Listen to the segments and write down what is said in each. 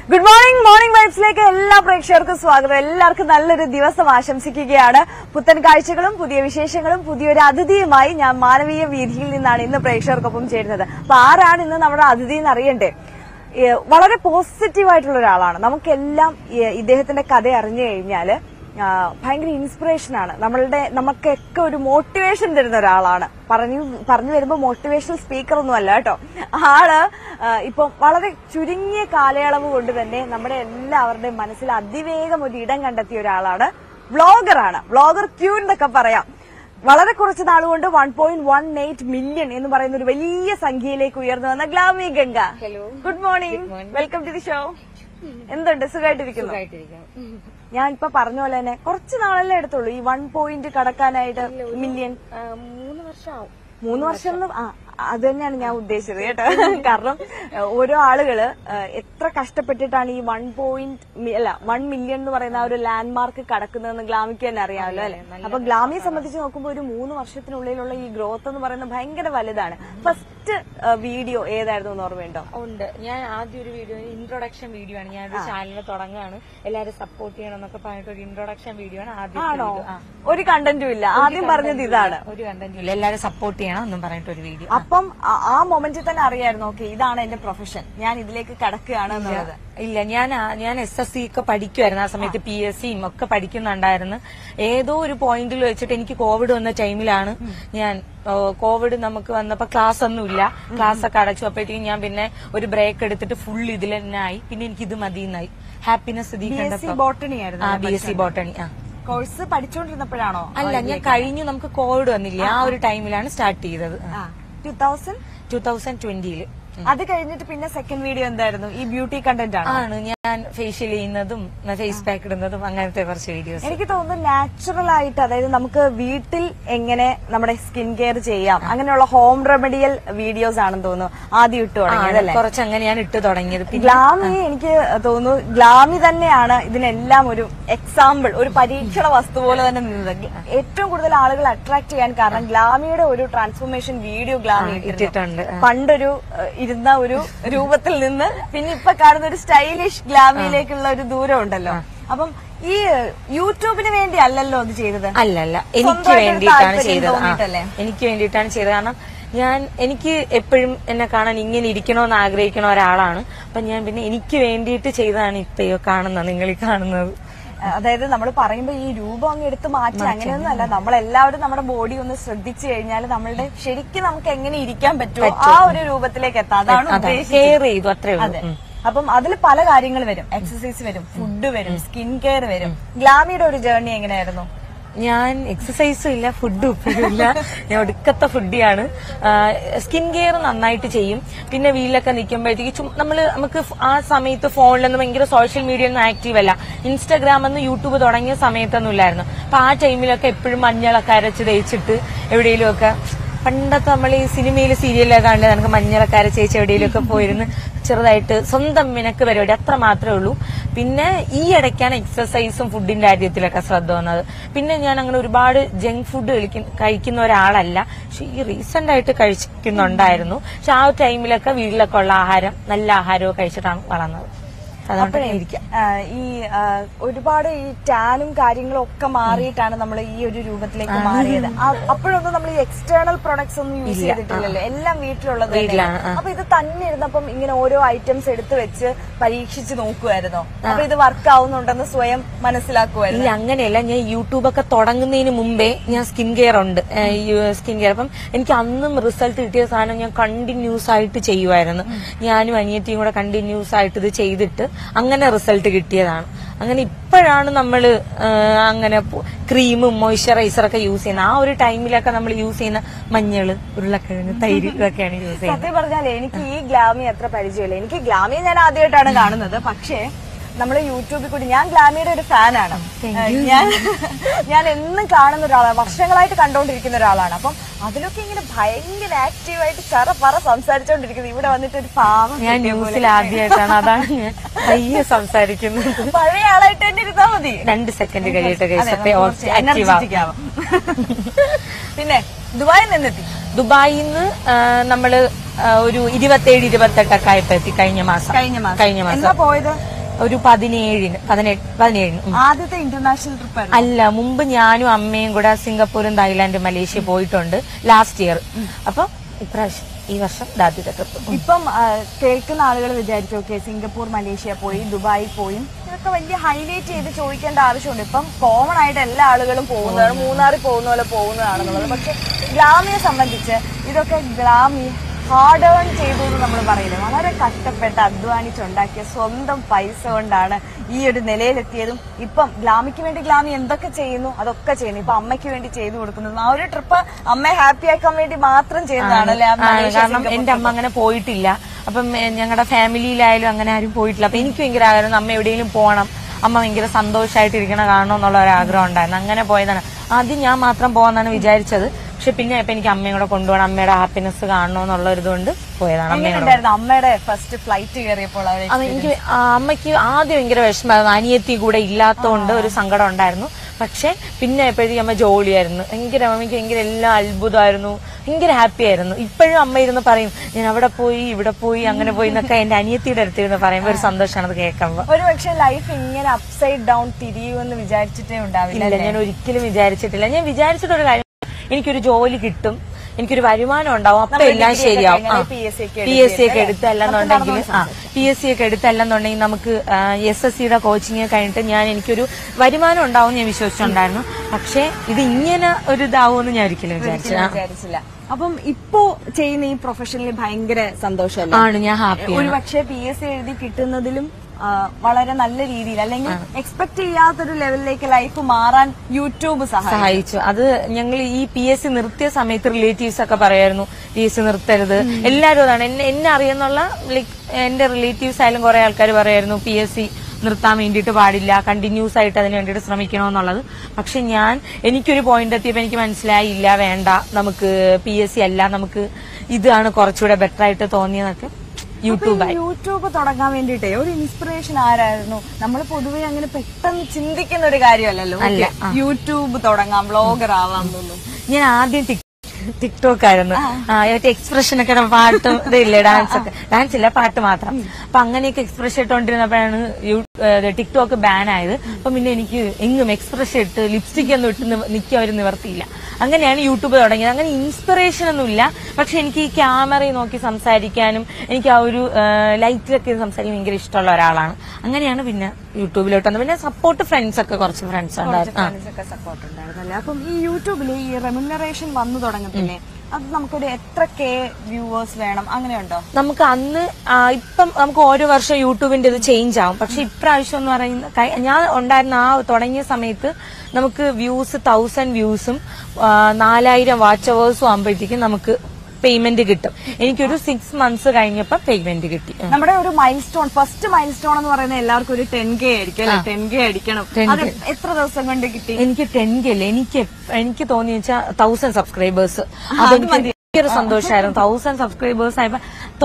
Good morning. Morning വൈബ്സിലേക്ക് എല്ലാ പ്രേക്ഷകർക്കും സ്വാഗതം. എല്ലാവർക്കും നല്ലൊരു ദിവസം ആശംസിക്കുകയാണ്. പുത്തൻ കാഴ്ചകളും പുതിയ വിശേഷങ്ങളും പുതിയൊരു അതിഥിയുമായി ഞാൻ മാനവീയ വീഥിയിൽ നിന്നാണ് ഇന്ന് പ്രേക്ഷകർക്കൊപ്പം ചേരുന്നത്. അപ്പൊ ആരാണ് ഇന്ന് നമ്മുടെ അതിഥി എന്ന് അറിയണ്ടേ? വളരെ പോസിറ്റീവായിട്ടുള്ള ഒരാളാണ്. നമുക്കെല്ലാം ഇദ്ദേഹത്തിന്റെ കഥ അറിഞ്ഞു കഴിഞ്ഞാല് ഭയങ്കര ഇൻസ്പിറേഷനാണ്. നമുക്കൊക്കെ ഒരു മോട്ടിവേഷൻ തരുന്ന ഒരാളാണ്. പറഞ്ഞു വരുമ്പോ മോട്ടിവേഷണൽ സ്പീക്കർ ഒന്നും അല്ല കേട്ടോ. ആള് ഇപ്പം വളരെ ചുരുങ്ങിയ കാലയളവ് കൊണ്ട് തന്നെ നമ്മുടെ എല്ലാവരുടെയും മനസ്സിൽ അതിവേഗം ഒരു ഇടം കണ്ടെത്തിയ ഒരാളാണ്. വ്ളോഗറാണ്. വ്ളോഗർ ക്യൂ എന്നൊക്കെ പറയാം. വളരെ കുറച്ച് നാളുകൊണ്ട് 1.18 മില്യൺ എന്ന് പറയുന്ന ഒരു വലിയ സംഖ്യയിലേക്ക് ഉയർന്നു വന്ന Glamy Ganga. Good morning. Welcome to the show. എന്തുണ്ട്? സുഖമായിട്ടിരിക്കുന്നു? ഞാൻ ഇപ്പൊ പറഞ്ഞ പോലെ തന്നെ കുറച്ച് നാളല്ലേ എടുത്തുള്ളൂ ഈ 1 പോയിന്റ് കടക്കാനായിട്ട് മില്യൺ. 3 വർഷം അത് തന്നെയാണ് ഞാൻ ഉദ്ദേശിച്ചത് കേട്ടോ. കാരണം ഓരോ ആളുകള് എത്ര കഷ്ടപ്പെട്ടിട്ടാണ് ഈ 1 മില്യൺ എന്ന് പറയുന്ന ആ ഒരു ലാൻഡ് മാർക്ക് കടക്കുന്നതെന്ന് ഗ്ലാമിക്ക് തന്നെ അറിയാമല്ലോ അല്ലെ. അപ്പൊ ഗ്ലാമിയെ സംബന്ധിച്ച് നോക്കുമ്പോൾ ഒരു 3 വർഷത്തിനുള്ളിലുള്ള ഈ ഗ്രോത്ത് എന്ന് പറയുന്നത് ഭയങ്കര വലുതാണ്. ഫസ്റ്റ് വീഡിയോ ഏതായിരുന്നു എന്ന് ഓർമ്മയുണ്ടോ? ഉണ്ട്. ഞാൻ ആദ്യം ഒരു വീഡിയോ ഇൻട്രൊഡക്ഷൻ വീഡിയോ ആണ്. ഞാൻ ഒരു ചാനൽ തുടങ്ങുകയാണ്, എല്ലാരും സപ്പോർട്ട് ചെയ്യണം എന്നൊക്കെ പറഞ്ഞിട്ട് ഒരു ഇൻട്രൊഡക്ഷൻ വീഡിയോ ആണ് ആദ്യം. ആണോ? ഒരു കണ്ടന്റും ഇല്ല. ആദ്യം പറഞ്ഞത് ഇതാണ്. ഒരു കണ്ടന്റും ഇല്ല, എല്ലാരും സപ്പോർട്ട് ചെയ്യണം എന്നും പറഞ്ഞിട്ട് ഒരു വീഡിയോ. അപ്പം ആ മൊമെന്റിൽ തന്നെ അറിയായിരുന്നു ഓക്കെ ഇതാണ് എന്റെ പ്രൊഫഷൻ, ഞാൻ ഇതിലേക്ക് കടക്കുകയാണ് എന്നുള്ളത്? ഇല്ല, ഞാൻ SSC ഒക്കെ പഠിക്കുമായിരുന്നു. ആ സമയത്ത് PSCയും ഒക്കെ പഠിക്കുന്നുണ്ടായിരുന്നു. ഏതോ ഒരു പോയിന്റിൽ വെച്ചിട്ട് എനിക്ക് കോവിഡ് വന്ന ടൈമിലാണ് കോവിഡ് നമുക്ക് വന്നപ്പോ ക്ലാസ് ഒന്നുമില്ല, ക്ലാസ് ഒക്കെ അടച്ചു. അപ്പോഴത്തേക്കും ഞാൻ പിന്നെ ഒരു ബ്രേക്ക് എടുത്തിട്ട് ഫുൾ ഇതിൽ തന്നെ ആയി. പിന്നെ എനിക്ക് ഇത് മതിയെന്നായി. ഹാപ്പിനെസ് ബോട്ടണി ആയിരുന്നു. BSc botany. കോഴ്സ് പഠിച്ചുകൊണ്ടിരുന്നപ്പോഴാണോ? അല്ല, ഞാൻ കഴിഞ്ഞു. നമുക്ക് കോവിഡ് വന്നില്ല, ആ ഒരു ടൈമിലാണ് സ്റ്റാർട്ട് ചെയ്തത്. 2020. അത് കഴിഞ്ഞിട്ട് പിന്നെ സെക്കൻഡ് വീഡിയോ എന്തായിരുന്നു? ഈ ബ്യൂട്ടി കണ്ടന്റ് ആണ്. ഞാൻ ഫേഷ്യൽ ചെയ്യുന്നതും ഫേസ് പാക്ക് ഇടുന്നതും അങ്ങനത്തെ കുറച്ച് വീഡിയോസ്. എനിക്ക് തോന്നുന്നു നാച്ചുറൽ ആയിട്ട്, അതായത് നമുക്ക് വീട്ടിൽ എങ്ങനെ നമ്മുടെ സ്കിൻ കെയർ ചെയ്യാം അങ്ങനെയുള്ള ഹോം റെമഡിയൽ വീഡിയോസ് ആണെന്ന് തോന്നുന്നു ആദ്യം ഇട്ട് തുടങ്ങിയതല്ലേ? കുറച്ച് അങ്ങനെയാണ് ഇട്ട് തുടങ്ങിയത്. ഗ്ലാമി, എനിക്ക് തോന്നുന്നു ഗ്ലാമി തന്നെയാണ് ഇതിനെല്ലാം ഒരു എക്സാമ്പിൾ, ഒരു പരീക്ഷണ വസ്തു പോലെ തന്നെ നിന്നത്. ഏറ്റവും കൂടുതൽ ആളുകൾ അട്രാക്ട് ചെയ്യാൻ കാരണം ഗ്ലാമിയുടെ ഒരു ട്രാൻസ്ഫോർമേഷൻ വീഡിയോ ഗ്ലാമി ഇട്ടിട്ടുണ്ട്. പണ്ടൊരു ഇരുന്ന ഒരു രൂപത്തിൽ നിന്ന് പിന്നെ ഇപ്പൊ കാണുന്ന ഒരു സ്റ്റൈലിഷ് ഗ്ലാമിയിലേക്കുള്ള ഒരു ദൂരം ഉണ്ടല്ലോ. അപ്പം ഈ യൂട്യൂബിന് വേണ്ടി അല്ലല്ലോ അത് ചെയ്തത്? അല്ലല്ല, എനിക്ക് വേണ്ടിയിട്ടാണ് ചെയ്തത്. എനിക്ക് വേണ്ടിയിട്ടാണ് ചെയ്തത്. കാരണം എനിക്ക് എപ്പോഴും എന്നെ കാണാൻ ഇങ്ങനെ ഇരിക്കണമെന്ന് ആഗ്രഹിക്കണ ഒരാളാണ്. അപ്പൊ ഞാൻ പിന്നെ എനിക്ക് വേണ്ടിയിട്ട് ചെയ്തതാണ് ഇപ്പയോ കാണുന്നത്, നിങ്ങൾ ഈ കാണുന്നത്. അതായത് നമ്മൾ പറയുമ്പോൾ ഈ രൂപം അങ്ങ് എടുത്ത് മാറ്റി അങ്ങനെയൊന്നും അല്ല. നമ്മളെല്ലാവരും നമ്മുടെ ബോഡി ഒന്ന് ശ്രദ്ധിച്ചു കഴിഞ്ഞാൽ നമ്മളുടെ ശരിക്കും നമുക്ക് എങ്ങനെ ഇരിക്കാൻ പറ്റുമോ ആ ഒരു രൂപത്തിലേക്ക് എത്താം. അതാണ് ഉദ്ദേശിച്ചത്. അപ്പം അതിൽ പല കാര്യങ്ങൾ വരും. എക്സസൈസ് വരും, ഫുഡ് വരും, സ്കിൻ കെയർ വരും. ഗ്ലാമിയുടെ ഒരു ജേർണി എങ്ങനെയായിരുന്നു? ഞാൻ എക്സസൈസും ഇല്ല, ഫുഡും ഇപ്പോഴും ഇല്ല. ഞാൻ ഒടുക്കത്തെ ഫുഡിയാണ്. സ്കിൻ കെയർ നന്നായിട്ട് ചെയ്യും. പിന്നെ വീട്ടിലൊക്കെ നിൽക്കുമ്പോഴത്തേക്ക് നമുക്ക് ആ സമയത്ത് ഫോണിലൊന്നും ഭയങ്കര സോഷ്യൽ മീഡിയ ഒന്നും ആക്റ്റീവ് അല്ല. ഇൻസ്റ്റാഗ്രാം ഒന്നും യൂട്യൂബ് തുടങ്ങിയ സമയത്തൊന്നും ഇല്ലായിരുന്നു. അപ്പൊ ആ ടൈമിലൊക്കെ എപ്പോഴും മഞ്ഞളൊക്കെ അരച്ച് തേച്ചിട്ട് എവിടെയെങ്കിലും ഒക്കെ, പണ്ടത്തെ നമ്മൾ ഈ സിനിമയിൽ സീരിയലൊക്കെ കണ്ട് നമുക്ക് മഞ്ഞളൊക്കെ അരച്ച് തേച്ച് എവിടെയെങ്കിലും ഒക്കെ പോയിരുന്ന് ചെറുതായിട്ട് സ്വന്തം മിനക്ക് പരിപാടി അത്ര മാത്രമേ ഉള്ളൂ. പിന്നെ ഈ ഇടയ്ക്കാണ് എക്സസൈസും ഫുഡിന്റെ കാര്യത്തിലൊക്കെ ശ്രദ്ധ വന്നത്. പിന്നെ ഞാൻ അങ്ങനെ ഒരുപാട് ജങ്ക് ഫുഡ് കഴിക്കുന്ന ഒരാളല്ല. പക്ഷെ ഈ റീസെന്റ് ആയിട്ട് കഴിക്കുന്നുണ്ടായിരുന്നു. പക്ഷെ ആ ടൈമിലൊക്കെ വീട്ടിലൊക്കെ ഉള്ള ആഹാരം, നല്ല ആഹാരവും കഴിച്ചിട്ടാണ് വളർന്നത്. ഈ ഒരുപാട് ഈ ടാനും കാര്യങ്ങളും ഒക്കെ മാറിയിട്ടാണ് നമ്മൾ ഈ ഒരു രൂപത്തിലേക്ക് മാറിയത്. അപ്പോഴൊന്നും നമ്മൾ ഈ എക്സ്റ്റേണൽ പ്രൊഡക്ട്സ് ഒന്നും യൂസ് ചെയ്തിട്ടില്ലല്ലോ, എല്ലാം വീട്ടിലുള്ളത്. അപ്പൊ ഇത് തന്നെ ഇരുന്നപ്പം ഇങ്ങനെ ഓരോ ഐറ്റംസ് എടുത്തു വെച്ച് പരീക്ഷിച്ച് നോക്കുമായിരുന്നോ? അപ്പൊ ഇത് വർക്ക് ആവുന്നുണ്ടെന്ന് സ്വയം മനസ്സിലാക്കുമായിരുന്നു? അങ്ങനെയല്ല, ഞാൻ യൂട്യൂബൊക്കെ തുടങ്ങുന്നതിന് മുമ്പേ ഞാൻ സ്കിൻ കെയർ ഉണ്ട്. സ്കിൻ കെയർ അപ്പം എനിക്ക് അന്നും റിസൾട്ട് കിട്ടിയ സാധനം ഞാൻ കണ്ടിന്യൂസ് ആയിട്ട് ചെയ്യുമായിരുന്നു. ഞാനും അനിയത്തിയും കൂടെ കണ്ടിന്യൂസ് ആയിട്ട് ഇത് ചെയ്തിട്ട് അങ്ങനെ റിസൾട്ട് കിട്ടിയതാണ്. അങ്ങനെ ഇപ്പോഴാണ് നമ്മള് അങ്ങനെ ക്രീമും മോയ്സ്ചറൈസറൊക്കെ യൂസ് ചെയ്യുന്നത്. ആ ഒരു ടൈമിലൊക്കെ നമ്മൾ യൂസ് ചെയ്യുന്ന മഞ്ഞള്, ഉരുളക്കിഴങ്ങ്, തൈര് ഇതൊക്കെയാണ് യൂസ് ചെയ്യുന്നത്. സത്യം പറഞ്ഞാൽ എനിക്ക് ഈ ഗ്ലാമി അത്ര പരിചയമില്ല. എനിക്ക് ഗ്ലാമിയെ ഞാൻ ആദ്യമായിട്ടാണ് കാണുന്നത്. പക്ഷേ നമ്മള് യൂട്യൂബിൽ കൂടി, ഞാൻ ഗ്ലാമിയുടെ ഒരു ഫാനാണ്. ഞാൻ എന്നും കാണുന്ന ഒരാളാണ്, വർഷങ്ങളായിട്ട് കണ്ടോണ്ടിരിക്കുന്ന ഒരാളാണ്. അപ്പം അതിലൊക്കെ ഇങ്ങനെ ഭയങ്കര ആക്റ്റീവായിട്ട് പറ സംസാരിച്ചോണ്ടിരിക്കുന്നത്. ഇവിടെ വന്നിട്ട് ഒരു പാവം, ഞാൻ ന്യൂസിൽ ആദ്യമായിട്ടാണ്, അതാണ് ഞാൻ പയ്യെ സംസാരിക്കുന്നത്. പഴയ ആളായിട്ട് തന്നെ ഇരുന്നാ മതി. 2 സെക്കൻഡ് കഴിയട്ടെ. പിന്നെ ദുബായിൽ നിന്നെത്തി. ദുബായിൽ നിന്ന് നമ്മള് ഒരു 27-28 ഒക്കെ ആയപ്പോ എത്തി. കഴിഞ്ഞ മാസം പോയത് ഒരു 17-ന്. ആദ്യത്തെ ഇന്റർനാഷണൽ ട്രിപ്പ് അല്ല, മുമ്പ് ഞാനും അമ്മയും കൂടെ സിംഗപ്പൂരും തായ്ലാന്റും മലേഷ്യ പോയിട്ടുണ്ട് ലാസ്റ്റ് ഇയർ. അപ്പൊ ഇപ്രാവശ്യം ഈ വർഷം ആദ്യത്തെ ട്രിപ്പ്. ഇപ്പം കേൾക്കുന്ന ആളുകൾ വിചാരിച്ചു ഓക്കെ സിംഗപ്പൂർ മലേഷ്യ പോയി ദുബായി പോയി ഇതൊക്കെ വലിയ ഹൈലൈറ്റ് ചെയ്ത് ചോദിക്കേണ്ട ആവശ്യമുണ്ട്. ഇപ്പം കോമൺ ആയിട്ട് എല്ലാ ആളുകളും പോകുന്നതാണ്, മൂന്നാറിൽ പോകുന്ന പോലെ പോകുന്നതാണെന്നുള്ളത്. പക്ഷെ ഗ്ലാമിയെ സംബന്ധിച്ച് ഇതൊക്കെ ഗ്ലാമി ഹാർഡ് ഏൺ ചെയ്തു എന്ന് നമ്മൾ പറയുന്നത് വളരെ കഷ്ടപ്പെട്ട് അധ്വാനിച്ചുണ്ടാക്കിയ സ്വന്തം പൈസ കൊണ്ടാണ് ഈ ഒരു നിലയിലെത്തിയതും. ഇപ്പം ഗ്ലാമിക്ക് വേണ്ടി ഗ്ലാമി എന്തൊക്കെ ചെയ്യുന്നു അതൊക്കെ ചെയ്യുന്നു. ഇപ്പൊ അമ്മയ്ക്ക് വേണ്ടി ചെയ്തു കൊടുക്കുന്നത് ആ ഒരു ട്രിപ്പ് അമ്മയെ ഹാപ്പി ആക്കാൻ വേണ്ടി മാത്രം ചെയ്യുന്നതാണല്ലേ. കാരണം എന്റെ അമ്മ അങ്ങനെ പോയിട്ടില്ല. അപ്പം ഞങ്ങളുടെ ഫാമിലിയിലായാലും അങ്ങനെ ആരും പോയിട്ടില്ല. അപ്പൊ എനിക്ക് ഭയങ്കര ആഗ്രഹം അമ്മ എവിടെയെങ്കിലും പോകണം, അമ്മ ഭയങ്കര സന്തോഷമായിട്ടിരിക്കണം കാണണം എന്നുള്ള ഒരു ആഗ്രഹം ഉണ്ടായിരുന്നു. അങ്ങനെ പോയതാണ്. ആദ്യം ഞാൻ മാത്രം പോകാന്നാണ് വിചാരിച്ചത്. പക്ഷെ പിന്നെ ഇപ്പൊ എനിക്ക് അമ്മയും കൂടെ കൊണ്ടുപോകണം, അമ്മയുടെ ഹാപ്പിനെസ് കാണണമെന്നുള്ള ഒരു ഇതുകൊണ്ട് പോയതാണ്. അമ്മയുടെ ഫസ്റ്റ് ഫ്ലൈറ്റ് കയറിയപ്പോൾ എനിക്ക് അമ്മയ്ക്ക് ആദ്യം ഭയങ്കര വിഷമമായിരുന്നു, അനിയത്തി കൂടെ ഇല്ലാത്തതുകൊണ്ട് ഒരു സങ്കടം ഉണ്ടായിരുന്നു. പക്ഷെ പിന്നെ എപ്പോഴത്തേക്കും അമ്മ ജോലിയായിരുന്നു, ഭയങ്കര അമ്മയ്ക്ക് ഭയങ്കര എല്ലാം അത്ഭുതമായിരുന്നു, ഭയങ്കര ഹാപ്പി ആയിരുന്നു. ഇപ്പോഴും അമ്മ ഇരുന്ന് പറയും ഞാൻ അവിടെ പോയി ഇവിടെ പോയി അങ്ങനെ പോയി എന്നൊക്കെ എന്റെ അനിയത്തിയുടെ അടുത്തിരുന്ന് പറയുമ്പോൾ ഒരു സന്തോഷമാണ് അത് കേൾക്കുമ്പോൾ. ഒരു പക്ഷെ ലൈഫ് ഇങ്ങനെ അപ്സൈഡ് ഡൗൺ തിരിയുമെന്ന് വിചാരിച്ചിട്ടേ ഉണ്ടാവില്ല. ഞാൻ ഒരിക്കലും വിചാരിച്ചിട്ടില്ല. ഞാൻ വിചാരിച്ചിട്ടൊരു കാര്യം, എനിക്കൊരു ജോലി കിട്ടും, എനിക്കൊരു വരുമാനം ഉണ്ടാവും, അപ്പൊ എല്ലാം ശരിയാവും. PSC ഒക്കെ എടുത്തല്ലെന്നുണ്ടെങ്കിൽ PSC ഒക്കെ എടുത്തല്ലെന്നുണ്ടെങ്കിൽ നമുക്ക് SSCയുടെ കോച്ചിങ് കഴിഞ്ഞിട്ട് എനിക്കൊരു വരുമാനം ഉണ്ടാവും ഞാൻ വിശ്വസിച്ചിട്ടുണ്ടായിരുന്നു. പക്ഷെ ഇത് ഇങ്ങനെ ഒരു ഇതാവുമെന്ന് ഞാൻ ഒരിക്കലും വിചാരിച്ചില്ല. അപ്പം ഇപ്പോ ചെയ്യുന്ന ഈ പ്രൊഫഷനിൽ ഭയങ്കര സന്തോഷമല്ലേ? ആണ്, ഞാൻ ഹാപ്പി. ഒരു പക്ഷേ PSC എഴുതി കിട്ടുന്നതിലും വളരെ നല്ല രീതിയിൽ അല്ലെങ്കിൽ എക്സ്പെക്ട് ചെയ്യാത്തൊരു ലെവലിലേക്ക് ലൈഫ് മാറാൻ യൂട്യൂബ് സഹായിച്ചു. അത് ഞങ്ങൾ ഈ PSC നിർത്തിയ സമയത്ത് റിലേറ്റീവ്സ് ഒക്കെ പറയായിരുന്നു PSC നിർത്തരുത്. എല്ലാവരും അതാണ് എന്നെ അറിയുന്നുള്ള എന്റെ റിലേറ്റീവ്സ് ആയാലും കുറെ ആൾക്കാർ പറയായിരുന്നു PSC നിർത്താൻ വേണ്ടിയിട്ട് പാടില്ല, കണ്ടിന്യൂസ് ആയിട്ട് അതിന് വേണ്ടിയിട്ട് ശ്രമിക്കണമെന്നുള്ളത്. പക്ഷെ എനിക്കൊരു പോയിന്റ് എത്തിയപ്പോൾ എനിക്ക് മനസ്സിലായില്ല, വേണ്ട, നമുക്ക് PSC അല്ല, നമുക്ക് ഇതാണ് കുറച്ചുകൂടെ ബെറ്റർ ആയിട്ട് തോന്നിയതൊക്കെ യൂട്യൂബ് തുടങ്ങാൻ വേണ്ടിട്ടേ ഒരു ഇൻസ്പിറേഷൻ ആരായിരുന്നു? നമ്മൾ പൊതുവെ അങ്ങനെ പെട്ടെന്ന് ചിന്തിക്കുന്ന ഒരു കാര്യമല്ലല്ലോ യൂട്യൂബ് തുടങ്ങാം, ബ്ലോഗർ ആവാം എന്നൊന്നും. ഞാൻ ആദ്യം ടിക്ടോക്ക് ആയിരുന്നു. എക്സ്പ്രഷൻ ഒക്കെ പാട്ടും ഇതില്ലേ, ഡാൻസ് ഇല്ല, പാട്ട് മാത്രം. അപ്പൊ അങ്ങനെയൊക്കെ എക്സ്പ്രഷൻ ഇട്ടുകൊണ്ടിരുന്നപ്പോഴാണ് ടിക്ടോക്ക് ബാൻ ആയത്. അപ്പൊ പിന്നെ എനിക്ക് എങ്ങും എക്സ്പ്രഷൻ ഇട്ട് ലിപ്സ്റ്റിക് ഒന്നും ഇട്ട് നിൽക്കാൻ ഒരു നിവർത്തിയില്ല. അങ്ങനെയാണ് യൂട്യൂബ് തുടങ്ങിയത്. അങ്ങനെ ഇൻസ്പിറേഷൻ ഒന്നുമില്ല, പക്ഷെ എനിക്ക് ഈ ക്യാമറയിൽ നോക്കി സംസാരിക്കാനും എനിക്ക് ആ ഒരു ലൈറ്റിലൊക്കെ സംസാരിക്കാൻ ഭയങ്കര ഇഷ്ടമുള്ള ഒരാളാണ്. അങ്ങനെയാണ് പിന്നെ യൂട്യൂബിലോട്ട് വന്നത്. പിന്നെ സപ്പോർട്ട് ഫ്രണ്ട്സ് ഒക്കെ കുറച്ച് ഫ്രണ്ട്സ് ഉണ്ടായിരുന്നു. അപ്പം ഈ യൂട്യൂബിൽ ഈ റെമ്യൂണറേഷൻ വന്നു തുടങ്ങത്തില്ലേ, അത് നമുക്കൊരു എത്ര വ്യൂവേഴ്സ് വേണം അങ്ങനെയുണ്ടോ? നമുക്ക് അന്ന് ഇപ്പം നമുക്ക് ഓരോ വർഷം യൂട്യൂബിന്റെ ഇത് ചേഞ്ച് ആവും. പക്ഷെ ഇപ്രാവശ്യം എന്ന് പറയുന്ന ഞാൻ ഉണ്ടായിരുന്ന തുടങ്ങിയ സമയത്ത് നമുക്ക് വ്യൂസ് 1000 വ്യൂസും 4000 വാച്ച് അവേഴ്സും ആകുമ്പോഴത്തേക്കും നമുക്ക് പേയ്മെന്റ് കിട്ടും. എനിക്കൊരു 6 months കഴിഞ്ഞപ്പോ പേയ്മെന്റ് കിട്ടി. നമ്മുടെ ഒരു milestone, first milestone എന്ന് പറയുന്നത് എല്ലാവർക്കും ഒരു 10K ആയിരിക്കും അല്ലെ? 10K അടിക്കണം. എത്ര ദിവസം കൊണ്ട് കിട്ടി? എനിക്ക് 10K അല്ലേ, എനിക്ക് തോന്നിയ 1000 സബ്സ്ക്രൈബേഴ്സ്. അതെനിക്ക് ഭയങ്കര സന്തോഷമായിരുന്നു. 1000 സബ്സ്ക്രൈബേഴ്സ് ആയപ്പോ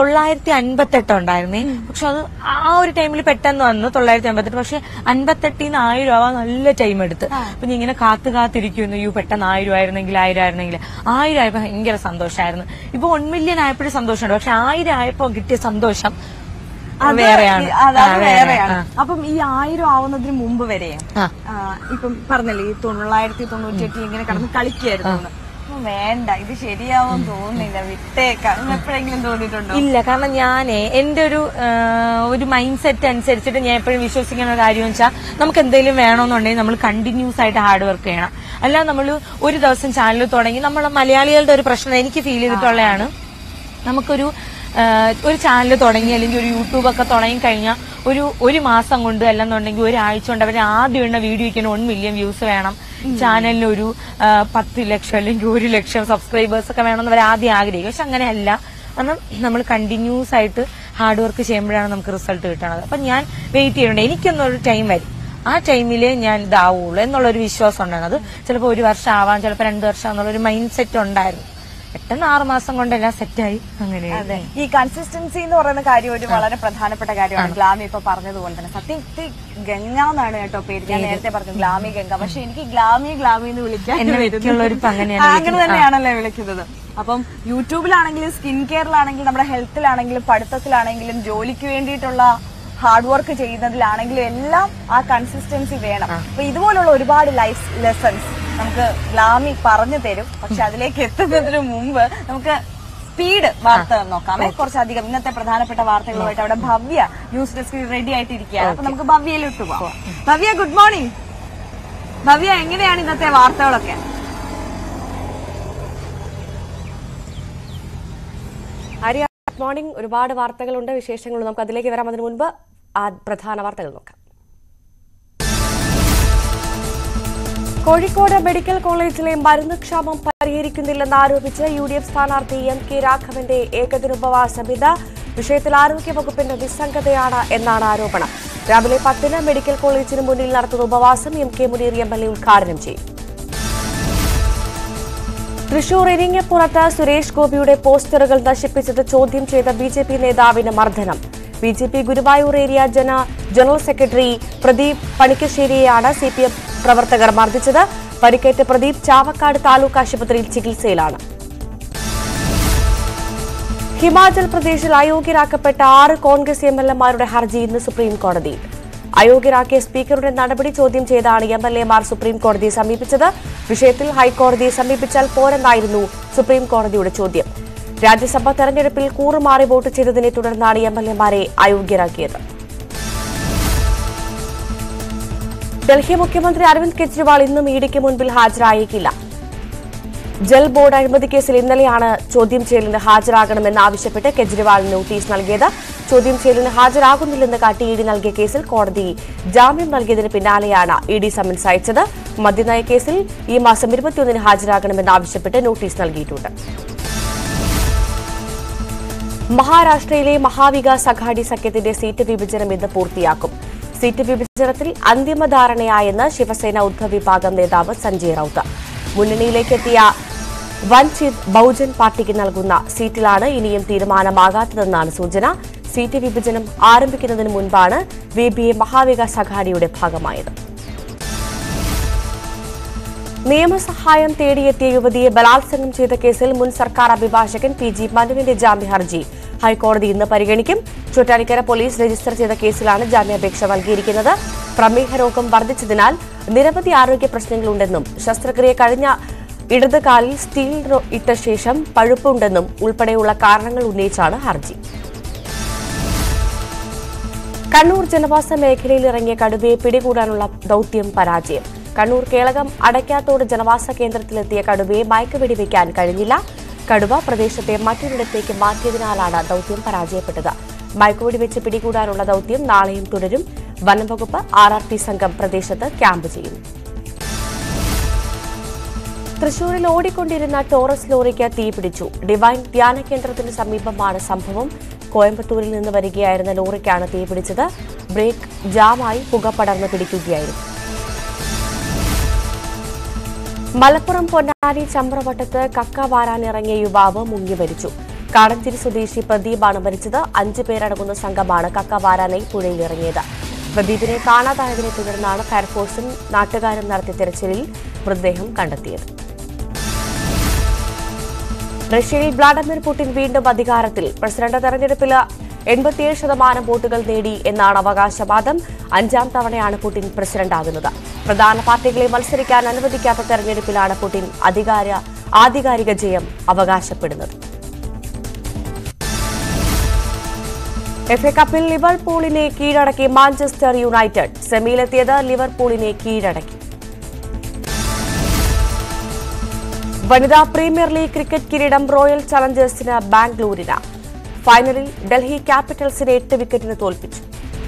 958 ഉണ്ടായിരുന്നേ. പക്ഷെ അത് ആ ഒരു ടൈമിൽ പെട്ടെന്ന് വന്നു 958. പക്ഷെ 58 1000 ആവാൻ നല്ല ടൈം എടുത്ത്. അപ്പൊ ഞാൻ ഇങ്ങനെ കാത്തിരിക്കുന്നു, പെട്ടെന്ന് 1000 ആയിരുന്നെങ്കിൽ 1000 ആയപ്പോ ഭയങ്കര സന്തോഷമായിരുന്നു. ഇപ്പൊ 1 million ആയപ്പോഴും സന്തോഷമുണ്ട്. പക്ഷെ 1000 ആയപ്പോ കിട്ടിയ സന്തോഷം വേറെയാണ്. അപ്പം ഈ 1000 ആവുന്നതിന് മുമ്പ് വരെ ഇപ്പം പറഞ്ഞല്ലേ ഈ 998 ഇങ്ങനെ കടന്ന് കളിക്കായിരുന്നു. വേണ്ട, ഇത് ശരിയാവും തോന്നുന്നില്ല, വിട്ടേക്കാം എപ്പോഴെങ്കിലും തോന്നിയിട്ടുണ്ടോ? ഇല്ല, കാരണം എന്റെ ഒരു മൈൻഡ് സെറ്റ് അനുസരിച്ചിട്ട് ഞാൻ എപ്പോഴും വിശ്വസിക്കുന്ന കാര്യം വെച്ചാൽ നമുക്ക് എന്തെങ്കിലും വേണമെന്നുണ്ടെങ്കിൽ നമ്മൾ കണ്ടിന്യൂസ് ആയിട്ട് ഹാർഡ് വർക്ക് ചെയ്യണം. അല്ലാതെ നമ്മൾ ഒരു ദിവസം ചാനൽ തുടങ്ങി, നമ്മളെ മലയാളികളുടെ ഒരു പ്രശ്നം എനിക്ക് ഫീൽ ചെയ്തിട്ടുള്ളതാണ്, നമുക്കൊരു ചാനൽ തുടങ്ങി അല്ലെങ്കിൽ ഒരു യൂട്യൂബൊക്കെ തുടങ്ങി കഴിഞ്ഞാൽ ഒരു മാസം കൊണ്ട് അല്ലെന്നുണ്ടെങ്കിൽ ഒരാഴ്ച കൊണ്ട് അവരെ ആദ്യം ഇടുന്ന വീഡിയോയ്ക്ക് 1 million വ്യൂസ് വേണം, ചാനലിന് ഒരു 10 ലക്ഷം അല്ലെങ്കിൽ 1 ലക്ഷം സബ്സ്ക്രൈബേഴ്സ് ഒക്കെ വേണമെന്ന് അവർ ആദ്യം ആഗ്രഹിക്കും. പക്ഷെ അങ്ങനെയല്ല, കാരണം നമ്മൾ കണ്ടിന്യൂസ് ആയിട്ട് ഹാർഡ് വർക്ക് ചെയ്യുമ്പോഴാണ് നമുക്ക് റിസൾട്ട് കിട്ടണത്. അപ്പൊ ഞാൻ വെയിറ്റ് ചെയ്യുന്നുണ്ട്, എനിക്കൊന്നൊരു ടൈം വരും, ആ ടൈമില് ഞാൻ ഇതാവുള്ളൂ എന്നുള്ളൊരു വിശ്വാസം ഉണ്ടായിരുന്നു. അത് ചിലപ്പോൾ 1 വർഷം ആവാം, ചിലപ്പോൾ 2 വർഷം എന്നുള്ളൊരു മൈൻഡ് സെറ്റ് ഉണ്ടായിരുന്നു. പെട്ടെന്ന് 6 മാസം കൊണ്ടെല്ലാം സെറ്റായി. അങ്ങനെ ഈ കൺസിസ്റ്റൻസി എന്ന് പറയുന്ന കാര്യം ഒരു വളരെ പ്രധാനപ്പെട്ട കാര്യമാണ്. ഗ്ലാമി ഇപ്പൊ പറഞ്ഞതുപോലെ തന്നെ സത്യത്തിൽ ഗംഗ എന്നാണ് കേട്ടോ പേര്. ഞാൻ നേരത്തെ പറഞ്ഞു ഗ്ലാമി ഗംഗ, പക്ഷെ എനിക്ക് ഗ്ലാമി എന്ന് വിളിക്കാൻ അങ്ങനെ തന്നെയാണല്ലോ വിളിക്കുന്നത്. അപ്പം യൂട്യൂബിലാണെങ്കിലും സ്കിൻ കെയറിലാണെങ്കിലും നമ്മുടെ ഹെൽത്തിലാണെങ്കിലും പഠിത്തത്തിലാണെങ്കിലും ജോലിക്ക് വേണ്ടിയിട്ടുള്ള ഹാർഡ് വർക്ക് ചെയ്യുന്നതിലാണെങ്കിലും എല്ലാം ആ കൺസിസ്റ്റൻസി വേണം. അപ്പൊ ഇതുപോലുള്ള ഒരുപാട് ലൈഫ് ലെസൺസ് നമുക്ക് ഗ്ലാമി പറഞ്ഞു തരും. പക്ഷെ അതിലേക്ക് എത്തുന്നതിന് മുമ്പ് നമുക്ക് സ്പീഡ് വാർത്ത നോക്കാം. കുറച്ചധികം ഇന്നത്തെ പ്രധാനപ്പെട്ട വാർത്തകളുമായിട്ട് അവിടെ ഭവ്യ ന്യൂസ് ഡെസ്കിൽ റെഡി ആയിട്ടിരിക്കുകയാണ്. അപ്പൊ നമുക്ക് ഭവ്യയിലിട്ട് പോവാം. Bhavya, good morning. ഭവ്യ, എങ്ങനെയാണ് ഇന്നത്തെ വാർത്തകളൊക്കെ? Arya, good morning. ഒരുപാട് വാർത്തകളുണ്ട്, വിശേഷങ്ങളുണ്ട്. നമുക്ക് അതിലേക്ക് വരാം. അതിനു മുൻപ് ആ പ്രധാന വാർത്തകൾ നോക്കാം. കോഴിക്കോട് മെഡിക്കൽ കോളേജിലെ മരുന്ന് ക്ഷാമം പരിഹരിക്കുന്നില്ലെന്ന് ആരോപിച്ച് UDF സ്ഥാനാർത്ഥി MK രാഘവന്റെ ഏകദിന ഉപവാസം. ഇത് വിഷയത്തിൽ ആരോഗ്യവകുപ്പിന്റെ നിസ്സംഗതയാണ് എന്നാണ് ആരോപണം. രാവിലെ 10-ന് മെഡിക്കൽ കോളേജിന് മുന്നിൽ നടത്തുന്ന ഉപവാസം MK മുനീർ MLA ഉദ്ഘാടനം ചെയ്യും. തൃശൂർ ഇരിങ്ങപ്പുറത്ത് സുരേഷ് ഗോപിയുടെ പോസ്റ്ററുകൾ നശിപ്പിച്ചത് ചോദ്യം ചെയ്ത BJP നേതാവിന് മർദ്ദനം. BJP Guruvayur area general secretary Pradeep പണിക്കശ്ശേരിയെയാണ് CPM പ്രവർത്തകർ മർദ്ദിച്ചത്. പരിക്കേറ്റ പ്രദീപ് ചാവക്കാട് താലൂക്ക് ആശുപത്രിയിൽ ചികിത്സയിലാണ്. ഹിമാചൽ പ്രദേശിൽ അയോഗ്യരാക്കപ്പെട്ട 6 കോൺഗ്രസ് MLA-മാരുടെ ഹർജി ഇന്ന് സുപ്രീം കോടതിയിൽ. അയോഗ്യരാക്കിയ സ്പീക്കറുടെ നടപടി ചോദ്യം ചെയ്താണ് MLA-മാർ സുപ്രീം കോടതിയെ സമീപിച്ചത്. വിഷയത്തിൽ ഹൈക്കോടതിയെ സമീപിച്ചാൽ പോരെന്നായിരുന്നു സുപ്രീം കോടതിയുടെ ചോദ്യം. രാജ്യസഭാ തെരഞ്ഞെടുപ്പിൽ കൂറുമാറി വോട്ട് ചെയ്തതിനെ തുടർന്നാണ് MLA-മാരെ അയോഗ്യരാക്കിയത്. ഡൽഹി മുഖ്യമന്ത്രി അരവിന്ദ് കെജ്രിവാൾ ഇന്നും ഇഡിക്ക് മുൻപിൽ ഹാജരായേക്കില്ല. ജൽ ബോർഡ് അഴിമതി കേസിൽ ഇന്നലെയാണ് ചോദ്യം ചെയ്യലിന് ഹാജരാകണമെന്ന് ആവശ്യപ്പെട്ട് കെജ്രിവാളിന് നോട്ടീസ് നൽകിയത്. ചോദ്യം ചെയ്യലിന് ഹാജരാകുന്നില്ലെന്ന് കാട്ടി ഇഡി നൽകിയ കേസിൽ കോടതി ജാമ്യം നൽകിയതിന് പിന്നാലെയാണ് ഇഡി സമൻസ് അയച്ചത്. മദ്യനയ കേസിൽ ഈ മാസം 21-ന് ഹാജരാകണമെന്ന് ആവശ്യപ്പെട്ട് നോട്ടീസ് നൽകിയിട്ടുണ്ട്. മഹാരാഷ്ട്രയിലെ മഹാവികാസ് അഘാഡി സഖ്യത്തിന്റെ സീറ്റ് വിഭജനം ഇന്ന് പൂർത്തിയാക്കും. സീറ്റ് വിഭജനത്തിൽ അന്തിമ ധാരണയായെന്ന് ശിവസേന ഉദ്ധവ് വിഭാഗം നേതാവ് സഞ്ജയ് റൌത്ത്. മുന്നണിയിലേക്കെത്തിയ വഞ്ചിത് ബഹുജൻ പാർട്ടിക്ക് നൽകുന്ന സീറ്റിലാണ് ഇനിയും തീരുമാനമാകാത്തതെന്നാണ് സൂചന. സീറ്റ് വിഭജനം ആരംഭിക്കുന്നതിന് മുൻപാണ് VBA മഹാവികാസ് അഘാഡിയുടെ ഭാഗമായത്. നിയമസഹായം തേടിയെത്തിയ യുവതിയെ ബലാത്സംഗം ചെയ്ത കേസിൽ മുൻ സർക്കാർ അഭിഭാഷകൻ PG മനുവിന്റെ ജാമ്യ ഹർജി ഹൈക്കോടതി ഇന്ന് പരിഗണിക്കും. ചോറ്റാനിക്കര പോലീസ് രജിസ്റ്റർ ചെയ്ത കേസിലാണ് ജാമ്യാപേക്ഷ നൽകിയിരിക്കുന്നത്. പ്രമേഹ രോഗം വർദ്ധിച്ചതിനാൽ നിരവധി ആരോഗ്യ പ്രശ്നങ്ങളുണ്ടെന്നും ശസ്ത്രക്രിയ കഴിഞ്ഞ ഇടത് കാലിൽ സ്റ്റീൽ ഇട്ട ശേഷം പഴുപ്പുണ്ടെന്നും ഉൾപ്പെടെയുള്ള കാരണങ്ങൾ ഉന്നയിച്ചാണ് ഹർജി. കണ്ണൂർ ജനവാസ മേഖലയിൽ ഇറങ്ങിയ കടുവയെ പിടികൂടാനുള്ള ദൌത്യം പരാജയം. കണ്ണൂർ കേളകം അടയ്ക്കാത്തോട് ജനവാസ കേന്ദ്രത്തിലെത്തിയ കടുവയെ മയക്കുവെടിവെക്കാൻ കഴിഞ്ഞില്ല. കടുവ പ്രദേശത്തെ മറ്റൊരിടത്തേക്ക് മാറ്റിയതിനാലാണ് ദൌത്യം പരാജയപ്പെട്ടത്. മയക്കുവെടിവെച്ച് പിടികൂടാനുള്ള ദൌത്യം നാളെയും തുടരും. വനംവകുപ്പ് RRT സംഘം പ്രദേശത്ത് ക്യാമ്പ് ചെയ്യും. തൃശൂരിൽ ഓടിക്കൊണ്ടിരുന്ന ടോറസ് ലോറിക്ക് തീപിടിച്ചു. ഡിവൈൻ ധ്യാന കേന്ദ്രത്തിന് സമീപമാണ് സംഭവം. കോയമ്പത്തൂരിൽ നിന്ന് വരികയായിരുന്ന ലോറിക്കാണ് തീപിടിച്ചത്. ബ്രേക്ക് ജാമായി പുക പടർന്ന് പിടിക്കുകയായിരുന്നു. മലപ്പുറം പൊന്നാനി ചമ്പ്രവട്ടത്ത് കക്ക വാരാനിറങ്ങിയ യുവാവ് മുങ്ങി മരിച്ചു. കാടഞ്ചേരി സ്വദേശി പ്രദീപാണ് മരിച്ചത്. 5 പേരടങ്ങുന്ന സംഘമാണ് കക്ക വാരാനായി പുഴയിലിറങ്ങിയത്. പ്രദീപിനെ കാണാതായതിനെ തുടർന്നാണ് ഫയർഫോഴ്സും നാട്ടുകാരും നടത്തിയ തെരച്ചിലിൽ മൃതദേഹം കണ്ടെത്തിയത്. റഷ്യയിൽ വ്ളാഡിമിർ പുടിൻ വീണ്ടും അധികാരത്തിൽ. പ്രസിഡന്റ് തെരഞ്ഞെടുപ്പിൽ 87% വോട്ടുകൾ നേടി എന്നാണ് അവകാശവാദം. 5ാം തവണയാണ് പുടിൻ പ്രസിഡന്റാകുന്നത്. പ്രധാന പാർട്ടികളെ മത്സരിക്കാൻ അനുവദിക്കാത്ത തെരഞ്ഞെടുപ്പിലാണ് പുടിൻ ആധികാരിക ജയം അവകാശപ്പെടുന്നത്. FA കപ്പിൽ ലിവർപൂളിനെ കീഴടക്കി മാഞ്ചസ്റ്റർ യുണൈറ്റഡ്. സെമിയിലെത്തിയത് ലിവർപൂളിനെ കീഴടക്കി. വനിതാ പ്രീമിയർ ലീഗ് ക്രിക്കറ്റ് കിരീടം റോയൽ ചലഞ്ചേഴ്സിന് ബാംഗ്ലൂരിന്. ഫൈനലിൽ ഡൽഹി ക്യാപിറ്റൽസിനെ 8 വിക്കറ്റിന് തോൽപ്പിച്ചു.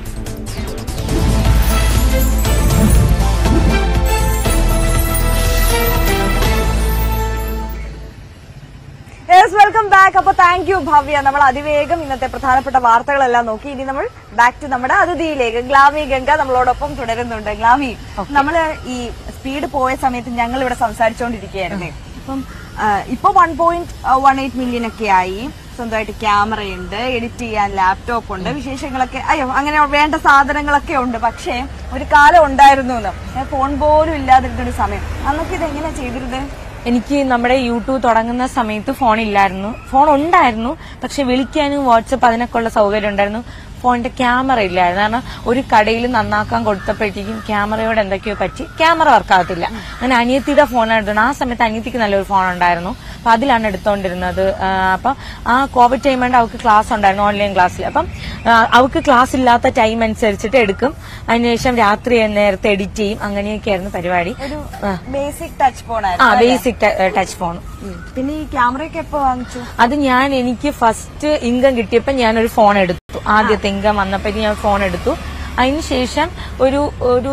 Welcome back. അപ്പൊ താങ്ക് യു ഭവ്യ. നമ്മൾ അതിവേഗം ഇന്നത്തെ പ്രധാനപ്പെട്ട വാർത്തകളെല്ലാം നോക്കി. ഇനി നമ്മൾ ബാക്ക് ടു നമ്മുടെ അതിഥിയിലേക്ക്. ഗ്ലാമി ഗംഗ നമ്മളോടൊപ്പം തുടരുന്നുണ്ട്. ഗ്ലാമി, നമ്മള് ഈ സ്പീഡ് പോയ സമയത്ത് ഞങ്ങൾ ഇവിടെ സംസാരിച്ചുകൊണ്ടിരിക്കുകയായിരുന്നേ. അപ്പം ഇപ്പൊ 1.18 മില്യൺ ഒക്കെ ആയി. സ്വന്തമായിട്ട് ക്യാമറയുണ്ട്, എഡിറ്റ് ചെയ്യാൻ ലാപ്ടോപ്പ് ഉണ്ട്, വിശേഷങ്ങളൊക്കെ അങ്ങനെ വേണ്ട സാധനങ്ങളൊക്കെ ഉണ്ട്. പക്ഷേ ഒരു കാലം ഉണ്ടായിരുന്നു ഫോൺ പോലും ഇല്ലാതിരുന്നൊരു സമയം. അന്നൊക്കെ ഇത് എങ്ങനെയാ ചെയ്തിരുന്നത്? എനിക്ക് നമ്മുടെ യൂട്യൂബ് തുടങ്ങുന്ന സമയത്ത് ഫോൺ ഇല്ലായിരുന്നു. ഫോൺ ഉണ്ടായിരുന്നു, പക്ഷെ വിളിക്കാനും വാട്സപ്പ് അതിനൊക്കെ ഉള്ള സൗകര്യം ഉണ്ടായിരുന്നു. ഫോണിന്റെ ക്യാമറ ഇല്ലായിരുന്നു. കാരണം ഒരു കടയിൽ നന്നാക്കാൻ കൊടുത്തപ്പോഴത്തേക്കും ക്യാമറയോട് എന്തൊക്കെയോ പറ്റി ക്യാമറ വർക്കാകത്തില്ല. അങ്ങനെ അനിയത്തിയുടെ ഫോണാണ് എടുത്തത്. ആ സമയത്ത് അനിയത്തിക്ക് നല്ലൊരു ഫോൺ ഉണ്ടായിരുന്നു. അപ്പൊ അതിലാണ് എടുത്തോണ്ടിരുന്നത്. അപ്പം ആ കോവിഡ് ടൈം കൊണ്ട് അവൾക്ക് ക്ലാസ് ഉണ്ടായിരുന്നു, ഓൺലൈൻ ക്ലാസ്സിൽ. അപ്പം അവൾക്ക് ക്ലാസ് ഇല്ലാത്ത ടൈം അനുസരിച്ചിട്ട് എടുക്കും. അതിനുശേഷം രാത്രി നേരത്തെ എഡിറ്റ് ചെയ്യും. അങ്ങനെയൊക്കെയായിരുന്നു പരിപാടി. Basic touch phone basic touch phone. പിന്നെ ഈ ക്യാമറയൊക്കെ എപ്പോ വാങ്ങിച്ചു? അത് എനിക്ക് ഫസ്റ്റ് ഇൻകം കിട്ടിയപ്പോ ഞാനൊരു ഫോൺ എടുത്തു. ആദ്യത്തെ ഇൻകം വന്നപ്പോഴേക്കും ഞാൻ ഫോൺ എടുത്തു. അതിനുശേഷം ഒരു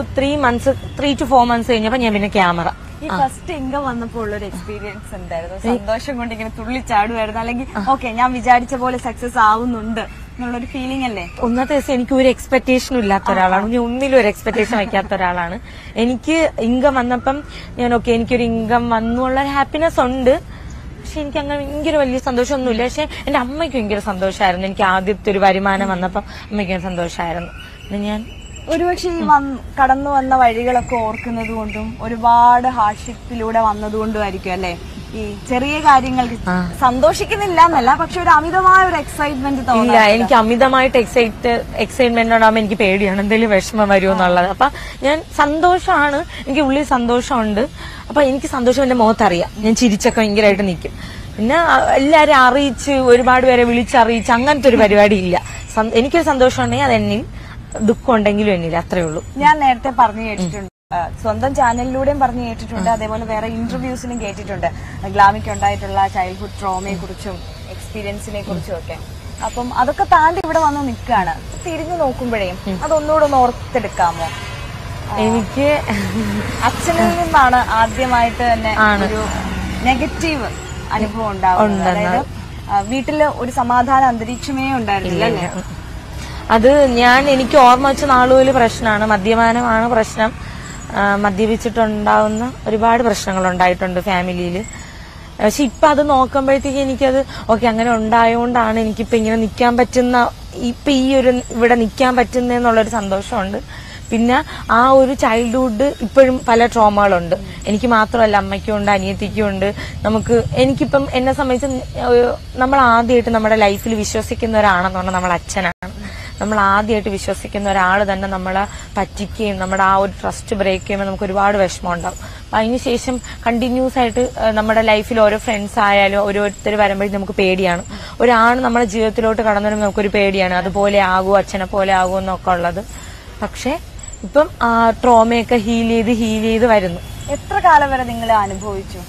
3 to 4 months കഴിഞ്ഞപ്പോ ഞാൻ പിന്നെ ക്യാമറ. ഈ ഫസ്റ്റ് ഇൻകം വന്നപ്പോൾ ഉള്ളൊരു എക്സ്പീരിയൻസ് എന്തായിരുന്നു? സന്തോഷം കൊണ്ട് ഇങ്ങനെ തുള്ളിച്ചാടുമായിരുന്നു, അല്ലെങ്കിൽ ഓക്കെ ഞാൻ വിചാരിച്ച പോലെ സക്സസ് ആവുന്നുണ്ട് എന്നുള്ളൊരു ഫീലിംഗ് അല്ലേ? ഒന്നത്തെ ദിവസം എനിക്ക് ഒരു എക്സ്പെക്ടേഷനും ഇല്ലാത്ത ഒരാളാണ്. ഞാൻ ഒന്നിലും ഒരു എക്സ്പെക്ടേഷൻ വയ്ക്കാത്ത ഒരാളാണ്. എനിക്ക് ഇൻകം വന്നപ്പം എനിക്കൊരു ഇൻകം വന്നുള്ള ഒരു ഹാപ്പിനെസ് ഉണ്ട്. പക്ഷെ എനിക്ക് അങ്ങനെ ഭയങ്കര വലിയ സന്തോഷമൊന്നുമില്ല. പക്ഷെ എന്റെ അമ്മയ്ക്ക് ഭയങ്കര സന്തോഷമായിരുന്നു. എനിക്ക് ആദ്യത്തെ ഒരു വരുമാനം വന്നപ്പം അമ്മയ്ക്ക് സന്തോഷമായിരുന്നു. ഞാൻ ഒരുപക്ഷെ ഈ കടന്നു വന്ന വഴികളൊക്കെ ഓർക്കുന്നത് കൊണ്ടും ഒരുപാട് ഹാർഡ്ഷിപ്പിലൂടെ വന്നതുകൊണ്ടും ആയിരിക്കും അല്ലെ ഈ ചെറിയ കാര്യങ്ങൾക്ക് സന്തോഷിക്കുന്നില്ല എന്നല്ല, പക്ഷെ ഒരു അമിതമായ ഒരു എക്സൈറ്റ്മെന്റ് തോന്നില്ല. എനിക്ക് അമിതമായിട്ട് എക്സൈറ്റ്മെന്റ് ഉണ്ടാകുമ്പോൾ എനിക്ക് പേടിയാണ് എന്തെങ്കിലും വിഷമം വരുമോ എന്നുള്ളത്. അപ്പൊ ഞാൻ സന്തോഷമാണ്, എനിക്ക് ഉള്ളിൽ സന്തോഷമുണ്ട്. അപ്പൊ എനിക്ക് സന്തോഷം എന്റെ മുഖത്തറിയാം. ഞാൻ ചിരിച്ചൊക്കെ ഭയങ്കരമായിട്ട് നിൽക്കും. പിന്നെ എല്ലാരും അറിയിച്ച് ഒരുപാട് പേരെ വിളിച്ചറിയിച്ച് അങ്ങനത്തെ ഒരു പരിപാടി ഇല്ല. എനിക്കൊരു സന്തോഷം ഉണ്ടെങ്കിൽ അത് എന്നിൽ, ദുഃഖം ഉണ്ടെങ്കിലും എന്നില്ല, അത്രേ ഉള്ളൂ. ഞാൻ നേരത്തെ പറഞ്ഞു കേട്ടിട്ടുണ്ട്, സ്വന്തം ചാനലിലൂടെയും പറഞ്ഞു കേട്ടിട്ടുണ്ട്, അതേപോലെ വേറെ ഇന്റർവ്യൂസിലും കേട്ടിട്ടുണ്ട് ഗ്ലാമിക്ക് ഉണ്ടായിട്ടുള്ള ചൈൽഡ്ഹുഡ് ട്രോമയെ കുറിച്ചും എക്സ്പീരിയൻസിനെ കുറിച്ചും ഒക്കെ. അപ്പം അതൊക്കെ താണ്ടി ഇവിടെ വന്ന് നിൽക്കുകയാണ്. തിരിഞ്ഞു നോക്കുമ്പോഴേ അതൊന്നുകൂടെ ഒന്ന് ഓർത്തെടുക്കാമോ? എനിക്ക് അച്ഛനിൽ നിന്നാണ് ആദ്യമായിട്ട് തന്നെ ഒരു നെഗറ്റീവ് അനുഭവം ഉണ്ടാവുന്നത്. അതായത് വീട്ടില് ഒരു സമാധാന അന്തരീക്ഷമേ ഉണ്ടായിരുന്നില്ല. അത് എനിക്ക് ഓർമ്മ വെച്ച നാളുകളിൽ പ്രശ്നമാണ്, മദ്യപാനമാണ് പ്രശ്നം. മദ്യപിച്ചിട്ടുണ്ടാവുന്ന ഒരുപാട് പ്രശ്നങ്ങൾ ഉണ്ടായിട്ടുണ്ട് ഫാമിലിയിൽ. പക്ഷെ ഇപ്പൊ അത് നോക്കുമ്പോഴത്തേക്ക് എനിക്കത് അങ്ങനെ ഉണ്ടായോണ്ടാണ് എനിക്കിപ്പോ ഇങ്ങനെ നിൽക്കാൻ പറ്റുന്ന, ഇപ്പൊ ഇവിടെ നിൽക്കാൻ പറ്റുന്നെന്നുള്ളൊരു സന്തോഷമുണ്ട്. പിന്നെ ആ ഒരു ചൈൽഡ്ഹുഡ് ഇപ്പോഴും പല ട്രോമകളുണ്ട്. എനിക്ക് മാത്രമല്ല, അമ്മയ്ക്കും ഉണ്ട്, അനിയത്തിക്കും ഉണ്ട്. എനിക്കിപ്പം എന്നെ സംബന്ധിച്ച് നമ്മൾ ആദ്യമായിട്ട് നമ്മുടെ ലൈഫിൽ വിശ്വസിക്കുന്ന ഒരാളെന്ന് പറഞ്ഞാൽ നമ്മൾ അച്ഛനാണ്. നമ്മൾ ആദ്യമായിട്ട് വിശ്വസിക്കുന്ന ഒരാൾ തന്നെ നമ്മളെ പറ്റിക്കുകയും നമ്മുടെ ആ ഒരു ട്രസ്റ്റ് ബ്രേക്ക് ചെയ്യുമ്പോൾ നമുക്ക് ഒരുപാട് വിഷമം ഉണ്ടാവും. അപ്പൊ അതിനുശേഷം കണ്ടിന്യൂസ് ആയിട്ട് നമ്മുടെ ലൈഫിൽ ഓരോ ഫ്രണ്ട്സ് ആയാലും ഓരോരുത്തർ വരുമ്പോഴേക്കും നമുക്ക് പേടിയാണ്. ഒരാണ് നമ്മുടെ ജീവിതത്തിലോട്ട് കടന്നു വരുമ്പോൾ നമുക്കൊരു പേടിയാണ്, അതുപോലെ ആകുമോ, അച്ഛനെ പോലെ ആകുമോ എന്നൊക്കെ ഉള്ളത്. പക്ഷെ ഇപ്പം ആ ട്രോമയൊക്കെ ഹീൽ ചെയ്ത് വരുന്നു. എത്ര കാലം വരെ നിങ്ങൾ അനുഭവിച്ചു?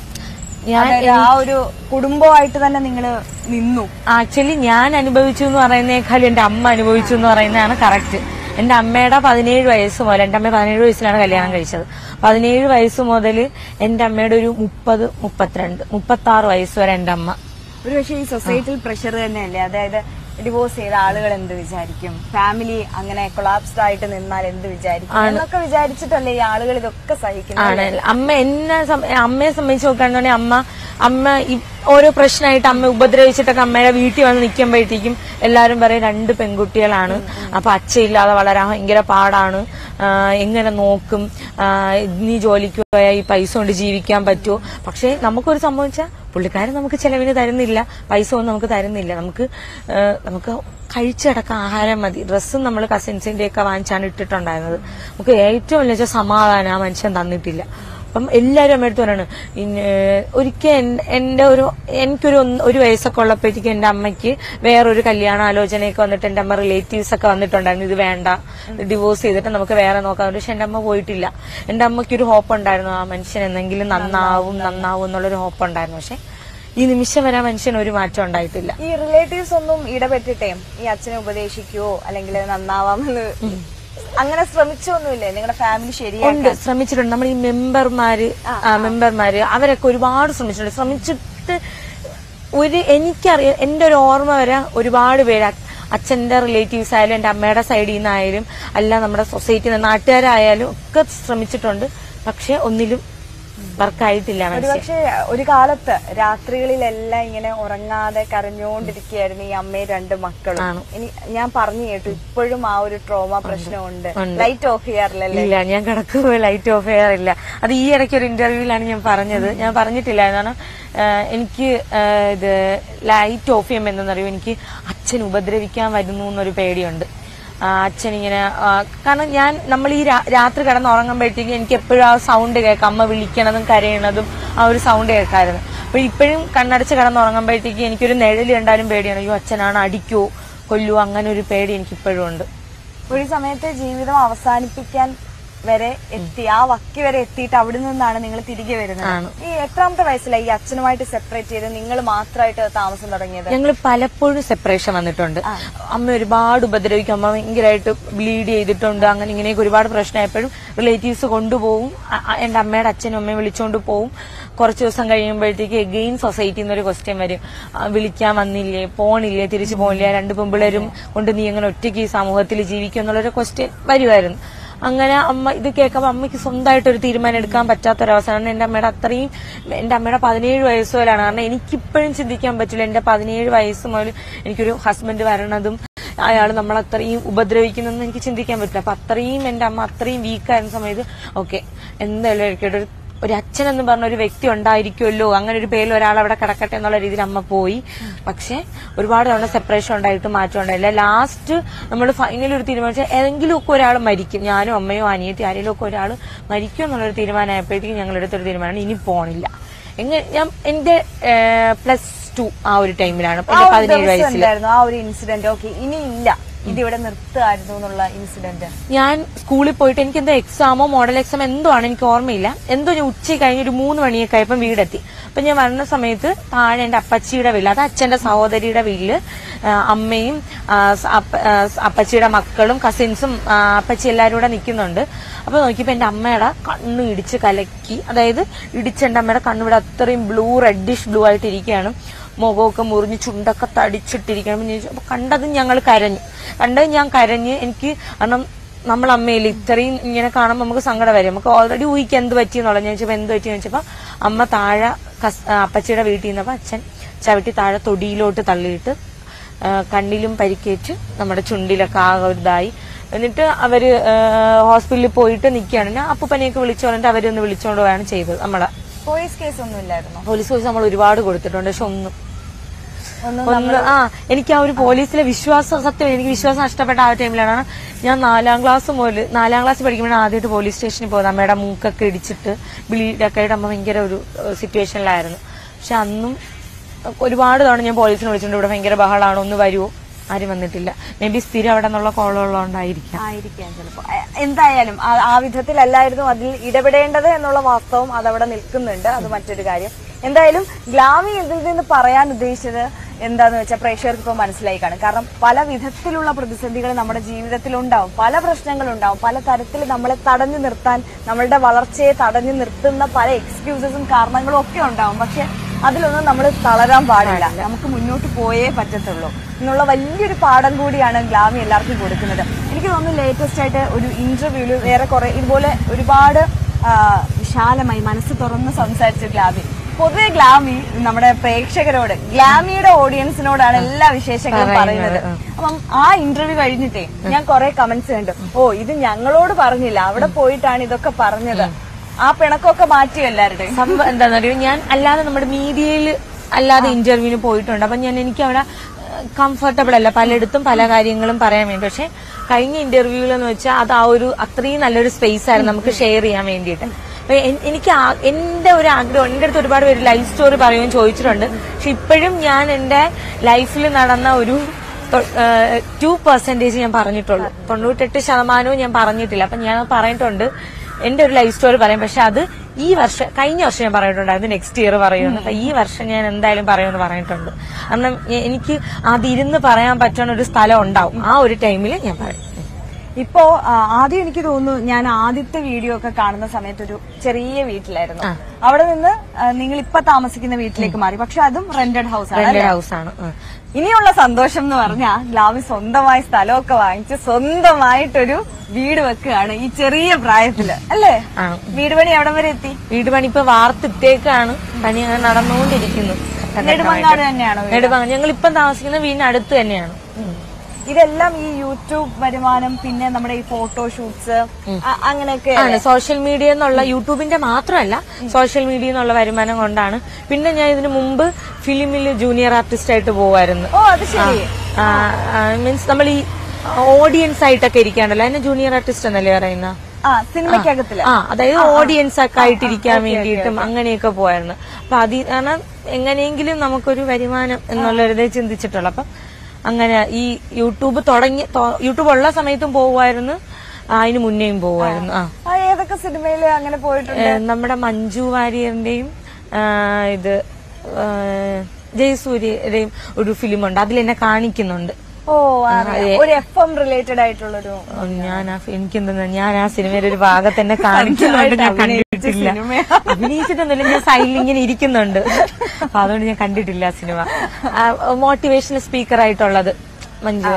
ആ ഒരു കുടുംബമായിട്ട് തന്നെ നിങ്ങൾ നിന്നു? ആക്ച്വലി ഞാൻ അനുഭവിച്ചു എന്ന് പറയുന്നേക്കാളും എന്റെ അമ്മ അനുഭവിച്ചു എന്ന് പറയുന്നതാണ് കറക്റ്റ്. എന്റെ അമ്മയുടെ 17 വയസ്സ് മുതൽ, എന്റെ അമ്മ 17 വയസ്സിലാണ് കല്യാണം കഴിച്ചത്. 17 വയസ്സ് മുതൽ എന്റെ അമ്മയുടെ ഒരു 30, 32, 36 വയസ്സ് വരെ എന്റെ അമ്മ. ഒരു പക്ഷേ ഈ സൊസൈറ്റിയിൽ പ്രഷർ തന്നെയല്ലേ? അതായത് ഡിവോഴ്സ് ചെയ്ത ആളുകൾ എന്ത് വിചാരിക്കും, ഫാമിലി അങ്ങനെ കൊളാപ്സ്ഡ് ആയിട്ട് നിന്നാൽ എന്ത് വിചാരിക്കും എന്നൊക്കെ വിചാരിച്ചിട്ടല്ലേ ഈ ആളുകൾ ഇതൊക്കെ സഹിക്കുന്നത്. അമ്മയെ സംബന്ധിച്ച് നോക്കുകയാണെന്നുണ്ടെങ്കിൽ അമ്മ ഓരോ പ്രശ്നമായിട്ട് അമ്മ ഉപദ്രവിച്ചിട്ടൊക്കെ അമ്മയുടെ വീട്ടിൽ വന്ന് നിൽക്കുമ്പോഴത്തേക്കും എല്ലാരും പറയും 2 പെൺകുട്ടികളാണ്, അപ്പൊ അച്ഛയില്ലാതെ വളരാൻ ഭയങ്കര പാടാണ്, എങ്ങനെ നോക്കും, നീ ജോലിക്ക് പോയാൽ ഈ പൈസ കൊണ്ട് ജീവിക്കാൻ പറ്റുമോ? പക്ഷെ നമുക്കൊരു സംഭവിച്ചാൽ പുള്ളിക്കാരൻ നമുക്ക് ചെലവിന് തരുന്നില്ല, പൈസ ഒന്നും നമുക്ക് തരുന്നില്ല. നമുക്ക് കഴിച്ചടക്കം ആഹാരം മതി. ഡ്രസ്സും നമ്മൾ കസിൻസിന്റെ ഒക്കെ വാങ്ങിച്ചാണ് ഇട്ടിട്ടുണ്ടായിരുന്നത്. നമുക്ക് ഏറ്റവും വലിയ സമാധാനം ആ മനുഷ്യൻ തന്നിട്ടില്ല. അപ്പം എല്ലാവരും അമ്മ എടുത്ത് പറയാണ്. ഒരിക്കൽ എനിക്കൊരു വയസ്സൊക്കെ ഉള്ളപ്പോഴത്തേക്കും എന്റെ അമ്മയ്ക്ക് വേറൊരു കല്യാണ ആലോചനയൊക്കെ വന്നിട്ട് എന്റെ അമ്മ റിലേറ്റീവ്സ് ഒക്കെ വന്നിട്ടുണ്ടായിരുന്നു, ഇത് വേണ്ട, ഡിവോഴ്സ് ചെയ്തിട്ട് നമുക്ക് വേറെ നോക്കാം. പക്ഷെ എന്റെ അമ്മ പോയിട്ടില്ല. എന്റെ അമ്മയ്ക്കൊരു ഹോപ്പ് ഉണ്ടായിരുന്നു, ആ മനുഷ്യൻ എന്തെങ്കിലും നന്നാവും എന്നുള്ളൊരു ഹോപ്പ് ഉണ്ടായിരുന്നു. പക്ഷെ ഈ നിമിഷം വരെ മനുഷ്യൻ ഒരു മാറ്റം ഉണ്ടായിട്ടില്ല. ഈ റിലേറ്റീവ്സ് ഒന്നും ഇടപെട്ടിട്ടേ ഈ അച്ഛനെ ഉപദേശിക്കുവോ അല്ലെങ്കിൽ നന്നാവാമെന്ന് അങ്ങനെ ശ്രമിച്ചൊന്നുമില്ലേ? നിങ്ങളുടെ ഫാമിലി ശരിയാണ് ശ്രമിച്ചിട്ടുണ്ട്. നമ്മൾ ഈ മെമ്പർമാര് അവരൊക്കെ ഒരുപാട് ശ്രമിച്ചിട്ട് എനിക്കറിയാം, എന്റെ ഒരു ഓർമ്മ വരെ ഒരുപാട് പേര് അച്ഛന്റെ റിലേറ്റീവ്സ് ആയാലും എന്റെ അമ്മയുടെ സൈഡിൽ നിന്നായാലും അല്ല നമ്മുടെ സൊസൈറ്റിയിൽ നിന്ന് നാട്ടുകാരായാലും ഒക്കെ ശ്രമിച്ചിട്ടുണ്ട്. പക്ഷെ ഒന്നിലും വർക്കായിട്ടില്ല. പക്ഷെ ഒരു കാലത്ത് രാത്രികളിലെല്ലാം ഇങ്ങനെ ഉറങ്ങാതെ കരഞ്ഞുകൊണ്ടിരിക്കുകയായിരുന്നു ഈ അമ്മയും 2 മക്കളും. ഞാൻ പറഞ്ഞു കേട്ടു ഇപ്പോഴും ആ ഒരു ട്രോമ പ്രശ്നമുണ്ട്. ലൈറ്റ് ഓഫ് ചെയ്യാറില്ലല്ലേ? ഇല്ല, ഞാൻ കിടക്കുമ്പോൾ ലൈറ്റ് ഓഫ് ചെയ്യാറില്ല. അത് ഈ ഇടയ്ക്ക് ഒരു ഇന്റർവ്യൂവിലാണ് ഞാൻ പറഞ്ഞത്. ഞാൻ പറഞ്ഞിട്ടില്ല, കാരണം എനിക്ക് ഇത് ലൈറ്റ് ഓഫ് ചെയ്യുമ്പോൾ എന്തെന്നറിയോ, എനിക്ക് അച്ഛൻ ഉപദ്രവിക്കാൻ വരുന്നു എന്നൊരു പേടിയുണ്ട്. അച്ഛൻ ഇങ്ങനെ കാരണം നമ്മൾ ഈ രാത്രി കിടന്നുറങ്ങുമ്പോഴത്തേക്കും എനിക്ക് എപ്പോഴും ആ സൗണ്ട് കേൾക്കാം, അമ്മ വിളിക്കണതും കരയണതും ആ ഒരു സൗണ്ട് കേൾക്കാമായിരുന്നു. അപ്പൊ ഇപ്പോഴും കണ്ണടച്ച് കിടന്നുറങ്ങുമ്പോഴത്തേക്ക് എനിക്കൊരു നിഴൽ കണ്ടാലും പേടിയാണ്, അയ്യോ അച്ഛനാണ് അടിക്കോ കൊല്ലുവോ, അങ്ങനെ ഒരു പേടി എനിക്ക് ഇപ്പോഴും ഉണ്ട്. ഒരു സമയത്ത് ജീവിതം അവസാനിപ്പിക്കാൻ വരെ എത്തി, ആ വക്കി വരെ എത്തിയിട്ട് അവിടെ നിന്നാണ് നിങ്ങൾ തിരികെ വരുന്നത്. ഈ എത്രാമത്തെ വയസ്സിലായി ഈ അച്ഛനുമായിട്ട് സെപ്പറേറ്റ് ചെയ്ത് നിങ്ങൾ മാത്രമായിട്ട് താമസം തുടങ്ങിയത്? ഞങ്ങൾ പലപ്പോഴും സെപ്പറേഷൻ വന്നിട്ടുണ്ട്. അമ്മ ഒരുപാട് ഉപദ്രവിക്കും, അമ്മ ഭയങ്കരമായിട്ട് ബ്ലീഡ് ചെയ്തിട്ടുണ്ട്, അങ്ങനെ ഇങ്ങനെയൊക്കെ ഒരുപാട് പ്രശ്നമായപ്പോഴും റിലേറ്റീവ്സ് കൊണ്ടുപോകും, എന്റെ അമ്മയുടെ അച്ഛനും അമ്മയും വിളിച്ചുകൊണ്ട് പോകും. കുറച്ച് ദിവസം കഴിയുമ്പോഴത്തേക്ക് എഗെയിൻ സൊസൈറ്റിയിൽ നിന്നൊരു ക്വസ്റ്റ്യൻ വരും, വിളിക്കാൻ വന്നില്ലേ, പോണില്ലേ, തിരിച്ചു പോണില്ല, 2 പെമ്പിള്ളേരും കൊണ്ട് നീ എങ്ങനെ ഒറ്റയ്ക്ക് ഈ സമൂഹത്തിൽ ജീവിക്കും എന്നുള്ളൊരു ക്വസ്റ്റ്യൻ വരുമായിരുന്നു. അങ്ങനെ അമ്മ ഇത് കേൾക്കുമ്പോൾ അമ്മയ്ക്ക് സ്വന്തമായിട്ടൊരു തീരുമാനം എടുക്കാൻ പറ്റാത്തൊരവസ്ഥയാണ്. എന്റെ അമ്മയുടെ 17 വയസ്സ് പോലാണ്. കാരണം എനിക്കിപ്പോഴും ചിന്തിക്കാൻ പറ്റില്ല, എന്റെ 17 വയസ്സ് മുതൽ എനിക്കൊരു ഹസ്ബൻഡ് വരണതും അയാൾ നമ്മളത്രയും ഉപദ്രവിക്കുന്നതെന്ന് എനിക്ക് ചിന്തിക്കാൻ പറ്റില്ല. അപ്പൊ അത്രയും എന്റെ അമ്മ അത്രയും വീക്കായിരുന്ന സമയത്ത് ഓക്കെ എന്തായാലും എനിക്കൊരു അച്ഛനെന്ന് പറഞ്ഞ ഒരു വ്യക്തി ഉണ്ടായിരിക്കുമല്ലോ, അങ്ങനെ ഒരു പേരിൽ ഒരാൾ അവിടെ കിടക്കട്ടെ എന്നുള്ള രീതിയിൽ അമ്മ പോയി. പക്ഷെ ഒരുപാട് തവണ സെപ്പറേഷൻ ഉണ്ടായിട്ട് മാറ്റം ഉണ്ടായില്ല. ലാസ്റ്റ് നമ്മൾ ഫൈനലി ഒരു തീരുമാനിച്ചാൽ ഏതെങ്കിലും ഒക്കെ ഒരാൾ മരിക്കും, ഞാനും അമ്മയോ അനിയത്തി ആരെങ്കിലും ഒക്കെ ഒരാൾ മരിക്കും എന്നുള്ളൊരു തീരുമാനമായപ്പോഴത്തേക്കും ഞങ്ങൾ എടുത്തൊരു തീരുമാനമാണ് ഇനി പോണില്ല. എന്റെ +2 ആ ഒരു ടൈമിലാണ്, 17 വയസ്സിലായിരുന്നു ആ ഒരു ഇൻസിഡന്റ്. ഓക്കെ ഇനി ഇല്ല, ഇതിവിടെ നിർത്തുമായിരുന്നു എന്നുള്ള ഇൻസിഡന്റ്. ഞാൻ സ്കൂളിൽ പോയിട്ട് എനിക്ക് എന്തോ എക്സാമോ മോഡൽ എക്സാം എന്തോ ആണ്, എനിക്ക് ഓർമ്മയില്ല. എന്തോ ഞാൻ ഉച്ചയ്ക്ക് കഴിഞ്ഞ് ഒരു 3 മണിയൊക്കെ ആയപ്പോൾ വീടെത്തി. അപ്പൊ ഞാൻ വരുന്ന സമയത്ത് താഴെ എന്റെ അപ്പച്ചിയുടെ വീട്ടിൽ, അത് അച്ഛന്റെ സഹോദരിയുടെ വീട്ടില് അമ്മയും അപ്പച്ചിയുടെ മക്കളും കസിൻസും അപ്പച്ചി എല്ലാവരും കൂടെ നിൽക്കുന്നുണ്ട്. അപ്പൊ നോക്കിയപ്പോ എന്റെ അമ്മയുടെ കണ്ണ് ഇടിച്ച് കലക്കി, അതായത് ഇടിച്ച് എന്റെ അമ്മയുടെ കണ്ണിവിടെ അത്രയും റെഡിഷ് ബ്ലൂ ആയിട്ട് ഇരിക്കുകയാണ്, മുഖമൊക്കെ മുറിഞ്ഞ് ചുണ്ടൊക്കെ തടിച്ചിട്ടിരിക്കണം. അപ്പൊ കണ്ടതും ഞാൻ കരഞ്ഞ് എനിക്ക് കാരണം നമ്മളമ്മയില്ല ഇത്രയും ഇങ്ങനെ കാണുമ്പോൾ നമുക്ക് സങ്കടം വരും, നമുക്ക് ഓൾറെഡി ഊഹിക്ക് എന്ത് പറ്റിയെന്നുള്ള. ഞാൻ ചോദിച്ചപ്പോൾ എന്ത് പറ്റിയെന്ന് വെച്ചപ്പോ അമ്മ താഴെ അപ്പച്ചിയുടെ വീട്ടിൽ നിന്നപ്പോ അച്ഛൻ ചവിട്ടി താഴെ തൊടിയിലോട്ട് തള്ളിയിട്ട് കണ്ണിലും പരിക്കേറ്റ് നമ്മുടെ ചുണ്ടിലൊക്കെ ആകെ ഇതായി. എന്നിട്ട് അവര് ഹോസ്പിറ്റലിൽ പോയിട്ട് നിൽക്കുകയാണ്. ഞാൻ അപ്പൂപ്പനെയൊക്കെ വിളിച്ചു പറഞ്ഞിട്ട് അവരൊന്ന് വിളിച്ചോണ്ട് പോയാണ് ചെയ്തത്. നമ്മളെ പോലീസ് കേസ് ഒന്നും ഇല്ലായിരുന്നു? പോലീസ് കേസ് നമ്മൾ ഒരുപാട് കൊടുത്തിട്ടുണ്ട്, പക്ഷെ ഒന്നും എനിക്ക് ആ ഒരു പോലീസിലെ വിശ്വാസം, സത്യം എനിക്ക് വിശ്വാസം നഷ്ടപ്പെട്ട ആ ടൈമിലാണ്. ഞാൻ 4ാം ക്ലാസ് പഠിക്കുമ്പോഴാണ് ആദ്യമായിട്ട് പോലീസ് സ്റ്റേഷനിൽ പോകുന്നത്. അമ്മയുടെ മൂക്കൊക്കെ ഇടിച്ചിട്ട് ബ്ലീഡൊക്കെ ആയിട്ട് അമ്മ ഭയങ്കര ഒരു സിറ്റുവേഷനിലായിരുന്നു. പക്ഷെ അന്നും ഒരുപാട് തവണ ഞാൻ പോലീസിനെ വിളിച്ചിട്ടുണ്ട്, ഇവിടെ ഭയങ്കര ബഹളാണ്, ഒന്ന് വരുമോ, ആരും വന്നിട്ടില്ല. മേ ബി സ്ഥിരം അവിടെ നിന്നുള്ള കോളുള്ളതുകൊണ്ടായിരിക്കാം ചിലപ്പോ. എന്തായാലും ആ വിധത്തിലല്ലായിരുന്നു അതിൽ ഇടപെടേണ്ടത് എന്നുള്ള വാസ്തവം അതവിടെ നിൽക്കുന്നുണ്ട്, അത് മറ്റൊരു കാര്യം. എന്തായാലും ഗ്ലാമി ഇതിൽ നിന്ന് പറയാൻ ഉദ്ദേശിച്ചത് എന്താന്ന് വെച്ചാൽ പ്രേക്ഷകർക്ക് ഇപ്പോൾ മനസ്സിലായി കാണും. കാരണം പല വിധത്തിലുള്ള പ്രതിസന്ധികൾ നമ്മുടെ ജീവിതത്തിലുണ്ടാവും, പല പ്രശ്നങ്ങളുണ്ടാവും, പല തരത്തിൽ നമ്മളെ തടഞ്ഞു നിർത്താൻ, നമ്മളുടെ വളർച്ചയെ തടഞ്ഞു നിർത്തുന്ന പല എക്സ്ക്യൂസസും കാരണങ്ങളും ഒക്കെ ഉണ്ടാവും. പക്ഷെ അതിലൊന്നും നമ്മൾ തളരാൻ പാടില്ല, നമുക്ക് മുന്നോട്ട് പോയേ പറ്റത്തുള്ളൂ എന്നുള്ള വലിയൊരു പാഠം കൂടിയാണ് ഗ്ലാമി എല്ലാവർക്കും കൊടുക്കുന്നത്. എനിക്ക് തോന്നുന്നു ലേറ്റസ്റ്റ് ആയിട്ട് ഒരു ഇന്റർവ്യൂവിൽ വേറെ കുറെ ഇതുപോലെ ഒരുപാട് വിശാലമായി മനസ്സ് തുറന്ന് സംസാരിച്ച ഗ്ലാമി. പൊതുവെ ഗ്ലാമി നമ്മുടെ പ്രേക്ഷകരോട്, ഗ്ലാമിയുടെ ഓഡിയൻസിനോടാണ് എല്ലാ വിശേഷങ്ങളും പറയുന്നത്. അപ്പം ആ ഇന്റർവ്യൂ കഴിഞ്ഞിട്ടേ ഞാൻ കുറെ കമന്റ്സ് കണ്ടു, ഇത് ഞങ്ങളോട് പറഞ്ഞില്ല, അവിടെ പോയിട്ടാണ് ഇതൊക്കെ പറഞ്ഞത്. ആ പിണക്കമൊക്കെ മാറ്റി എല്ലാവരുടെയും. സംഭവം എന്താണെന്നറിയോ, ഞാൻ അല്ലാതെ നമ്മുടെ മീഡിയയിൽ അല്ലാതെ ഇന്റർവ്യൂവിന് പോയിട്ടുണ്ട്. അപ്പൊ എനിക്ക് അവിടെ കംഫർട്ടബിൾ അല്ല പലയിടത്തും പല കാര്യങ്ങളും പറയാൻ വേണ്ടി. പക്ഷെ കഴിഞ്ഞ ഇന്റർവ്യൂവിൽ എന്ന് വെച്ചാൽ അത് ആ ഒരു അത്രയും നല്ലൊരു സ്പേസ് ആയിരുന്നു നമുക്ക് ഷെയർ ചെയ്യാൻ വേണ്ടിയിട്ട്. അപ്പൊ എനിക്ക് എന്റെ ഒരു ആഗ്രഹം, എന്റെ അടുത്ത് ഒരുപാട് പേര് ലൈഫ് സ്റ്റോറി പറയുമെന്ന് ചോദിച്ചിട്ടുണ്ട്. പക്ഷെ ഇപ്പോഴും ഞാൻ എന്റെ ലൈഫിൽ നടന്ന ഒരു 2% ഞാൻ പറഞ്ഞിട്ടുള്ളൂ, 98% ഞാൻ പറഞ്ഞിട്ടില്ല. അപ്പൊ ഞാൻ പറഞ്ഞിട്ടുണ്ട് എന്റെ ഒരു ലൈഫ് സ്റ്റോറി പറയും. പക്ഷെ അത് കഴിഞ്ഞ വർഷം ഞാൻ പറഞ്ഞിട്ടുണ്ടായിരുന്നു നെക്സ്റ്റ് ഇയർ പറയുമെന്ന്. അപ്പൊ ഈ വർഷം ഞാൻ എന്തായാലും പറയുമെന്ന് പറഞ്ഞിട്ടുണ്ട്. കാരണം എനിക്ക് അതിരുന്ന് പറയാൻ പറ്റുന്ന ഒരു സ്ഥലം ഉണ്ടാവും, ആ ഒരു ടൈമിൽ ഞാൻ പറയും. ഇപ്പോ ആദ്യം എനിക്ക് തോന്നുന്നു ഞാൻ ആദ്യത്തെ വീഡിയോ ഒക്കെ കാണുന്ന സമയത്ത് ഒരു ചെറിയ വീട്ടിലായിരുന്നു, അവിടെ നിന്ന് നിങ്ങൾ ഇപ്പൊ താമസിക്കുന്ന വീട്ടിലേക്ക് മാറി. പക്ഷെ അതും റെന്റഡ് ഹൗസ് ആണ്. ഇനിയുള്ള സന്തോഷം എന്ന് പറഞ്ഞാൽ ഗ്ലാമി സ്വന്തമായി സ്ഥലമൊക്കെ വാങ്ങിച്ച് സ്വന്തമായിട്ടൊരു വീട് വെക്കുകയാണ് ഈ ചെറിയ പ്രായത്തില്, അല്ലേ? വീട് പണി എവിടം വരെ എത്തി? വീട് പണി ഇപ്പൊ വാർത്തിട്ടേക്കാണ്, പണി നടന്നുകൊണ്ടിരിക്കുന്നു. നെടുമങ്ങാട് തന്നെയാണോ? നെടുമങ്ങാട്. ഞങ്ങൾ ഇപ്പം താമസിക്കുന്ന വീടിനടുത്ത് തന്നെയാണ്. ഇതെല്ലാം ഈ യൂട്യൂബ് വരുമാനം, പിന്നെ നമ്മുടെ ഈ ഫോട്ടോഷൂട്ട്സ് അങ്ങനെയൊക്കെ സോഷ്യൽ മീഡിയ എന്നുള്ള, യൂട്യൂബിന്റെ മാത്രമല്ല സോഷ്യൽ മീഡിയ എന്നുള്ള വരുമാനം കൊണ്ടാണ്. പിന്നെ ഞാൻ ഇതിനു മുമ്പ് ഫിലിമിൽ ജൂനിയർ ആർട്ടിസ്റ്റ് ആയിട്ട് പോവായിരുന്നു. അത് ശരി. മീൻസ് നമ്മൾ ഈ ഓഡിയൻസ് ആയിട്ടൊക്കെ ഇരിക്കാണ്ടല്ലോ, അതിന് ജൂനിയർ ആർട്ടിസ്റ്റ് എന്നല്ലേ പറയുന്ന, സിനിമയ്ക്കകത്തില് അതായത് ഓഡിയൻസ് ഒക്കെ ആയിട്ടിരിക്കാൻ വേണ്ടിയിട്ടും അങ്ങനെയൊക്കെ പോയായിരുന്നു. അപ്പൊ അതിൽ കാരണം എങ്ങനെയെങ്കിലും നമുക്കൊരു വരുമാനം എന്നുള്ളൊരിതേ ചിന്തിച്ചിട്ടുള്ളു. അപ്പം അങ്ങനെ ഈ യൂട്യൂബ് ഉള്ള സമയത്തും പോവുമായിരുന്നു, അതിന് മുന്നേയും പോവുമായിരുന്നു. ഏതൊക്കെ സിനിമയില് അങ്ങനെ പോയിട്ടുണ്ട്? നമ്മുടെ മഞ്ജു വാര്യറിന്റെയും ഇത് ജയസൂര്യയുടെയും ഒരു ഫിലിമുണ്ട്, അതിൽ എന്നെ കാണിക്കുന്നുണ്ട്. ഒരു FM റിലേറ്റഡ് ആയിട്ടുള്ളൊരു. എനിക്കെന്താ, ഞാൻ ആ സിനിമയുടെ ഒരു ഭാഗത്ത് തന്നെ കാണിക്കുന്നുണ്ട്, ഞാൻ കണ്ടിട്ടില്ല. അഭിനയിച്ചിട്ടൊന്നുമില്ല, ഞാൻ സൈഡിൽ ഇങ്ങനെ ഇരിക്കുന്നുണ്ട്. അപ്പൊ അതുകൊണ്ട് ഞാൻ കണ്ടിട്ടില്ല ആ സിനിമ. മോട്ടിവേഷണൽ സ്പീക്കർ ആയിട്ടുള്ളത് മഞ്ജു.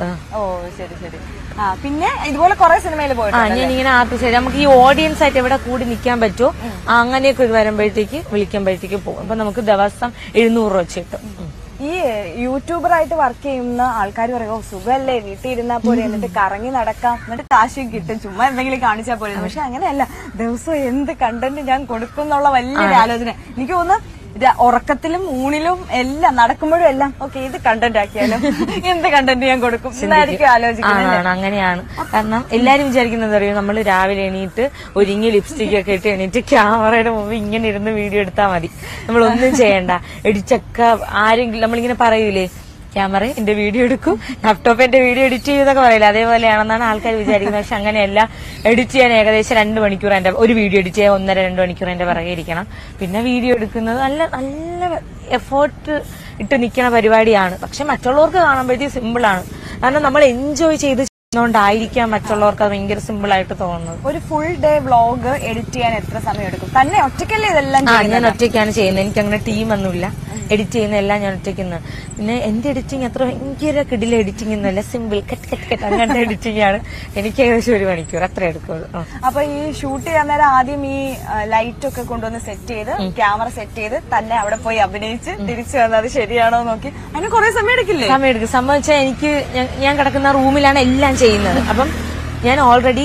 ശരി. പിന്നെ ഇതുപോലെ കുറെ സിനിമയിൽ പോയിട്ടുണ്ട്. ഞാനിങ്ങനെ ആർട്ടിസ്റ്റ്, നമുക്ക് ഈ ഓഡിയൻസ് ആയിട്ട് എവിടെ കൂടി നിൽക്കാൻ പറ്റുമോ അങ്ങനെയൊക്കെ വരുമ്പോഴത്തേക്ക് വിളിക്കുമ്പോഴത്തേക്ക് പോകും. അപ്പൊ നമുക്ക് ദിവസം 700 രൂപ വെച്ച് കിട്ടും. ഈ യൂട്യൂബറായിട്ട് വർക്ക് ചെയ്യുന്ന ആൾക്കാർ പറയുമോ സുഖമല്ലേ, വീട്ടിൽ ഇരുന്നാൽ പോലെ, എന്നിട്ട് കറങ്ങി നടക്കാം, എന്നിട്ട് കാശും കിട്ടും, ചുമ്മാ എന്തെങ്കിലും കാണിച്ചാൽ പോലെ. പക്ഷെ അങ്ങനെയല്ല, ദിവസവും എന്ത് കണ്ടന്റ് ഞാൻ കൊടുക്കും എന്നുള്ള വലിയൊരു ആലോചന. എനിക്ക് തോന്നുന്നു ഉറക്കത്തിലും ഊണിലും എല്ലാം നടക്കുമ്പോഴും എല്ലാം ഓക്കെ ഇത് കണ്ടന്റ് ആക്കിയാലും എന്ത് കണ്ടന്റ് ഞാൻ കൊടുക്കും എന്നായിരിക്കും ആലോചിക്കുന്നത്. അങ്ങനെയാണ്. കാരണം എല്ലാരും വിചാരിക്കുന്നത് അറിയോ, നമ്മൾ രാവിലെ എണീറ്റ് ഒരുങ്ങി ലിപ്സ്റ്റിക് ഒക്കെ ഇട്ട് എണീറ്റ് ക്യാമറയുടെ മുമ്പ് ഇങ്ങനെ ഇരുന്ന് വീഡിയോ എടുത്താൽ മതി, നമ്മളൊന്നും ചെയ്യണ്ട. എഡിറ്റൊക്കെ ആരെങ്കിലും നമ്മളിങ്ങനെ പറയൂലേ, ക്യാമറ എന്റെ വീഡിയോ എടുക്കും, ലാപ്ടോപ്പ് എന്റെ വീഡിയോ എഡിറ്റ് ചെയ്യുന്നൊക്കെ പറയില്ല, അതേപോലെയാണെന്നാണ് ആൾക്കാർ വിചാരിക്കുന്നത്. പക്ഷെ അങ്ങനെയല്ല. എഡിറ്റ് ചെയ്യാൻ ഏകദേശം 2 മണിക്കൂർ ഒരു വീഡിയോ എഡിറ്റ് ചെയ്യാൻ 1.5-2 മണിക്കൂർ എന്റെ പിറകെ ഇരിക്കണം. പിന്നെ വീഡിയോ എടുക്കുന്നത് നല്ല എഫേർട്ട് ഇട്ട് നിൽക്കുന്ന പരിപാടിയാണ്. പക്ഷെ മറ്റുള്ളവർക്ക് കാണുമ്പോഴത്തേക്ക് സിമ്പിളാണ്. കാരണം നമ്മൾ എൻജോയ് ചെയ്ത് ായിരിക്കാം മറ്റുള്ളവർക്ക് അത് ഭയങ്കര സിമ്പിൾ ആയിട്ട് തോന്നുന്നത്. ഒരു ഫുൾ ഡേ വ്ളോഗ് എഡിറ്റ് ചെയ്യാൻ എത്ര സമയം എടുക്കും? തന്നെ ഒറ്റയ്ക്കല്ലേ ഇതെല്ലാം? ഞാൻ ഒറ്റയ്ക്കാണ് ചെയ്യുന്നത്, എനിക്ക് അങ്ങനെ ടീമൊന്നുമില്ല. എഡിറ്റ് ചെയ്യുന്ന എല്ലാം ഞാൻ ഒറ്റയ്ക്കുന്നത്. പിന്നെ എന്റെ എഡിറ്റിംഗ് അത്ര ഭയങ്കര കിടില എഡിറ്റിംഗ് ഒന്നുമല്ല, സിമ്പിൾ കട്ട് അങ്ങനത്തെ എഡിറ്റിംഗ് ആണ്. എനിക്ക് ഏകദേശം 1 മണിക്കൂർ അത്ര എടുക്കുള്ളൂ. അപ്പൊ ഈ ഷൂട്ട് ചെയ്യാൻ നേരം ആദ്യം ഈ ലൈറ്റ് ഒക്കെ കൊണ്ടുവന്ന് സെറ്റ് ചെയ്ത് ക്യാമറ സെറ്റ് ചെയ്ത് തന്നെ അവിടെ പോയി അഭിനയിച്ച് തിരിച്ചു വന്നത് ശരിയാണോ നോക്കി അതിന് കുറെ സമയം എടുക്കില്ലേ? സമയം എടുക്കും. സംബന്ധിച്ചാൽ എനിക്ക് ഞാൻ കിടക്കുന്ന റൂമിലാണ് എല്ലാം ചെയ്യുന്നത്. അപ്പം ഞാൻ ഓൾറെഡി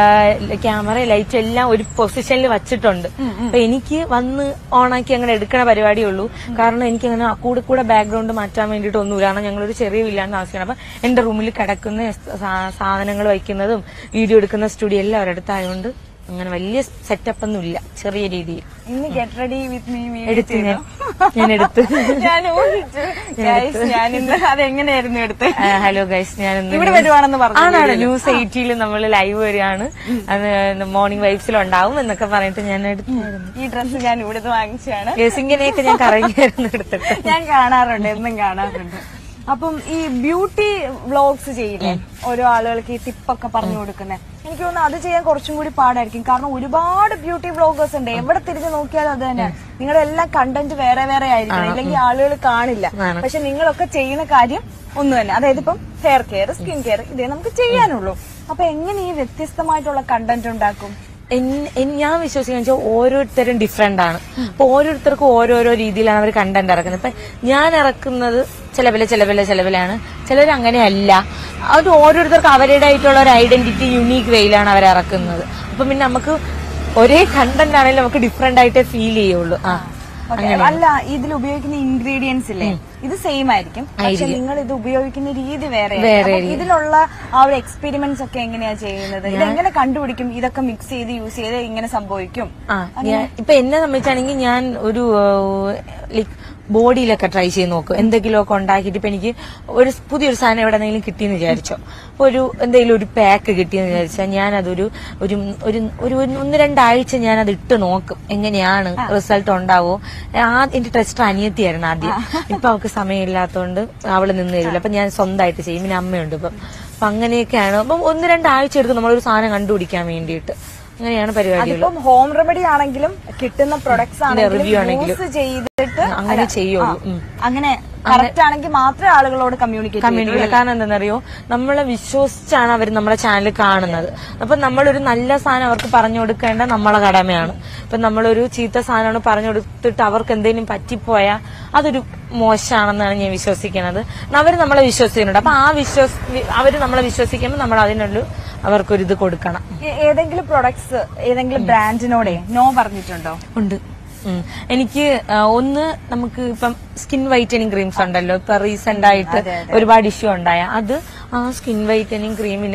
ക്യാമറ ലൈറ്റ് എല്ലാം ഒരു പൊസിഷനിൽ വച്ചിട്ടുണ്ട്. അപ്പൊ എനിക്ക് വന്ന് ഓണാക്കി അങ്ങനെ എടുക്കണ പരിപാടിയേ ഉള്ളൂ. കാരണം എനിക്ക് അങ്ങനെ കൂടെ ബാക്ക്ഗ്രൗണ്ട് മാറ്റാൻ വേണ്ടിയിട്ടൊന്നുമില്ല. കാരണം ഞങ്ങളൊരു ചെറിയ വില്ലാണ്ട് താമസിക്കണം. അപ്പൊ എന്റെ റൂമിൽ കിടക്കുന്ന സാധനങ്ങൾ വയ്ക്കുന്നതും വീഡിയോ എടുക്കുന്ന സ്റ്റുഡിയോ എല്ലാം ഒരിടത്തായതുകൊണ്ട് അങ്ങനെ വലിയ സെറ്റപ്പ് ഒന്നും ഇല്ല, ചെറിയ രീതിയിൽ. ഇന്ന് ഗെറ്റ് റെഡി വിത്ത് മീ എടുത്ത് ഞാൻ എടുത്ത് ഞാൻ ഊഹിച്ചു. ഞാൻ ഇന്ന് അതെങ്ങനെയായിരുന്നു എടുത്ത്? ഹലോ ഗൈസ്, ഞാൻ ഇവിടെ വരുവാണെന്ന് പറഞ്ഞു. ന്യൂസ് 80 നമ്മൾ ലൈവ് വരികയാണ്, അത് മോർണിംഗ് വൈബ്സിലുണ്ടാവും എന്നൊക്കെ പറഞ്ഞിട്ട് ഞാൻ എടുത്തായിരുന്നു. ഈ ഡ്രസ്സ് ഞാൻ ഇവിടുന്ന് വാങ്ങിച്ചാണ്. ഇങ്ങനെയൊക്കെ ഞാൻ കറങ്ങിയായിരുന്നു എടുത്തിട്ട്. ഞാൻ കാണാറുണ്ട്, എന്നും കാണാറുണ്ട്. അപ്പം ഈ ബ്യൂട്ടി വ്ളോഗ്സ് ചെയ്യില്ലേ ഓരോ ആളുകൾക്ക് ഈ ടിപ്പൊക്കെ പറഞ്ഞു കൊടുക്കുന്നത്, എനിക്ക് തോന്നുന്നു അത് ചെയ്യാൻ കുറച്ചും കൂടി പാടായിരിക്കും. കാരണം ഒരുപാട് ബ്യൂട്ടി വ്ളോഗേഴ്സ് ഉണ്ട്, എവിടെ തിരിഞ്ഞു നോക്കിയാലും അത് തന്നെയാണ്. നിങ്ങളുടെ എല്ലാം കണ്ടന്റ് വേറെ ആയിരിക്കണം, ഇല്ലെങ്കിൽ ആളുകൾ കാണില്ല. പക്ഷെ നിങ്ങളൊക്കെ ചെയ്യുന്ന കാര്യം ഒന്ന് തന്നെ, അതായത് ഇപ്പം ഹെയർ കെയർ, സ്കിൻ കെയർ, ഇതേ നമുക്ക് ചെയ്യാനുള്ളൂ. അപ്പൊ എങ്ങനെ ഈ വ്യത്യസ്തമായിട്ടുള്ള കണ്ടന്റ് ഉണ്ടാക്കും? ഞാൻ വിശ്വസിക്കുന്ന വെച്ചാൽ ഓരോരുത്തരും ഡിഫറെന്റ് ആണ്. അപ്പൊ ഓരോരുത്തർക്കും ഓരോരോ രീതിയിലാണ് അവർ കണ്ടന്റ് ഇറക്കുന്നത്. ഇപ്പൊ ഞാൻ ഇറക്കുന്നത് ചിലവിലാണ്, ചിലർ അങ്ങനെയല്ല. അത് ഓരോരുത്തർക്കും അവരുടേതായിട്ടുള്ള ഒരു ഐഡന്റിറ്റി യുണീക്ക് വേയിലാണ് അവർ ഇറക്കുന്നത്. അപ്പൊ പിന്നെ നമുക്ക് ഒരേ കണ്ടന്റ് ആണെങ്കിലും നമുക്ക് ഡിഫറെന്റ് ആയിട്ടേ ഫീൽ ചെയ്യുള്ളൂ. അല്ല, ഇതിൽ ഉപയോഗിക്കുന്ന ഇൻഗ്രീഡിയൻസ് ഇല്ലേ, ഇത് സെയിം ആയിരിക്കും, പക്ഷെ നിങ്ങൾ ഇത് ഉപയോഗിക്കുന്ന രീതി വേറെ. ഇതിലുള്ള ആ ഒരു എക്സ്പെരിമെന്റ്സ് ഒക്കെ എങ്ങനെയാ ചെയ്യുന്നത്? ഇതെങ്ങനെ കണ്ടുപിടിക്കും ഇതൊക്കെ മിക്സ് ചെയ്ത് യൂസ് ചെയ്ത് ഇങ്ങനെ സംഭവിക്കും? ഇപ്പൊ എന്നെ സംബന്ധിച്ചാണെങ്കിൽ ഞാൻ ഒരു ബോഡിയിലൊക്കെ ട്രൈ ചെയ്ത് നോക്കും. എന്തെങ്കിലുമൊക്കെ ഉണ്ടാക്കിയിട്ട് ഇപ്പൊ എനിക്ക് പുതിയൊരു സാധനം എവിടെന്നെങ്കിലും കിട്ടിയെന്ന് വിചാരിച്ചോ, അപ്പൊ എന്തെങ്കിലും ഒരു പാക്ക് കിട്ടിയെന്ന് വിചാരിച്ചാൽ ഞാൻ അതൊരു 1-2 ആഴ്ച ഞാൻ അത് ഇട്ട് നോക്കും, എങ്ങനെയാണ് റിസൾട്ട് ഉണ്ടാവോ. എന്റെ ടെസ്റ്റർ അനിയത്തിയായിരുന്നു ആദ്യം, ഇപ്പൊ അവൾക്ക് സമയമില്ലാത്തതുകൊണ്ട് അവള് നിന്ന് തരില്ല. അപ്പൊ ഞാൻ സ്വന്തമായിട്ട് ചെയ്യും, പിന്നെ അമ്മയുണ്ട് ഇപ്പം. അപ്പൊ അങ്ങനെയൊക്കെയാണ്. അപ്പം 1-2 ആഴ്ച എടുക്കും നമ്മളൊരു സാധനം കണ്ടുപിടിക്കാൻ വേണ്ടിയിട്ട്. അങ്ങനെയാണ് പരിപാടി. ഹോം റെമഡി ആണെങ്കിലും കിട്ടുന്ന പ്രൊഡക്ട്സ് ആണെങ്കിലും യൂസ് ചെയ്തിട്ട് അങ്ങനെ ചെയ്യുള്ളൂ. അങ്ങനെ കറക്റ്റ് ആണെങ്കിൽ മാത്രമേ ആളുകളോട് കമ്മ്യൂണിക്കേറ്റ്. കാരണം എന്താണെന്നറിയോ, നമ്മളെ വിശ്വസിച്ചാണ് അവർ നമ്മുടെ ചാനൽ കാണുന്നത്. അപ്പൊ നമ്മളൊരു നല്ല സാധനം അവർക്ക് പറഞ്ഞു കൊടുക്കേണ്ട നമ്മളെ കടമയാണ്. ഇപ്പൊ നമ്മളൊരു ചീത്ത സാധനമാണ് പറഞ്ഞു കൊടുത്തിട്ട് അവർക്ക് എന്തെങ്കിലും പറ്റിപ്പോയാൽ അതൊരു മോശമാണെന്നാണ് ഞാൻ വിശ്വസിക്കുന്നത്. അവർ നമ്മളെ വിശ്വസിക്കുന്നുണ്ട്. അപ്പൊ അവര് നമ്മളെ വിശ്വസിക്കുമ്പോൾ നമ്മൾ അതിനുള്ളൂ അവർക്കൊരിത് കൊടുക്കണം. ഏതെങ്കിലും പ്രൊഡക്ട്സ് ഏതെങ്കിലും ബ്രാൻഡിനോടെ നോ പറഞ്ഞിട്ടുണ്ടോ? ഉണ്ട്. എനിക്ക് ഒന്ന് നമുക്ക് ഇപ്പം സ്കിൻ വൈറ്റനിങ് ക്രീംസ് ഉണ്ടല്ലോ, ഇപ്പൊ റീസെന്റ് ആയിട്ട് ഒരുപാട് ഇഷ്യൂ ഉണ്ടായ അത് ആ സ്കിൻ വൈറ്റനിങ്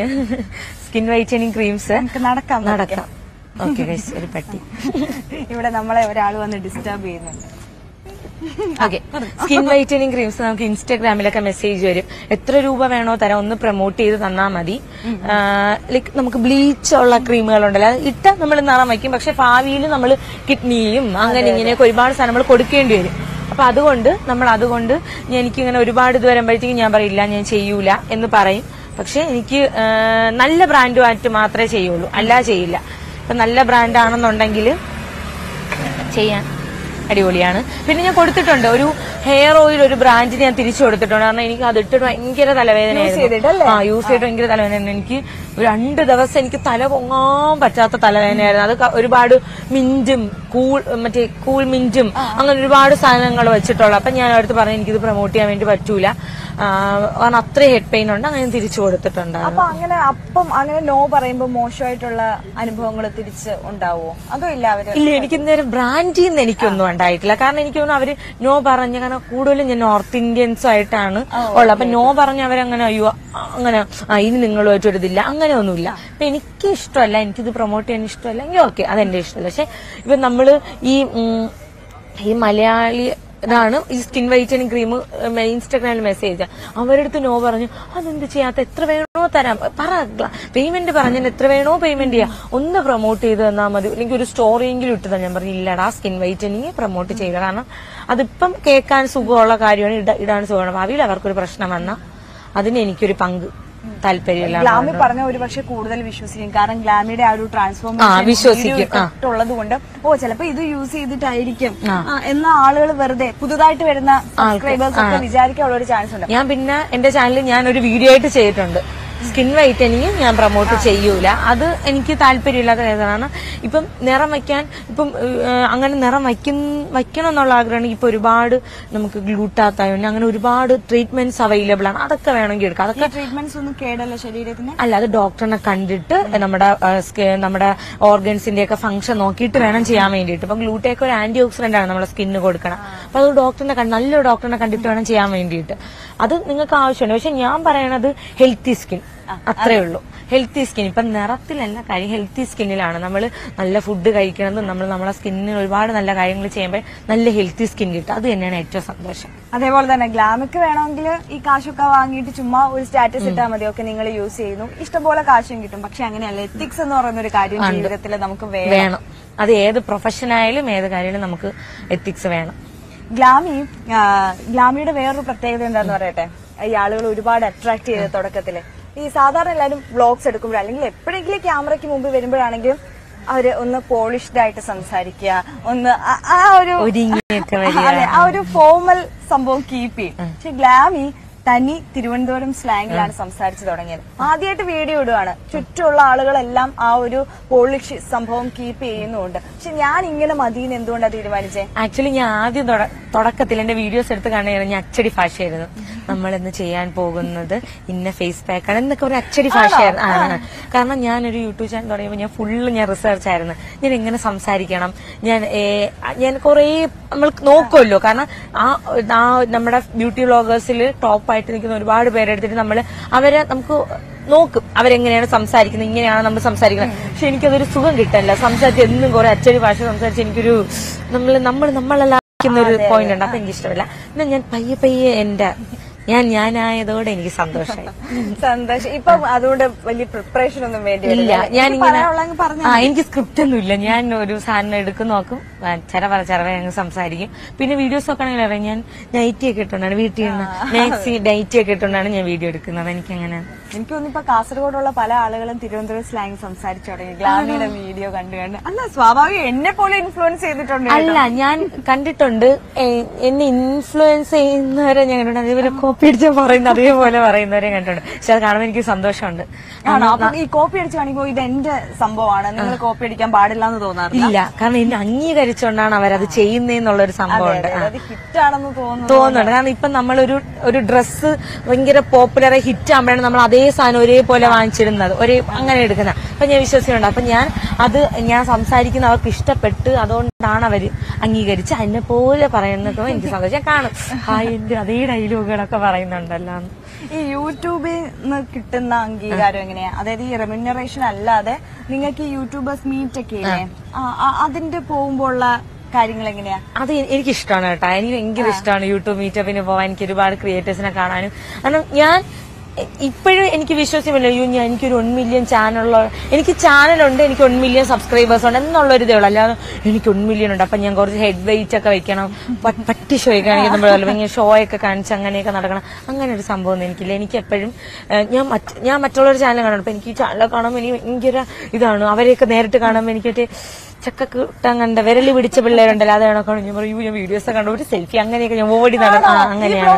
ക്രീംസ് നടക്കാം. ഓക്കെ ഗൈസ്, ഒരു പട്ടി ഇവിടെ നമ്മളെ ഒരാൾ വന്ന് ഡിസ്റ്റർബ് ചെയ്യുന്നുണ്ട്. ഓക്കെ, സ്കിൻ വൈറ്റനിങ് ക്രീംസ് നമുക്ക് ഇൻസ്റ്റാഗ്രാമിലൊക്കെ മെസ്സേജ് വരും, എത്ര രൂപ വേണോ തരാം, ഒന്ന് പ്രൊമോട്ട് ചെയ്ത് തന്നാൽ മതി. ലൈക്ക് നമുക്ക് ബ്ലീച്ച് ഉള്ള ക്രീമുകളുണ്ടല്ലോ, അത് ഇട്ട നമ്മൾ നിറം വയ്ക്കും, പക്ഷെ ഭാവിയിൽ നമ്മൾ കിഡ്നിയും അങ്ങനെ ഇങ്ങനെയൊക്കെ ഒരുപാട് സാധനങ്ങൾ കൊടുക്കേണ്ടി വരും. അപ്പൊ അതുകൊണ്ട് എനിക്കിങ്ങനെ ഒരുപാട് ഇത് വരുമ്പോഴത്തേക്കും ഞാൻ പറയില്ല, ഞാൻ ചെയ്യൂല എന്ന് പറയും. പക്ഷെ എനിക്ക് നല്ല ബ്രാൻഡുമായിട്ട് മാത്രമേ ചെയ്യുള്ളൂ, അല്ലാതെ ചെയ്യില്ല. ഇപ്പൊ നല്ല ബ്രാൻഡാണെന്നുണ്ടെങ്കിൽ ചെയ്യാൻ അടിപൊളിയാണ്. പിന്നെ ഞാൻ കൊടുത്തിട്ടുണ്ട് ഒരു ഹെയർ ഓയിൽ, ഒരു ബ്രാൻഡിന് ഞാൻ തിരിച്ചു കൊടുത്തിട്ടുണ്ട്. കാരണം എനിക്ക് അത് ഇട്ടിട്ട് ഭയങ്കര തലവേദനയായിരുന്നു. യൂസ് ചെയ്തിട്ട് ഭയങ്കര തലവേദന. എനിക്ക് 2 ദിവസം എനിക്ക് തല പൊങ്ങാൻ പറ്റാത്ത തലവേദനയായിരുന്നു. അത് ഒരുപാട് മിഞ്ചും കൂൾ മിഞ്ചും അങ്ങനെ ഒരുപാട് സാധനങ്ങൾ വെച്ചിട്ടുള്ളു. അപ്പൊ ഞാൻ അടുത്ത് പറഞ്ഞു എനിക്കിത് പ്രൊമോട്ട് ചെയ്യാൻ വേണ്ടി പറ്റൂല, കാരണം അത്രയും ഹെഡ് പെയിൻ ഉണ്ട്. അങ്ങനെ തിരിച്ചു കൊടുത്തിട്ടുണ്ട്. അപ്പൊ അങ്ങനെ നോ പറയുമ്പോ മോശമായിട്ടുള്ള അനുഭവങ്ങൾ തിരിച്ച് ഉണ്ടാവോ അതോ ഇല്ല? ഇല്ല, എനിക്ക് ഇന്നേരം ബ്രാൻഡിൽ നിന്ന് എനിക്കൊന്നും ഉണ്ടായിട്ടില്ല. കാരണം എനിക്ക് തോന്നുന്നു അവര് നോ പറഞ്ഞ, കാരണം കൂടുതലും ഞാൻ നോർത്ത് ഇന്ത്യൻസ് ആയിട്ടാണ് ഉള്ളത്. അപ്പൊ നോ പറഞ്ഞ അവരങ്ങനെ അയ്യോ അങ്ങനെ ഇനി നിങ്ങളുമായിട്ട് ഒരു ഇതില്ല, അങ്ങനെയൊന്നുമില്ല. അപ്പൊ എനിക്ക് ഇഷ്ടമല്ല, എനിക്കിത് പ്രൊമോട്ട് ചെയ്യാൻ ഇഷ്ടമല്ല എങ്കിൽ ഓക്കെ, അതെന്റെ ഇഷ്ടമല്ല. പക്ഷെ ഇപ്പൊ നമ്മള് ഈ മലയാളി ഇതാണ് ഈ സ്കിൻ വൈറ്റനിങ് ക്രീം ഇൻസ്റ്റാഗ്രാമിൽ മെസ്സേജ്, അവരുടെ അടുത്ത് നോ പറഞ്ഞു. അതെന്ത് ചെയ്യാത്ത, എത്ര വേണോ തരാം, പേയ്മെന്റ് പറഞ്ഞാൽ എത്ര വേണോ പേയ്മെന്റ് ചെയ്യാം, ഒന്ന് പ്രൊമോട്ട് ചെയ്ത് തന്നാൽ മതി, അല്ലെങ്കിൽ ഒരു സ്റ്റോറിയെങ്കിലും ഇട്ടതാ. ഞാൻ പറഞ്ഞു ഇല്ലടാ, സ്കിൻ വൈറ്റനിങ് പ്രൊമോട്ട് ചെയ്യുക, കാരണം അതിപ്പം കേൾക്കാൻ സുഖമുള്ള കാര്യമാണ്, ഇടാൻ സുഖമാണ്. ഭാവിയിൽ അവർക്കൊരു പ്രശ്നം വന്നാൽ അതിന് എനിക്കൊരു പങ്ക് താല്പര്യമില്ല. ഗ്ലാമി പറഞ്ഞ ഒരു പക്ഷെ കൂടുതൽ വിശ്വസിക്കും, കാരണം ഗ്ലാമിയുടെ ആ ഒരു ട്രാൻസ്ഫോർമേഷൻ ഉള്ളത് കൊണ്ട് ചിലപ്പോ ഇത് യൂസ് ചെയ്തിട്ടായിരിക്കും എന്ന ആളുകൾ വെറുതെ പുതുതായിട്ട് വരുന്ന സബ്സ്ക്രൈബേഴ്സ് ഒക്കെ വിചാരിക്കാനുള്ള ഒരു ചാൻസ് ഉണ്ട്. ഞാൻ പിന്നെ എന്റെ ചാനലിൽ ഞാൻ ഒരു വീഡിയോ ആയിട്ട് ചെയ്തിട്ടുണ്ട്, സ്കിൻ വൈറ്റനിങ് ഞാൻ പ്രൊമോട്ട് ചെയ്യൂല. അത് എനിക്ക് താല്പര്യമില്ലാത്ത കാര്യമാണ്. ഇപ്പം നിറം വയ്ക്കാൻ അങ്ങനെ നിറം വയ്ക്കണം എന്നുള്ള ആഗ്രഹമാണെങ്കിൽ ഇപ്പൊ ഒരുപാട് നമുക്ക് ഗ്ലൂട്ടാത്തയോൺ അങ്ങനെ ഒരുപാട് ട്രീറ്റ്മെന്റ്സ് അവൈലബിൾ ആണ്. അതൊക്കെ വേണമെങ്കിൽ എടുക്കാം. അതൊക്കെ ട്രീറ്റ്മെന്റ്സ് ഒന്നും കേടല്ല ശരീരത്തിന്. അല്ല, അത് ഡോക്ടറിനെ കണ്ടിട്ട് നമ്മുടെ ഓർഗൻസിന്റെ ഒക്കെ ഫംഗ്ഷൻ നോക്കിയിട്ട് വേണം ചെയ്യാൻ വേണ്ടിയിട്ട്. ഇപ്പൊ ഗ്ലൂട്ടേക്ക് ഒരു ആന്റി ഓക്സിഡന്റ് ആണ് നമ്മുടെ സ്കിന്നിന് കൊടുക്കണം. അപ്പൊ അത് നല്ലൊരു ഡോക്ടറിനെ കണ്ടിട്ട് വേണം ചെയ്യാൻ വേണ്ടിയിട്ട്. അത് നിങ്ങൾക്ക് ആവശ്യമുണ്ട്. പക്ഷെ ഞാൻ പറയണത് ഹെൽത്തി സ്കിൻ, അത്രേ ഉള്ളൂ. ഹെൽത്തി സ്കിൻ ഇപ്പം നിറത്തിലല്ല കാര്യം, ഹെൽത്തി സ്കിന്നിലാണ്. നമ്മൾ നല്ല ഫുഡ് കഴിക്കണത്, നമ്മളെ സ്കിന്നിന് ഒരുപാട് നല്ല കാര്യങ്ങൾ ചെയ്യുമ്പോൾ നല്ല ഹെൽത്തി സ്കിൻ കിട്ടും. അത് തന്നെയാണ് ഏറ്റവും സന്തോഷം. അതേപോലെ തന്നെ ഗ്ലാമിക്ക് വേണമെങ്കിൽ ഈ കാശൊക്കെ വാങ്ങിയിട്ട് ചുമ്മാ ഒരു സ്റ്റാറ്റസ് ഇട്ടാൽ മതി, ഒക്കെ നിങ്ങൾ യൂസ് ചെയ്യുന്നു, ഇഷ്ടംപോലെ കാശും കിട്ടും. പക്ഷെ അങ്ങനെയല്ല, എത്തിക്സ് എന്ന് പറയുന്ന ഒരു കാര്യം ജീവിതത്തിൽ നമുക്ക് വേണം. അത് ഏത് പ്രൊഫഷൻ ആയാലും ഏത് കാര്യമായാലും നമുക്ക് എത്തിക്സ് വേണം. ഗ്ലാമിയുടെ വേറൊരു പ്രത്യേകത എന്താന്ന് പറയട്ടെ, ഈ ആളുകൾ ഒരുപാട് അട്രാക്ട് ചെയ്ത തുടക്കത്തില് ഈ സാധാരണ എല്ലാവരും വ്ളോഗ്സ് എടുക്കുമ്പോൾ അല്ലെങ്കിൽ എപ്പോഴെങ്കിലും ക്യാമറയ്ക്ക് മുമ്പ് വരുമ്പോഴാണെങ്കിലും അവര് ഒന്ന് പോളിഷ്ഡ് ആയിട്ട് സംസാരിക്കുക, ഒന്ന് ആ ഒരു ഫോർമൽ സംഭവം കീപ്പ് ചെയ്യും. പക്ഷെ ഗ്ലാമി തനി തിരുവനന്തപുരം സ്ലാങ്ങിലാണ് സംസാരിച്ചു തുടങ്ങിയത്. ആദ്യമായിട്ട് വീഡിയോ ഇടുകയാണ്, ചുറ്റുമുള്ള ആളുകളെല്ലാം ആ ഒരു പോളിഷ് സംഭവം കീപ്പ് ചെയ്യുന്നുണ്ട്. പക്ഷെ ഞാൻ ഇങ്ങനെ മതിയെന്ന് എന്തുകൊണ്ടാണ് തീരുമാനിച്ചേ? ആക്ച്വലി ഞാൻ ആദ്യം തുടക്കത്തിൽ എന്റെ വീഡിയോസ് എടുത്ത് കാണുകയായിരുന്നു, ഞാൻ അച്ചടി ഭാഷയായിരുന്നു. നമ്മളിന്ന് ചെയ്യാൻ പോകുന്നത് ഇന്ന ഫേസ് പാക്കാണ് എന്നൊക്കെ ഒരു അച്ചടി ഭാഷയായിരുന്നു. കാരണം ഞാനൊരു യൂട്യൂബ് ചാനൽ തുടങ്ങിയപ്പോൾ ഞാൻ റിസർച്ച് ആയിരുന്നു. ഞാൻ എങ്ങനെ സംസാരിക്കണം, ഞാൻ കുറെ നമ്മൾ നോക്കുമല്ലോ. കാരണം ആ നമ്മുടെ ബ്യൂട്ടി വ്ളോഗേഴ്സിൽ ടോപ്പായിട്ട് നിൽക്കുന്ന ഒരുപാട് പേരെടുത്തിട്ട് അവരെ നമുക്ക് നോക്കും, അവരെങ്ങനെയാണ് സംസാരിക്കുന്നത്, ഇങ്ങനെയാണ് നമ്മൾ സംസാരിക്കുന്നത്. പക്ഷെ എനിക്കതൊരു സുഖം കിട്ടില്ല. സംസാരിച്ച് എന്നും കുറെ അച്ചടി ഭാഷ സംസാരിച്ച് എനിക്കൊരു നമ്മളെല്ലാം ഒരു പോയിന്റ് ഉണ്ട്. അപ്പൊ എനിക്കിഷ്ടമില്ല. എന്നാൽ ഞാൻ പയ്യെ ഞാനായതോടെ എനിക്ക് സന്തോഷമായി. ഇപ്പം അതുകൊണ്ട് വലിയ പ്രിപ്പറേഷൻ ഒന്നും വേണ്ടിയില്ല. ഞാനിങ്ങനെ എനിക്ക് സ്ക്രിപ്റ്റ് ഒന്നും ഇല്ല. ഞാൻ ഒരു സാധനം എടുക്കും, നോക്കും, ചരവ അങ്ങ് സംസാരിക്കും. പിന്നെ വീഡിയോസ് ഒക്കെ ആണെങ്കിൽ അറിയാം, ഞാൻ നൈറ്റി ഒക്കെ ഇട്ടുകൊണ്ടാണ് വീട്ടിൽ നിന്ന് നൈറ്റി ഒക്കെ ഇട്ടുകൊണ്ടാണ് ഞാൻ വീഡിയോ എടുക്കുന്നത്. എനിക്കങ്ങനെ തോന്നിപ്പോ കാസർഗോഡുള്ള പല ആളുകളും തിരുവനന്തപുരം സ്ലാങ് സംസാരിച്ചു തുടങ്ങി ഗ്ലാമിയുടെ വീഡിയോ കണ്ടു. അല്ല, സ്വാഭാവികം എന്നെ പോലെ ഇൻഫ്ലുവൻസ് ചെയ്തിട്ടുണ്ട്. അല്ല, ഞാൻ കണ്ടിട്ടുണ്ട്, എന്നെ ഇൻഫ്ലുവൻസ് ചെയ്യുന്നവരെ ഞാൻ കണ്ടിട്ടുണ്ട്. അതേപോലെ കോപ്പി അടിച്ച് പറയുന്ന അതേപോലെ പറയുന്നവരെ കണ്ടിട്ടുണ്ട്. പക്ഷെ അത് കാണുമ്പോൾ എനിക്ക് സന്തോഷമുണ്ട്. ഈ കോപ്പി അടിച്ച് കാണിക്കുമ്പോൾ ഇത് എന്റെ സംഭവമാണ്, നിങ്ങൾ കോപ്പി അടിക്കാൻ പാടില്ല എന്ന് തോന്നാറില്ല. കാരണം എന്നെ അംഗീകരിച്ചുകൊണ്ടാണ് അവരത് ചെയ്യുന്നതെന്നുള്ളൊരു സംഭവമുണ്ട്, ഹിറ്റാണെന്ന് തോന്നുന്നുണ്ട്. കാരണം ഇപ്പൊ നമ്മളൊരു ഡ്രസ്സ് ഭയങ്കര പോപ്പുലറായി ഹിറ്റ് ആകുമ്പോഴാണ് നമ്മൾ അതേ സാധനം ഒരേപോലെ വാങ്ങിച്ചിരുന്നത്, അങ്ങനെ എടുക്കുന്ന. അപ്പൊ ഞാൻ വിശ്വസിക്കുന്നുണ്ട്. അപ്പൊ ഞാൻ സംസാരിക്കുന്ന അവർക്ക് ഇഷ്ടപ്പെട്ട് അതുകൊണ്ടാണ് അവര് അംഗീകരിച്ച് അതിനെ പോലെ പറയുന്നതോ എനിക്ക് സന്തോഷം. ഞാൻ കാണും എന്റെ അതേ ഡയലോഗുകളൊക്കെ പറയുന്നുണ്ടല്ലോ. ഈ യൂട്യൂബിൽ നിന്ന് കിട്ടുന്ന അംഗീകാരം എങ്ങനെയാ? അതായത് ഈ റെമ്യൂണറേഷൻ അല്ലാതെ നിങ്ങൾക്ക് ഈ യൂട്യൂബേഴ്സ് മീറ്റ് ഒക്കെ ഇല്ലേ, അതിന്റെ പോകുമ്പോഴുള്ള കാര്യങ്ങൾ എങ്ങനെയാ? അത് എനിക്കിഷ്ടമാണ് കേട്ടോ. എനിക്ക് ഭയങ്കര ഇഷ്ടമാണ് യൂട്യൂബ് മീറ്റപ്പിന് പോവാൻ. എനിക്ക് ഒരുപാട് ക്രിയേറ്റേഴ്സിനെ കാണാനും. കാരണം ഞാൻ ഇപ്പോഴും എനിക്ക് വിശ്വസിക്കില്ല എനിക്കൊരു 1 മില്യൺ ചാനലുള്ള എനിക്ക് ചാനലുണ്ട്, എനിക്ക് 1 മില്യൺ സബ്സ്ക്രൈബേഴ്സ് ഉണ്ട് എന്നുള്ളൊരിതേ ഉള്ളൂ. അല്ലാതെ എനിക്ക് 1 മില്യൺ ഉണ്ട് അപ്പൊ ഞാൻ കുറച്ച് ഹെഡ് വെയിറ്റ് ഒക്കെ വെക്കണം, പട്ടി ഷോ ഒക്കെ കാണിക്കുമ്പോഴല്ലോ ഇങ്ങനെ ഷോ ഒക്കെ കാണിച്ച് അങ്ങനെയൊക്കെ നടക്കണം. അങ്ങനെ ഒരു സംഭവം ഒന്നും എനിക്കില്ല. എനിക്ക് എപ്പോഴും ഞാൻ മറ്റുള്ളൊരു ചാനൽ കാണണം. അപ്പൊ എനിക്ക് ഈ ചാനൽ കാണുമ്പോൾ എനിക്ക് ഭയങ്കര ഇതാണ്. അവരെയൊക്കെ നേരിട്ട് കാണുമ്പോൾ എനിക്ക് ചക്കൂട്ടം കണ്ട വിരലി പിടിച്ച പിള്ളേരുണ്ടല്ലോ, അത് കണക്കാണ്. ഞാൻ പറയും ഞാൻ വീഡിയോസ് കണ്ട ഒരു സെൽഫി അങ്ങനെയൊക്കെ ഞാൻ ഓടി അങ്ങനെയാണ്.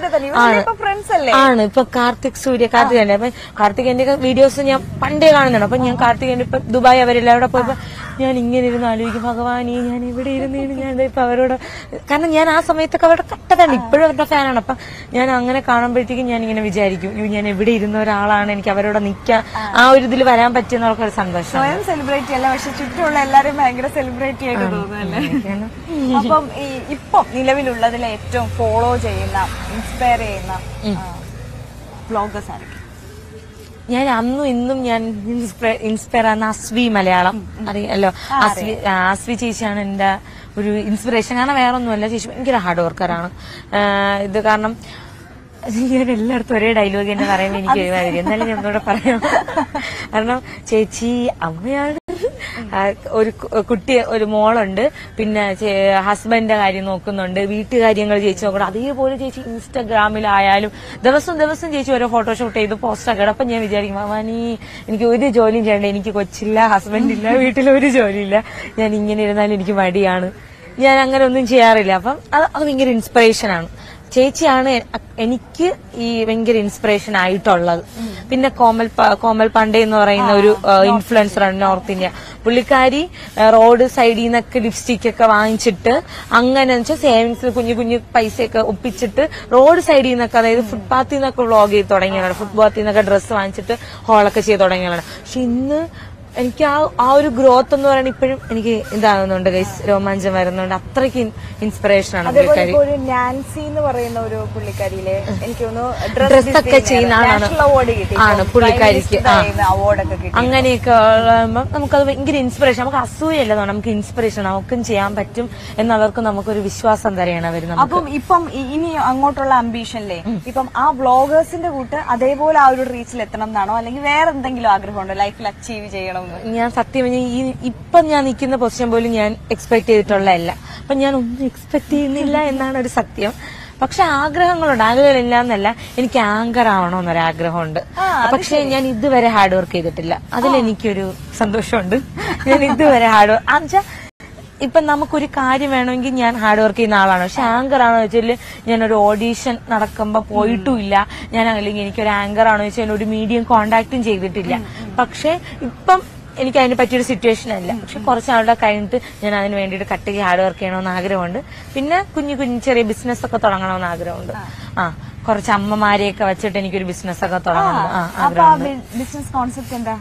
ഇപ്പൊ കാർത്തിക് കാർത്തികേന്റെ അപ്പൊ കാർത്തികേന്റെ വീഡിയോസ് ഞാൻ പണ്ടേ കാണുന്നുണ്ട്. അപ്പൊ ഞാൻ കാർത്തികേന്റെ ഇപ്പൊ ദുബായ് അവരെല്ലാം അവിടെ പോയപ്പോ ഞാൻ ഇങ്ങനെ ഇരുന്ന് ആലോചിക്കും, ഭഗവാനീ ഞാൻ എവിടെ ഇരുന്നേന് ഞാൻ ഇപ്പൊ അവരോട്. കാരണം ഞാൻ ആ സമയത്തൊക്കെ അവരുടെ കട്ടതാണ്, ഇപ്പോഴും അവരുടെ ഫാനാണ്. അപ്പൊ ഞാൻ അങ്ങനെ കാണുമ്പോഴത്തേക്കും ഞാൻ ഇങ്ങനെ വിചാരിക്കും ഞാൻ എവിടെ ഇരുന്ന ഒരാളാണ്, എനിക്ക് അവരോട് നിൽക്കാൻ ആ ഒരു ഇതിൽ വരാൻ പറ്റിയെന്നൊക്കെ ഒരു സന്തോഷം. സ്വയം സെലിബ്രേറ്റ് അല്ല, പക്ഷെ ചുറ്റുമുള്ള എല്ലാരും ഭയങ്കര സെലിബ്രേറ്റ് ആയിട്ട് തോന്നുന്നല്ലേ. അപ്പം ഇപ്പം നിലവിലുള്ളതിൽ ഏറ്റവും ഫോളോ ചെയ്യുന്ന ഇൻസ്പയർ ചെയ്യുന്ന വ്ളോഗേഴ്സ് ആയിരിക്കും? ഞാൻ അന്നും ഇന്നും ഞാൻ ഇൻസ്പയർ ആകുന്ന അസ്വി മലയാളം അറിയാലോ. അസ്വി ചേച്ചിയാണ് എന്റെ ഒരു ഇൻസ്പിറേഷൻ. കാരണം വേറെ ഒന്നുമല്ല, ചേച്ചി ഭയങ്കര ഹാർഡ് വർക്കറാണ്. ഇത് കാരണം ഞാൻ എല്ലായിടത്തും ഒരേ ഡയലോഗ് തന്നെ പറയുമ്പോൾ എനിക്ക് വരും. എന്നാലും ഞാൻ ഒന്നുകൂടെ പറയാം. കാരണം ചേച്ചി അമ്മയാണ്, ഒരു കുട്ടി ഒരു മോളുണ്ട്, പിന്നെ ഹസ്ബൻഡിന്റെ കാര്യം നോക്കുന്നുണ്ട്, വീട്ടുകാര്യങ്ങൾ ചേച്ചി നോക്കണം. അതേപോലെ ചേച്ചി ഇൻസ്റ്റാഗ്രാമിലായാലും ദിവസം ചേച്ചി ഓരോ ഫോട്ടോഷൂട്ട് ചെയ്ത് പോസ്റ്റൊക്കെ ഇടും. അപ്പൊ ഞാൻ വിചാരിക്കും ഭവാനി എനിക്ക് ഒരു ജോലിയും ചെയ്യണ്ട, എനിക്ക് കൊച്ചില്ല, ഹസ്ബൻഡില്ല, വീട്ടിലൊരു ജോലിയില്ല, ഞാൻ ഇങ്ങനെ ഇരുന്നാലും എനിക്ക് മടിയാണ്, ഞാൻ അങ്ങനെ ഒന്നും ചെയ്യാറില്ല. അപ്പം അത് ഭയങ്കര ഇൻസ്പിറേഷനാണ്. ചേച്ചിയാണ് എനിക്ക് ഈ ഭയങ്കര ഇൻസ്പിറേഷൻ ആയിട്ടുള്ളത്. പിന്നെ കോമൽ പാണ്ഡെ എന്ന് പറയുന്ന ഒരു ഇൻഫ്ലുവൻസറാണ് നോർത്ത് ഇന്ത്യ. പുള്ളിക്കാരി റോഡ് സൈഡിൽ നിന്നൊക്കെ ലിപ്സ്റ്റിക് ഒക്കെ വാങ്ങിച്ചിട്ട് അങ്ങനെ വെച്ചാൽ സേവിങ്സിൽ കുഞ്ഞു പൈസയൊക്കെ ഒപ്പിച്ചിട്ട് റോഡ് സൈഡിൽ നിന്നൊക്കെ, അതായത് ഫുട്പാത്തിൽ നിന്നൊക്കെ വ്ളോഗ് ചെയ്ത് തുടങ്ങിയതാണ്. ഫുട്പാത്തിൽ നിന്നൊക്കെ ഡ്രസ്സ് വാങ്ങിച്ചിട്ട് ഹോളൊക്കെ ചെയ്ത് തുടങ്ങിയതാണ്. പക്ഷെ ഇന്ന് എനിക്ക് ആ ഒരു ഗ്രോത്ത് എന്ന് പറയുന്നത് ഇപ്പോഴും എനിക്ക് ഇതാകുന്നുണ്ട്, രോമാഞ്ചം വരുന്നുണ്ട്. അത്രയ്ക്ക് ഇൻസ്പിറേഷൻ ആണ് പുള്ളിക്കാരി. നാൻസി എന്ന് പറയുന്ന ഒരു പുള്ളിക്കാരിയിലെ എനിക്ക് ഡ്രസ്സൊക്കെ ചെയ്യുന്ന ആണ് പുള്ളിക്കാരിക്ക്. അങ്ങനെയൊക്കെ നമുക്കത് ഭയങ്കര ഇൻസ്പിറേഷൻ. നമുക്ക് അസൂയല്ല, നമുക്ക് ഇൻസ്പിറേഷൻ, നമുക്കും ചെയ്യാൻ പറ്റും എന്നവർക്ക് നമുക്കൊരു വിശ്വാസം തരെയാണ് അവർ. അപ്പം ഇപ്പം ഇനി അങ്ങോട്ടുള്ള അംബീഷനിലെ ഇപ്പം ആ വ്ളോഗേഴ്സിന്റെ കൂട്ട് അതേപോലെ ആ ഒരു റീച്ചിൽ എത്തണം എന്നാണോ, അല്ലെങ്കിൽ വേറെ എന്തെങ്കിലും ആഗ്രഹമുണ്ടോ ലൈഫിൽ അച്ചീവ് ചെയ്യണം? ഞാൻ സത്യം ഇപ്പം ഞാൻ നിൽക്കുന്ന പൊസിഷൻ പോലും ഞാൻ എക്സ്പെക്ട് ചെയ്തിട്ടുള്ളതല്ല. അപ്പൊ ഞാൻ ഒന്നും എക്സ്പെക്ട് ചെയ്യുന്നില്ല എന്നാണ് ഒരു സത്യം. പക്ഷെ ആഗ്രഹങ്ങളുണ്ട്, ആഗ്രഹമില്ല എന്നല്ല, എനിക്ക് ആങ്കർ ആവണമെന്നൊരാഗ്രഹമുണ്ട്. പക്ഷെ ഞാൻ ഇതുവരെ ഹാർഡ് വർക്ക് ചെയ്തിട്ടില്ല, അതിലെനിക്കൊരു സന്തോഷമുണ്ട്. ഞാൻ ഇതുവരെ ഹാർഡ് വർക്ക് ഇപ്പൊ നമുക്കൊരു കാര്യം വേണമെങ്കിൽ ഞാൻ ഹാർഡ് വർക്ക് ചെയ്യുന്ന ആളാണ്. പക്ഷെ ആങ്കർ ആണോ വെച്ചാൽ ഞാനൊരു ഓഡീഷൻ നടക്കുമ്പോ പോയിട്ടുമില്ല. ഞാൻ അല്ലെങ്കിൽ എനിക്കൊരു ആങ്കർ ആണോ വെച്ചാൽ ഒരു മീഡിയം കോണ്ടാക്ടും ചെയ്തിട്ടില്ല. പക്ഷെ ഇപ്പം എനിക്ക് അതിന് പറ്റിയൊരു സിറ്റുവേഷൻ അല്ല. പക്ഷെ കുറച്ചാളുടെ കഴിഞ്ഞിട്ട് ഞാൻ അതിന് വേണ്ടിയിട്ട് കട്ടയ്ക്ക് ഹാർഡ് വർക്ക് ചെയ്യണമെന്ന് ആഗ്രഹമുണ്ട്. പിന്നെ കുഞ്ഞു ചെറിയ ബിസിനസ് ഒക്കെ തുടങ്ങണമെന്ന് ആഗ്രഹമുണ്ട്. കുറച്ച് അമ്മമാരെയൊക്കെ വെച്ചിട്ട് എനിക്കൊരു ബിസിനസ് ഒക്കെ തുടങ്ങണം ആഗ്രഹമുണ്ട്. ബിസിനസ് കോൺസെപ്റ്റ് എന്താ?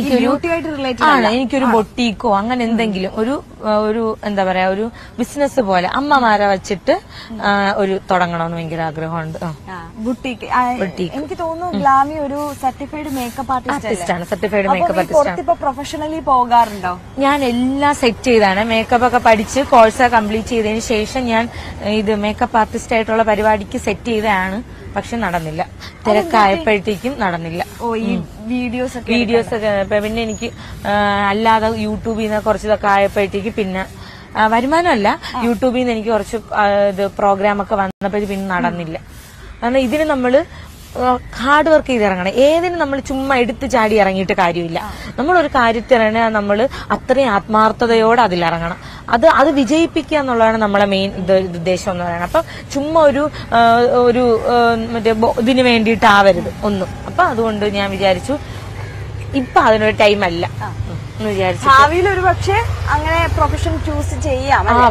എനിക്കൊരു ബൊട്ടീക്കോ അങ്ങനെ എന്തെങ്കിലും ഒരു എന്താ പറയാ ഒരു ബിസിനസ് പോലെ അമ്മമാരെ വെച്ചിട്ട് ഒരു തുടങ്ങണമെന്ന് ഭയങ്കര ആഗ്രഹമുണ്ട്. ബുട്ടീക്ക് എനിക്ക് തോന്നുന്നു ഗ്ലാമി ഒരു സർട്ടിഫൈഡ് മേക്കപ്പ് ആർട്ടിസ്റ്റ് ആണ്. Certified makeup artist. പ്രൊഫഷണലി പോകാറുണ്ടോ? ഞാൻ എല്ലാം സെറ്റ് ചെയ്താണ്. മേക്കപ്പ് ഒക്കെ പഠിച്ച് കോഴ്സ് കംപ്ലീറ്റ് ചെയ്തതിന് ശേഷം ഞാൻ ഇത് മേക്കപ്പ് ആർട്ടിസ്റ്റ് ആയിട്ടുള്ള പരിപാടിക്ക് സെറ്റ് ചെയ്തതാണ്. പക്ഷെ നടന്നില്ല, തിരക്കായപ്പോഴത്തേക്കും നടന്നില്ല. വീഡിയോസ് ഒക്കെ പിന്നെ എനിക്ക് അല്ലാതെ യൂട്യൂബിൽ നിന്ന് കുറച്ചിതൊക്കെ ആയപ്പോഴത്തേക്ക് പിന്നെ വരുമാനമല്ല, യൂട്യൂബിൽ നിന്ന് എനിക്ക് കുറച്ച് ഇത് പ്രോഗ്രാമൊക്കെ വന്നപ്പോഴത്തേക്ക് പിന്നെ നടന്നില്ല. കാരണം ഇതിന് നമ്മള് ഹാർഡ് വർക്ക് ചെയ്ത് ഇറങ്ങണം. ഏതിനും നമ്മൾ ചുമ്മാ എടുത്ത് ചാടി ഇറങ്ങിയിട്ട് കാര്യമില്ല. നമ്മളൊരു കാര്യത്തിനെ നമ്മൾ അത്രയും ആത്മാർത്ഥതയോടെ അതിലിറങ്ങണം. അത് വിജയിപ്പിക്കുക എന്നുള്ളതാണ് നമ്മളെ മെയിൻ ഉദ്ദേശം എന്ന് പറയുന്നത്. അപ്പൊ ചുമ്മാ ഒരു മറ്റേ ഇതിന് വേണ്ടിയിട്ടാവരുത് ഒന്നും. അപ്പൊ അതുകൊണ്ട് ഞാൻ വിചാരിച്ചു ഇപ്പൊ അതിനൊരു ടൈമല്ല എന്ന് വിചാരിച്ചു. ഭാവിയിൽ ഒരു പക്ഷേ അങ്ങനെ പ്രൊഫഷൻ ചൂസ് ചെയ്യാം.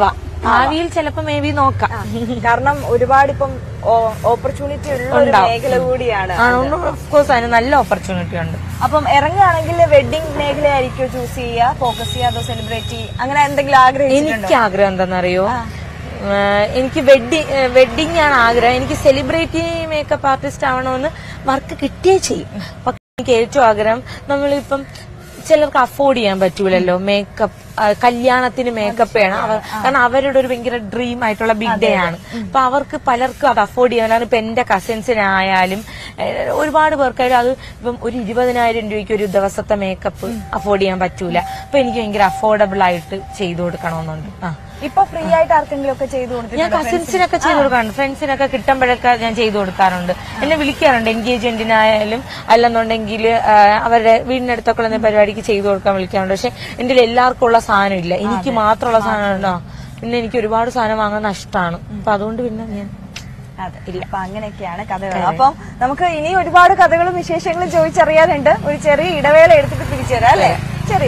ഭാവിയിൽ ചിലപ്പോ മേ ബി നോക്കാം. കാരണം ഒരുപാട് ഇപ്പം ഓപ്പർച്യൂണിറ്റി ഉള്ള ഒരു മേഖല കൂടിയാണ്. ഓഫ്കോഴ്സ് അതിന് നല്ല ഓപ്പർച്യൂണിറ്റി ഉണ്ട്. അപ്പം ഇറങ്ങുകയാണെങ്കിൽ വെഡിങ് മേഖലയായിരിക്കും ചൂസ് ചെയ്യുക, ഫോക്കസ് ചെയ്യുക, അതോ സെലിബ്രിറ്റി അങ്ങനെ എന്തെങ്കിലും ആഗ്രഹിച്ചിട്ടുണ്ടോ? എനിക്ക് ആഗ്രഹം എന്താണെന്നറിയോ, എനിക്ക് വെഡിങ് ആണ് ആഗ്രഹം. എനിക്ക് സെലിബ്രിറ്റി മേക്കപ്പ് ആർട്ടിസ്റ്റ് ആവണമെന്ന് വർക്ക് കിട്ടിയേ ചെയ്യും. പക്ഷെ എനിക്ക് ഏറ്റവും ആഗ്രഹം, നമ്മളിപ്പം ചിലർക്ക് അഫോർഡ് ചെയ്യാൻ പറ്റൂലല്ലോ മേക്കപ്പ്, കല്യാണത്തിന് മേക്കപ്പ് ചെയ്യണം കാരണം അവരുടെ ഒരു ഭയങ്കര ഡ്രീം ആയിട്ടുള്ള ബിഗ് ഡേ ആണ്. അപ്പൊ അവർക്ക് പലർക്കും അത് അഫോർഡ് ചെയ്യാനാണ്. ഇപ്പൊ എന്റെ കസിൻസിനായാലും ഒരുപാട് പേർക്കായാലും അത് ഇപ്പം ഒരു 20,000 രൂപയ്ക്ക് ഒരു ദിവസത്തെ മേക്കപ്പ് അഫോർഡ് ചെയ്യാൻ പറ്റൂല. അപ്പൊ എനിക്ക് ഭയങ്കര അഫോർഡബിൾ ആയിട്ട് ചെയ്തു കൊടുക്കണമെന്നുണ്ട്. ഇപ്പൊ ഫ്രീ ആയിട്ട് ആർക്കെങ്കിലും ഒക്കെ ചെയ്തു കൊടുത്തു? ഞാൻ കസിൻസിനൊക്കെ ചെയ്തു കൊടുക്കാറുണ്ട്, ഫ്രണ്ട്സിനൊക്കെ കിട്ടുമ്പോഴൊക്കെ ഞാൻ ചെയ്തു കൊടുക്കാറുണ്ട്. എന്നെ വിളിക്കാറുണ്ട് എൻഗേജ്മെന്റിനായാലും അല്ലെന്നുണ്ടെങ്കിൽ അവരുടെ വീടിനടുത്തൊക്കെ പരിപാടിക്ക് ചെയ്തു കൊടുക്കാൻ വിളിക്കാറുണ്ട്. പക്ഷെ എന്റെ എല്ലാവർക്കും ഉള്ള സാധനം ഇല്ല, എനിക്ക് മാത്രമുള്ള സാധനം ഉണ്ടോ. പിന്നെ എനിക്ക് ഒരുപാട് സാധനം വാങ്ങാൻ നഷ്ടമാണ്. അപ്പൊ അതുകൊണ്ട് പിന്നെ ഞാൻ ഇല്ല. അപ്പൊ അങ്ങനെയൊക്കെയാണ് കഥകൾ. അപ്പം നമുക്ക് ഇനി ഒരുപാട് കഥകളും വിശേഷങ്ങളും ചോദിച്ചറിയാനുണ്ട്. ഒരു ചെറിയ ഇടവേള എടുത്തിട്ട് തിരിച്ചു തരാം അല്ലേ? ചെറിയ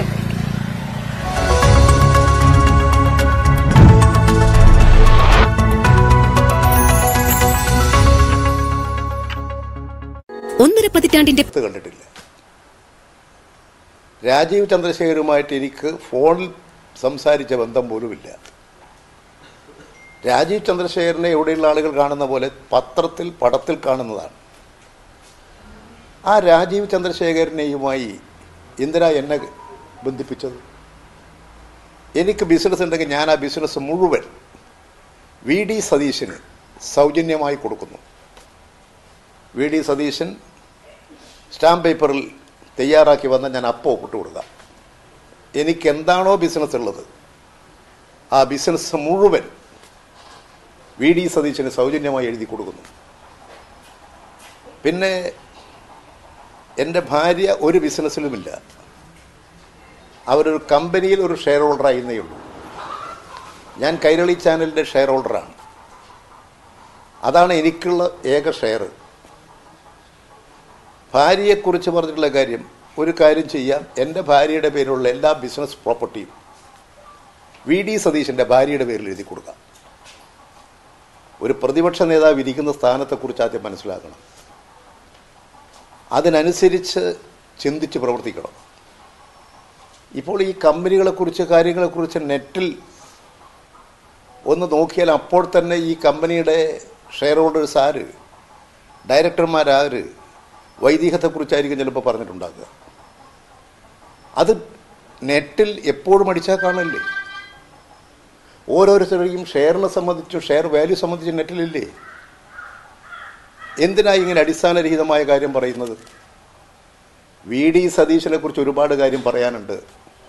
ഒന്നര പതിറ്റാണ്ടിന്റെ കണ്ടിട്ടില്ല. രാജീവ് ചന്ദ്രശേഖരുമായിട്ട് എനിക്ക് ഫോണിൽ സംസാരിച്ച ബന്ധം പോലുമില്ല. രാജീവ് ചന്ദ്രശേഖരനെ എവിടെയുള്ള ആളുകൾ കാണുന്ന പോലെ പത്രത്തിൽ പടത്തിൽ കാണുന്നതാണ്. ആ രാജീവ് ചന്ദ്രശേഖരനെയുമായി എന്തിനാ എന്നെ ബന്ധിപ്പിച്ചത്? എനിക്ക് ബിസിനസ് ഉണ്ടെങ്കിൽ ഞാൻ ആ ബിസിനസ് മുഴുവൻ VD സതീശന് സൗജന്യമായി കൊടുക്കുന്നു. VD സതീശൻ സ്റ്റാമ്പ് പേപ്പറിൽ തയ്യാറാക്കി വന്നാൽ ഞാൻ അപ്പോൾ ഒപ്പിട്ട് കൊടുക്കാം. എനിക്ക് എന്താണോ ബിസിനസ് ഉള്ളത് ആ ബിസിനസ് മുഴുവൻ VD സതീശന് സൗജന്യമായി എഴുതി കൊടുക്കുന്നു. പിന്നെ എൻ്റെ ഭാര്യ ഒരു ബിസിനസ്സിലുമില്ല, അവരൊരു കമ്പനിയിൽ ഒരു ഷെയർ ഹോൾഡറായിരുന്നേ ഉള്ളൂ. ഞാൻ കൈരളി ചാനലിൻ്റെ ഷെയർ ഹോൾഡറാണ്. അതാണ് എനിക്കുള്ള ഏക ഷെയർ. ഭാര്യയെക്കുറിച്ച് പറഞ്ഞിട്ടുള്ള കാര്യം, ഒരു കാര്യം ചെയ്യാം, എൻ്റെ ഭാര്യയുടെ പേരിലുള്ള എല്ലാ ബിസിനസ് പ്രോപ്പർട്ടിയും VD സതീശൻ്റെ ഭാര്യയുടെ പേരിൽ എഴുതി കൊടുക്കാം. ഒരു പ്രതിപക്ഷ നേതാവ് ഇരിക്കുന്ന സ്ഥാനത്തെക്കുറിച്ച് ആദ്യം മനസ്സിലാക്കണം, അതിനനുസരിച്ച് ചിന്തിച്ച് പ്രവർത്തിക്കണം. ഇപ്പോൾ ഈ കമ്പനികളെക്കുറിച്ച് കാര്യങ്ങളെക്കുറിച്ച് നെറ്റിൽ ഒന്ന് നോക്കിയാൽ അപ്പോൾ തന്നെ ഈ കമ്പനിയുടെ ഷെയർ ഹോൾഡേഴ്സ് ആര്, ഡയറക്ടർമാരാര്, വൈദികത്തെക്കുറിച്ചായിരിക്കും ചിലപ്പോൾ പറഞ്ഞിട്ടുണ്ടാകുക. അത് നെറ്റിൽ എപ്പോഴും അടിച്ചാൽ കാണല്ലേ. ഓരോരുത്തരെയും ഷെയറിനെ സംബന്ധിച്ചും ഷെയർ വാല്യൂ സംബന്ധിച്ചും നെറ്റിലില്ലേ. എന്തിനായി ഇങ്ങനെ അടിസ്ഥാനരഹിതമായ കാര്യം പറയുന്നത്? VD സതീശനെ കുറിച്ച് ഒരുപാട് കാര്യം പറയാനുണ്ട്.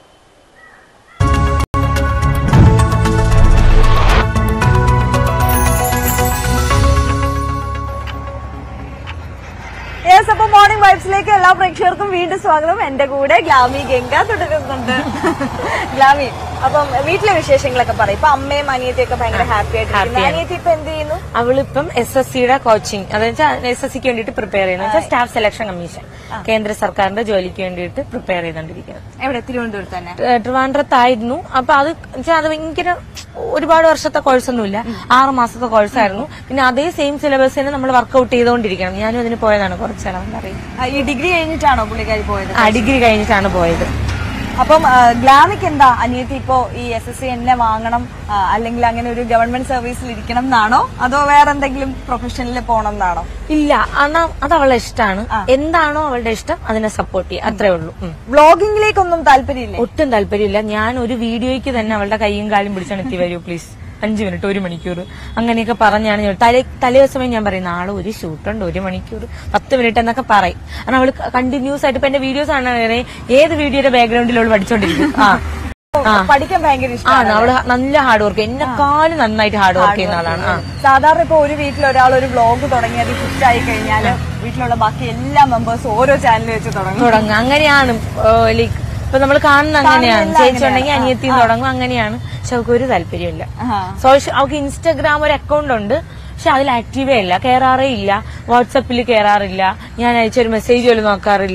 അപ്പൊ മോർണിംഗ് വൈബ്സിലേക്ക് എല്ലാ പ്രേക്ഷകർക്കും വീണ്ടും സ്വാഗതം. എന്റെ കൂടെ ഗ്ലാമി ഗംഗ തുടരുന്നുണ്ട്. ഗ്ലാമി, അപ്പം വീട്ടിലെ വിശേഷങ്ങളൊക്കെ പറയും. ഇപ്പൊ അമ്മയും അനിയത്തിയൊക്കെ ഭയങ്കര ഹാപ്പി ആയിട്ട്. അനിയത്തി ഇപ്പൊ എന്ത് ചെയ്യുന്നു? അവളിപ്പം SSCയുടെ കോച്ചിങ്, അതായത് SSCക്ക് വേണ്ടിയിട്ട് പ്രിപ്പയർ ചെയ്യുന്നത്, സ്റ്റാഫ് സെലക്ഷൻ കമ്മീഷൻ, കേന്ദ്ര സർക്കാരിന്റെ ജോലിക്ക് വേണ്ടിയിട്ട് പ്രിപ്പയർ ചെയ്തോണ്ടിരിക്കുന്നത്. എവിടെ? തിരുവനന്തപുരത്ത് തന്നെ. ട്രിവാൻഡ്രത്തായിരുന്നു. അപ്പൊ അത് അത് ഭയങ്കര ഒരുപാട് വർഷത്തെ കോഴ്സൊന്നുമില്ല, 6 മാസത്തെ കോഴ്സായിരുന്നു. പിന്നെ അതേ സെയിം സിലബസ് തന്നെ നമ്മൾ വർക്ക്ഔട്ട് ചെയ്തുകൊണ്ടിരിക്കണം. ഞാനും അതിന് പോയതാണ് കുറച്ചെല്ലാം അറിയാം. ഈ ഡിഗ്രി കഴിഞ്ഞിട്ടാണോ പുള്ളിക്കാരി പോയത്? ഡിഗ്രി കഴിഞ്ഞിട്ടാണ് പോയത്. അപ്പം ഗ്ലാമിക്ക് എന്താ അനിയത്തി ഇപ്പോ ഈ SSC എന്നെ വാങ്ങണം, അല്ലെങ്കിൽ അങ്ങനെ ഒരു ഗവൺമെന്റ് സർവീസിൽ ഇരിക്കണം എന്നാണോ, അതോ വേറെ എന്തെങ്കിലും പ്രൊഫഷനിൽ പോകണം എന്നാണോ? ഇല്ല, അത് അവളുടെ ഇഷ്ടമാണ്. എന്താണോ അവളുടെ ഇഷ്ടം അതിനെ സപ്പോർട്ട് ചെയ്യുക, അത്രേ ഉള്ളൂ. വ്ളോഗിംഗിലേക്കൊന്നും താല്പര്യമില്ല? ഒട്ടും താല്പര്യമില്ല. ഞാൻ ഒരു വീഡിയോയ്ക്ക് തന്നെ അവളുടെ കൈയും കാലും പിടിച്ചാണ് എത്തി, വരൂ പ്ലീസ്, 5 മിനിറ്റ് 1 മണിക്കൂർ അങ്ങനെയൊക്കെ പറഞ്ഞാണ് ഞാൻ തലേദിവസമേ ഞാൻ പറയും നാളെ ഒരു ഷൂട്ടുണ്ട് 1 മണിക്കൂർ 10 മിനിറ്റ് എന്നൊക്കെ പറയും. കാരണം അവള് കണ്ടിന്യൂസ് ആയിട്ട് ഇപ്പൊ എന്റെ വീഡിയോസ് ആണ് ഏത് വീഡിയോയുടെ ബാക്ക്ഗ്രൗണ്ടിൽ അവള് പഠിച്ചോണ്ടിരിക്കും. പഠിക്കാൻ ഭയങ്കര ഇഷ്ടമാണ്. അവള് നല്ല ഹാർഡ് വർക്ക്, എന്നെക്കാളും നന്നായിട്ട് ഹാർഡ് വർക്ക് ചെയ്യുന്ന ആളാണ്. സാധാരണ ഇപ്പൊ ഒരു വീട്ടിൽ ഒരാൾ ഒരു വ്ളോഗ് തുടങ്ങി അത് ഹിറ്റായി കഴിഞ്ഞാൽ വീട്ടിലുള്ള ബാക്കി എല്ലാ മെമ്പേഴ്സും ഓരോ ചാനൽ വെച്ച് തുടങ്ങും. അങ്ങനെയാണ് ലൈക്ക് ഇപ്പൊ നമ്മൾ കാണുന്ന അങ്ങനെയാണ്. ചേച്ചി ഉണ്ടെങ്കിൽ അനിയത്തിയും തുടങ്ങും, അങ്ങനെയാണ്. പക്ഷെ അവൾക്ക് ഒരു താല്പര്യമില്ല. അവൾക്ക് ഇൻസ്റ്റാഗ്രാം ഒരു അക്കൗണ്ട് ഉണ്ട്, പക്ഷെ അതിൽ ആക്റ്റീവേ അല്ല, കയറാറേ ഇല്ല. വാട്സപ്പിൽ കയറാറില്ല, ഞാൻ അയച്ചൊരു മെസ്സേജ് പോലും നോക്കാറില്ല.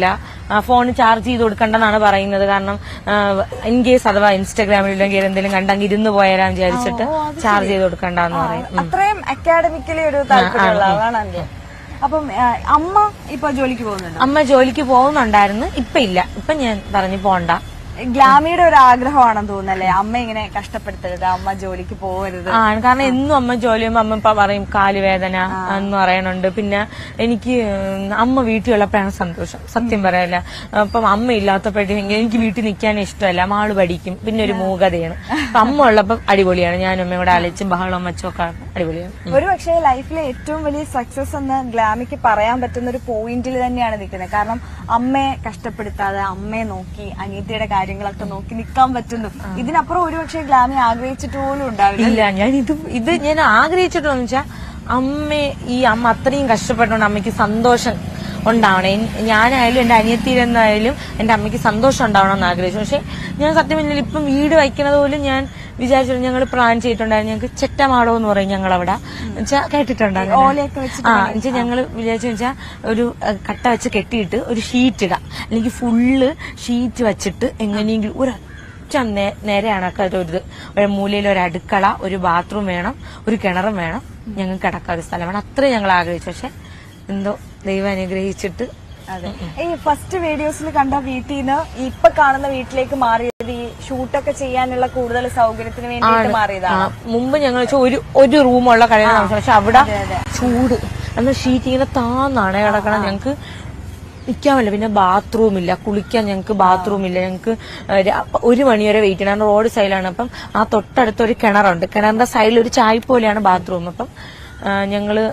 ഫോൺ ചാർജ് ചെയ്ത് കൊടുക്കണ്ടെന്നാണ് പറയുന്നത്. കാരണം ഇൻ കേസ് അഥവാ ഇൻസ്റ്റാഗ്രാമിലെങ്കിൽ എന്തെങ്കിലും കണ്ടങ്ങ് ഇരുന്ന് പോയാലാന്ന് വിചാരിച്ചിട്ട് ചാർജ് ചെയ്ത് കൊടുക്കണ്ടെന്ന് പറയും. അത്രയും അക്കാഡമിക്കലി ഒരു താല്പര്യമുള്ള ആളാണല്ലോ. അപ്പം അമ്മ ഇപ്പൊ ജോലിക്ക് പോകുന്നുണ്ട്? അമ്മ ജോലിക്ക് പോകുന്നുണ്ടായിരുന്നു, ഇപ്പൊ ഇല്ല. ഇപ്പൊ ഞാൻ പറഞ്ഞു പോണ്ട. ഗ്ലാമിയുടെ ഒരു ആഗ്രഹമാണെന്ന് തോന്നുന്നല്ലേ അമ്മ ഇങ്ങനെ കഷ്ടപ്പെടുത്തരുത്, അമ്മ ജോലിക്ക് പോകരുത്. കാരണം എന്നും അമ്മ ജോലി ചെയ്യുമ്പോ അമ്മ ഇപ്പൊ പറയും കാലുവേദന എന്ന് പറയണുണ്ട്. പിന്നെ എനിക്ക് അമ്മ വീട്ടിലുള്ളപ്പോഴാണ് സന്തോഷം, സത്യം പറയല്ല. അപ്പം അമ്മ ഇല്ലാത്തപ്പോഴത്തേക്കും എനിക്ക് വീട്ടിൽ നിൽക്കാൻ ഇഷ്ടമല്ല, മാള് പഠിക്കും, പിന്നെ ഒരു മൂകതയാണ്. അപ്പൊ അമ്മ ഉള്ളപ്പോ അടിപൊളിയാണ്, ഞാനും അമ്മയും കൂടെ അലച്ചും ബഹളവും വെച്ചൊക്കെ അടിപൊളിയാണ്. ഒരു പക്ഷേ ലൈഫിലെ ഏറ്റവും വലിയ സക്സസ് എന്ന് ഗ്ലാമിക്ക് പറയാൻ പറ്റുന്ന ഒരു പോയിന്റിൽ തന്നെയാണ് നിൽക്കുന്നത്. കാരണം അമ്മയെ കഷ്ടപ്പെടുത്താതെ അമ്മയെ നോക്കി അനിയത്തിയുടെ കാര്യങ്ങളൊക്കെ നോക്കി നിൽക്കാൻ പറ്റുന്നു. ഇതിനപ്പുറം ഒരുപക്ഷെ ഗ്ലാമി ആഗ്രഹിച്ചിട്ട് പോലും ഉണ്ടാവില്ല. ഇല്ല, ഞാൻ ഇത് ഞാൻ ആഗ്രഹിച്ചിട്ടുണ്ടെന്ന് വെച്ചാൽ അമ്മ അത്രയും കഷ്ടപ്പെട്ടുകൊണ്ട് അമ്മയ്ക്ക് സന്തോഷം ഉണ്ടാവണം. ഞാനായാലും എന്റെ അനിയത്തിയിലെന്നായാലും എന്റെ അമ്മയ്ക്ക് സന്തോഷം ഉണ്ടാവണം എന്ന് ആഗ്രഹിച്ചു. പക്ഷെ ഞാൻ സത്യം പറഞ്ഞാൽ ഇപ്പം വീട് വയ്ക്കുന്നത് പോലും ഞാൻ വിചാരിച്ചു. ഞങ്ങൾ പ്ലാൻ ചെയ്തിട്ടുണ്ടായിരുന്നു, ഞങ്ങൾക്ക് ചെറ്റമാടോ എന്ന് പറയും ഞങ്ങളവിടെ, വെച്ചാൽ കേട്ടിട്ടുണ്ടായിരുന്നു. ഞങ്ങൾ വിചാരിച്ചു വെച്ചാൽ ഒരു കട്ട വെച്ച് കെട്ടിയിട്ട് ഒരു ഷീറ്റ് ഇടാം, അല്ലെങ്കിൽ ഫുള്ള് ഷീറ്റ് വെച്ചിട്ട് എങ്ങനെയെങ്കിലും ഒരൊറ്റ നേരെയാണൊക്കെ ഒരു മൂലയിൽ ഒരു അടുക്കള, ഒരു ബാത്റൂം വേണം, ഒരു കിണറും വേണം, ഞങ്ങൾക്ക് കിടക്കാൻ ഒരു സ്ഥലം വേണം. അത്രയും ഞങ്ങൾ ആഗ്രഹിച്ചു. പക്ഷെ എന്തോ ദൈവം അനുഗ്രഹിച്ചിട്ട്. അതെ, ഈ ഫസ്റ്റ് വീഡിയോസിൽ കണ്ട വീട്ടിൽ നിന്ന് ഇപ്പൊ കാണുന്ന വീട്ടിലേക്ക് മാറിയത് ഈ ഷൂട്ടൊക്കെ ചെയ്യാനുള്ള കൂടുതൽ സൗകര്യത്തിന് വേണ്ടിയിട്ട് മാറിയതാണ്. മുമ്പ് ഞങ്ങൾ ഒരു റൂമുള്ള കടയിൽ താമസം, പക്ഷെ അവിടെ ചൂട് അന്ന് ഷീറ്റ് ഇങ്ങനെ താന്നാണ് കിടക്കണം, ഞങ്ങക്ക് നിൽക്കാൻ പറ്റില്ല. പിന്നെ ബാത്റൂം ഇല്ല, കുളിക്കാൻ ഞങ്ങൾക്ക് ബാത്റൂം ഇല്ല. ഞങ്ങൾക്ക് 1 മണി വരെ വെയിറ്റ് ചെയ്യണം, റോഡ് സൈഡിലാണ്. അപ്പം ആ തൊട്ടടുത്തൊരു കിണറുണ്ട്, കിണറിന്റെ സൈഡിൽ ഒരു ചായ് പോലെയാണ് ബാത്റൂം. അപ്പം ഞങ്ങള്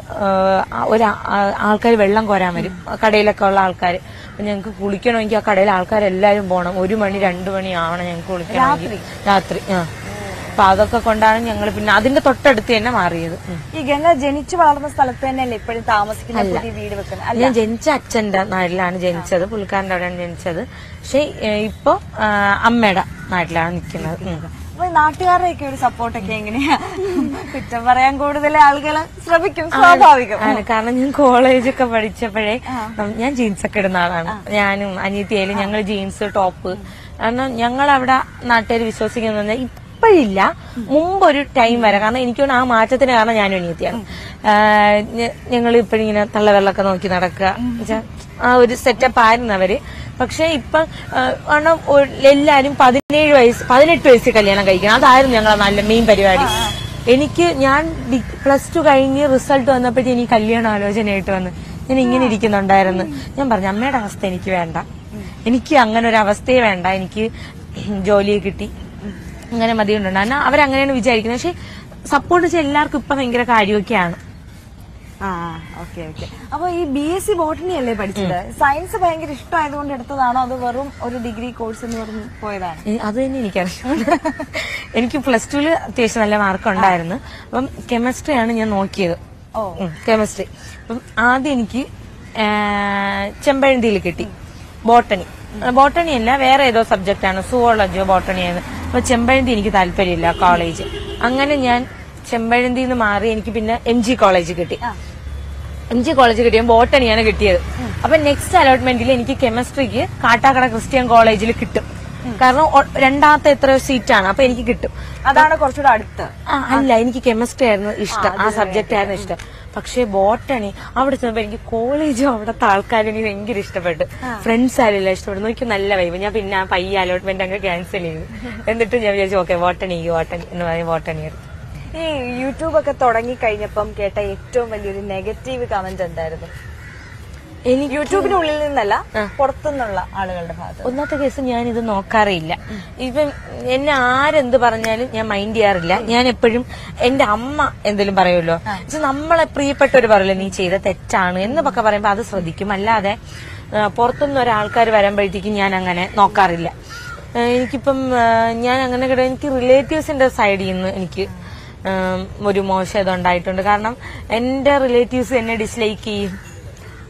ആൾക്കാർ വെള്ളം കോരാൻ വരും, കടയിലൊക്കെ ഉള്ള ആൾക്കാർ. അപ്പൊ ഞങ്ങക്ക് കുളിക്കണമെങ്കിൽ ആ കടയിലെ ആൾക്കാരെല്ലാരും പോകണം. 1 മണി 2 മണി ആവണം ഞങ്ങൾക്ക് കുളിക്കണമെങ്കിൽ രാത്രി. അപ്പൊ അതൊക്കെ കൊണ്ടാണ് ഞങ്ങൾ പിന്നെ അതിന്റെ തൊട്ടടുത്ത് തന്നെ മാറിയത്. ഈ ഗംഗ ജനിച്ചു വളർന്ന സ്ഥലത്ത് തന്നെയല്ലേ ഇപ്പോഴും താമസിക്കുന്ന വീട് വെക്കുന്നത്? ഞാൻ ജനിച്ച അച്ഛന്റെ നാട്ടിലാണ് ജനിച്ചത്, പുള്ളിക്കാരന്റെ അവിടെയാണ് ജനിച്ചത്. പക്ഷെ ഇപ്പൊ അമ്മയുടെ നാട്ടിലാണ് നിൽക്കുന്നത്. നാട്ടുകാരുടെയൊക്കെ ഒരു സപ്പോർട്ടൊക്കെ എങ്ങനെയാ? കുറ്റം പറയാൻ കൂടുതൽ ആളുകൾ ശ്രമിക്കും, സ്വാഭാവികം. കാരണം ഞാൻ കോളേജൊക്കെ പഠിച്ചപ്പോഴേ ഞാൻ ജീൻസ് ഒക്കെ ഇടുന്ന ആളാണ്. ഞാനും അനിയത്തിയായാലും ഞങ്ങൾ ജീൻസ് ടോപ്പ്. കാരണം ഞങ്ങളവിടെ നാട്ടുകാർ വിശ്വസിക്കുന്നത് ഇപ്പോഴില്ല, മുമ്പൊരു ടൈം വരെ. കാരണം എനിക്ക് ആ മാറ്റത്തിന് കാരണം ഞാനും അനിയത്തിയാണ്. ഞങ്ങൾ ഇപ്പോഴിങ്ങനെ തള്ളവെള്ളമൊക്കെ നോക്കി നടക്കുക, ആ ഒരു സെറ്റപ്പ് ആയിരുന്നു അവര്. പക്ഷെ ഇപ്പം കാരണം എല്ലാരും 18 വയസ്സിൽ കല്യാണം കഴിക്കണം, അതായിരുന്നു ഞങ്ങളെ നല്ല മെയിൻ പരിപാടി. ഞാൻ +2 കഴിഞ്ഞ് റിസൾട്ട് വന്നപ്പോഴത്തേ എനിക്ക് കല്യാണ ആലോചനയായിട്ട് വന്ന് ഞാൻ ഇങ്ങനെ ഇരിക്കുന്നുണ്ടായിരുന്നു. ഞാൻ പറഞ്ഞു അമ്മയുടെ അവസ്ഥ എനിക്ക് വേണ്ട, എനിക്ക് അങ്ങനെ ഒരു അവസ്ഥയെ വേണ്ട, എനിക്ക് ജോലിയെ കിട്ടി അങ്ങനെ മതിയുണ്ട്. കാരണം അവരങ്ങനെയാണ് വിചാരിക്കുന്നത്. പക്ഷെ സപ്പോർട്ട് വെച്ചാൽ എല്ലാവർക്കും ഇപ്പൊ ഭയങ്കര കാര്യമൊക്കെയാണ്. ഓക്കെ. അപ്പൊ ഈ BSc ബോട്ടണി അല്ലേ പഠിച്ചത്? സയൻസ് ഭയങ്കര ഇഷ്ടമായതുകൊണ്ട് എടുത്തതാണോ അതോ വെറും ഒരു ഡിഗ്രി കോഴ്സ് എന്ന് പറഞ്ഞ് പോയതാണ്? അത് തന്നെ എനിക്കറിയാം. എനിക്ക് +2 അത്യാവശ്യം നല്ല മാർക്ക് ഉണ്ടായിരുന്നു. അപ്പം കെമിസ്ട്രിയാണ് ഞാൻ നോക്കിയത്, കെമിസ്ട്രി. അപ്പം ആദ്യം എനിക്ക് ചെമ്പഴന്തിയിൽ കിട്ടി ബോട്ടണി അല്ല, വേറെ ഏതോ സബ്ജക്റ്റാണ്, സുവോളജിയോ ബോട്ടണിയാണ്. അപ്പൊ ചെമ്പഴന്തി എനിക്ക് താല്പര്യമില്ല കോളേജ്. അങ്ങനെ ഞാൻ ചെമ്പഴന്തിയിൽ നിന്ന് മാറി എനിക്ക് പിന്നെ MG കോളേജ് കിട്ടി. MG കോളേജ് കിട്ടിയപ്പോൾ ബോട്ടണിയാണ് കിട്ടിയത്. അപ്പൊ നെക്സ്റ്റ് അലോട്ട്മെന്റിൽ എനിക്ക് കെമിസ്ട്രിക്ക് കാട്ടാക്കട ക്രിസ്ത്യൻ കോളേജിൽ കിട്ടും. കാരണം രണ്ടാമത്തെ എത്രയോ സീറ്റാണ്, അപ്പൊ എനിക്ക് കിട്ടും. അതാണ് കുറച്ചുകൂടെ അടുത്ത്. അല്ല, എനിക്ക് കെമിസ്ട്രി ആയിരുന്നു ഇഷ്ടം, ആ സബ്ജക്റ്റ് ആയിരുന്നു ഇഷ്ടം. പക്ഷെ ബോട്ടണി അവിടെ ചെന്നപ്പോ എനിക്ക് കോളേജും അവിടുത്തെ ആൾക്കാരും എനിക്ക് ഭയങ്കര ഇഷ്ടപ്പെട്ടു, ഫ്രണ്ട്സ് ആരെല്ലാം ഇഷ്ടപ്പെട്ടു, നോക്കി നല്ല വൈബ്. ഞാൻ പിന്നെ പയ്യെ അലോട്ട്മെന്റ് അങ്ങ് ക്യാൻസൽ ചെയ്തു. എന്നിട്ട് ഞാൻ വിചാരിച്ചു ഓക്കെ ബോട്ടണി എന്ന് പറഞ്ഞ് ബോട്ടണി എടുത്തു. ഈ യൂട്യൂബ് ഒക്കെ തുടങ്ങി കഴിഞ്ഞപ്പം കേട്ട ഏറ്റവും വലിയൊരു നെഗറ്റീവ് കമന്റ് എന്തായിരുന്നു? എനിക്ക് യൂട്യൂബിനുള്ളിൽ നിന്നല്ല, പുറത്തുനിന്നുള്ള ആളുകളുടെ ഭാഗത്ത്. ഒന്നാമത്തെ കേസ് ഞാനിത് നോക്കാറില്ല. ഇവൻ എന്നെ ആരെന്ത് പറഞ്ഞാലും ഞാൻ മൈൻഡ് ചെയ്യാറില്ല. ഞാൻ എപ്പോഴും എന്റെ അമ്മ എന്തെങ്കിലും പറയുമല്ലോ, നമ്മളെ പ്രിയപ്പെട്ടവര് പറയല്ലോ നീ ചെയ്ത തെറ്റാണ് എന്നൊക്കെ പറയുമ്പോ അത് ശ്രദ്ധിക്കും. അല്ലാതെ പുറത്തുനിന്ന് ഒരാൾക്കാർ വരുമ്പോഴത്തേക്കും ഞാൻ അങ്ങനെ നോക്കാറില്ല. എനിക്കിപ്പം ഞാൻ അങ്ങനെ എനിക്ക് റിലേറ്റീവ്സിന്റെ സൈഡിൽ നിന്ന് എനിക്ക് ഒരു മോശം ഇതുണ്ടായിട്ടുണ്ട്. കാരണം എന്റെ റിലേറ്റീവ്സ് എന്നെ ഡിസ്ലൈക്ക് ചെയ്യും,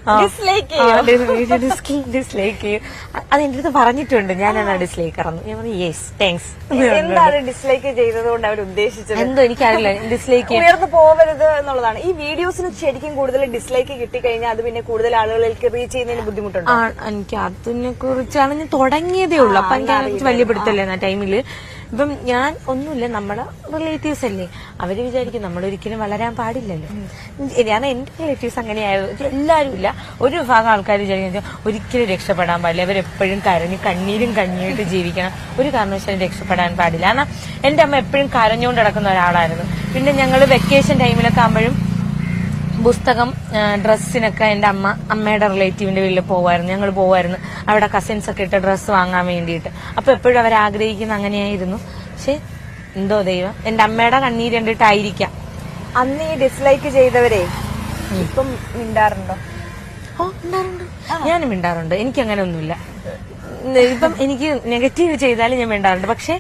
ഡിസ്ലൈക്ക് ചെയ്യും. ഡിസ്ലൈക്ക് ചെയ്യും. അത് എന്റെ അടുത്ത് പറഞ്ഞിട്ടുണ്ട്, ഞാനാണ് ഡിസ്ലൈക്ക് ഇറന്നു. ഞാൻ പറഞ്ഞു യെസ് താങ്ക്സ്. എന്താണ് ഡിസ്ലൈക്ക് ചെയ്തത് കൊണ്ട് അവർ ഉദ്ദേശിച്ചത്? എന്തോ എനിക്കറിയില്ല. ഡിസ്ലൈക്ക് ഉയർന്നു പോവരുത് എന്നുള്ളതാണ്. ഈ വീഡിയോസിന് ശരിക്കും കൂടുതൽ ഡിസ്ലൈക്ക് കിട്ടിക്കഴിഞ്ഞാൽ അത് പിന്നെ കൂടുതൽ ആളുകളിലേക്ക് റീച്ച് ചെയ്യുന്നതിന് ബുദ്ധിമുട്ടുണ്ട്. എനിക്ക് അതിനെ കുറിച്ചാണ് ഞാൻ തുടങ്ങിയതേ ഉള്ളൂ. അപ്പൊ എനിക്ക് അതിനെ കുറിച്ച് വലിയ പിടുത്തല്ലേ ആ ടൈമില്. ഇപ്പം ഞാൻ ഒന്നുമില്ല, നമ്മളെ റിലേറ്റീവ്സ് അല്ലേ, അവര് വിചാരിക്കും നമ്മളൊരിക്കലും വളരാൻ പാടില്ലല്ലോ. ഞാൻ എന്റെ റിലേറ്റീവ്സ് അങ്ങനെയായിരുന്നു. എല്ലാവരും ഇല്ല, ഒരു വിഭാഗം ആൾക്കാർ വിചാരിക്കും ഒരിക്കലും രക്ഷപ്പെടാൻ പാടില്ല, അവരെപ്പോഴും കരഞ്ഞ് കണ്ണീരും കഞ്ഞിയിട്ട് ജീവിക്കണം, ഒരു കാരണവശാലും രക്ഷപ്പെടാൻ പാടില്ല. കാരണം എന്റെ അമ്മ എപ്പോഴും കരഞ്ഞുകൊണ്ട് നടക്കുന്ന ഒരാളായിരുന്നു. പിന്നെ ഞങ്ങൾ വെക്കേഷൻ ടൈമിലൊക്കെ ആകുമ്പോഴും പുസ്തകം, ഡ്രസ്സിനൊക്കെ എന്റെ അമ്മയുടെ റിലേറ്റീവിന്റെ വീട്ടിൽ പോകുമായിരുന്നു. ഞങ്ങൾ പോകുമായിരുന്നു അവിടെ കസിൻസ് ഒക്കെ ഇട്ട് ഡ്രസ്സ് വാങ്ങാൻ വേണ്ടിയിട്ട്. അപ്പൊ എപ്പോഴും അവർ ആഗ്രഹിക്കുന്ന അങ്ങനെയായിരുന്നു. പക്ഷെ എന്തോ ദൈവം എന്റെ അമ്മയുടെ കണ്ണീര് കണ്ടിട്ടായിരിക്കാം. അന്ന് ഈ ഡിസ്ലൈക്ക് ചെയ്തവരെ ഇപ്പം മിണ്ടാറുണ്ടോ? മിണ്ടാറുണ്ട്, ഞാനും മിണ്ടാറുണ്ട്. എനിക്ക് അങ്ങനെ ഒന്നുമില്ല. ഇപ്പം എനിക്ക് നെഗറ്റീവ് ചെയ്താലും ഞാൻ മിണ്ടാറുണ്ട്. പക്ഷെ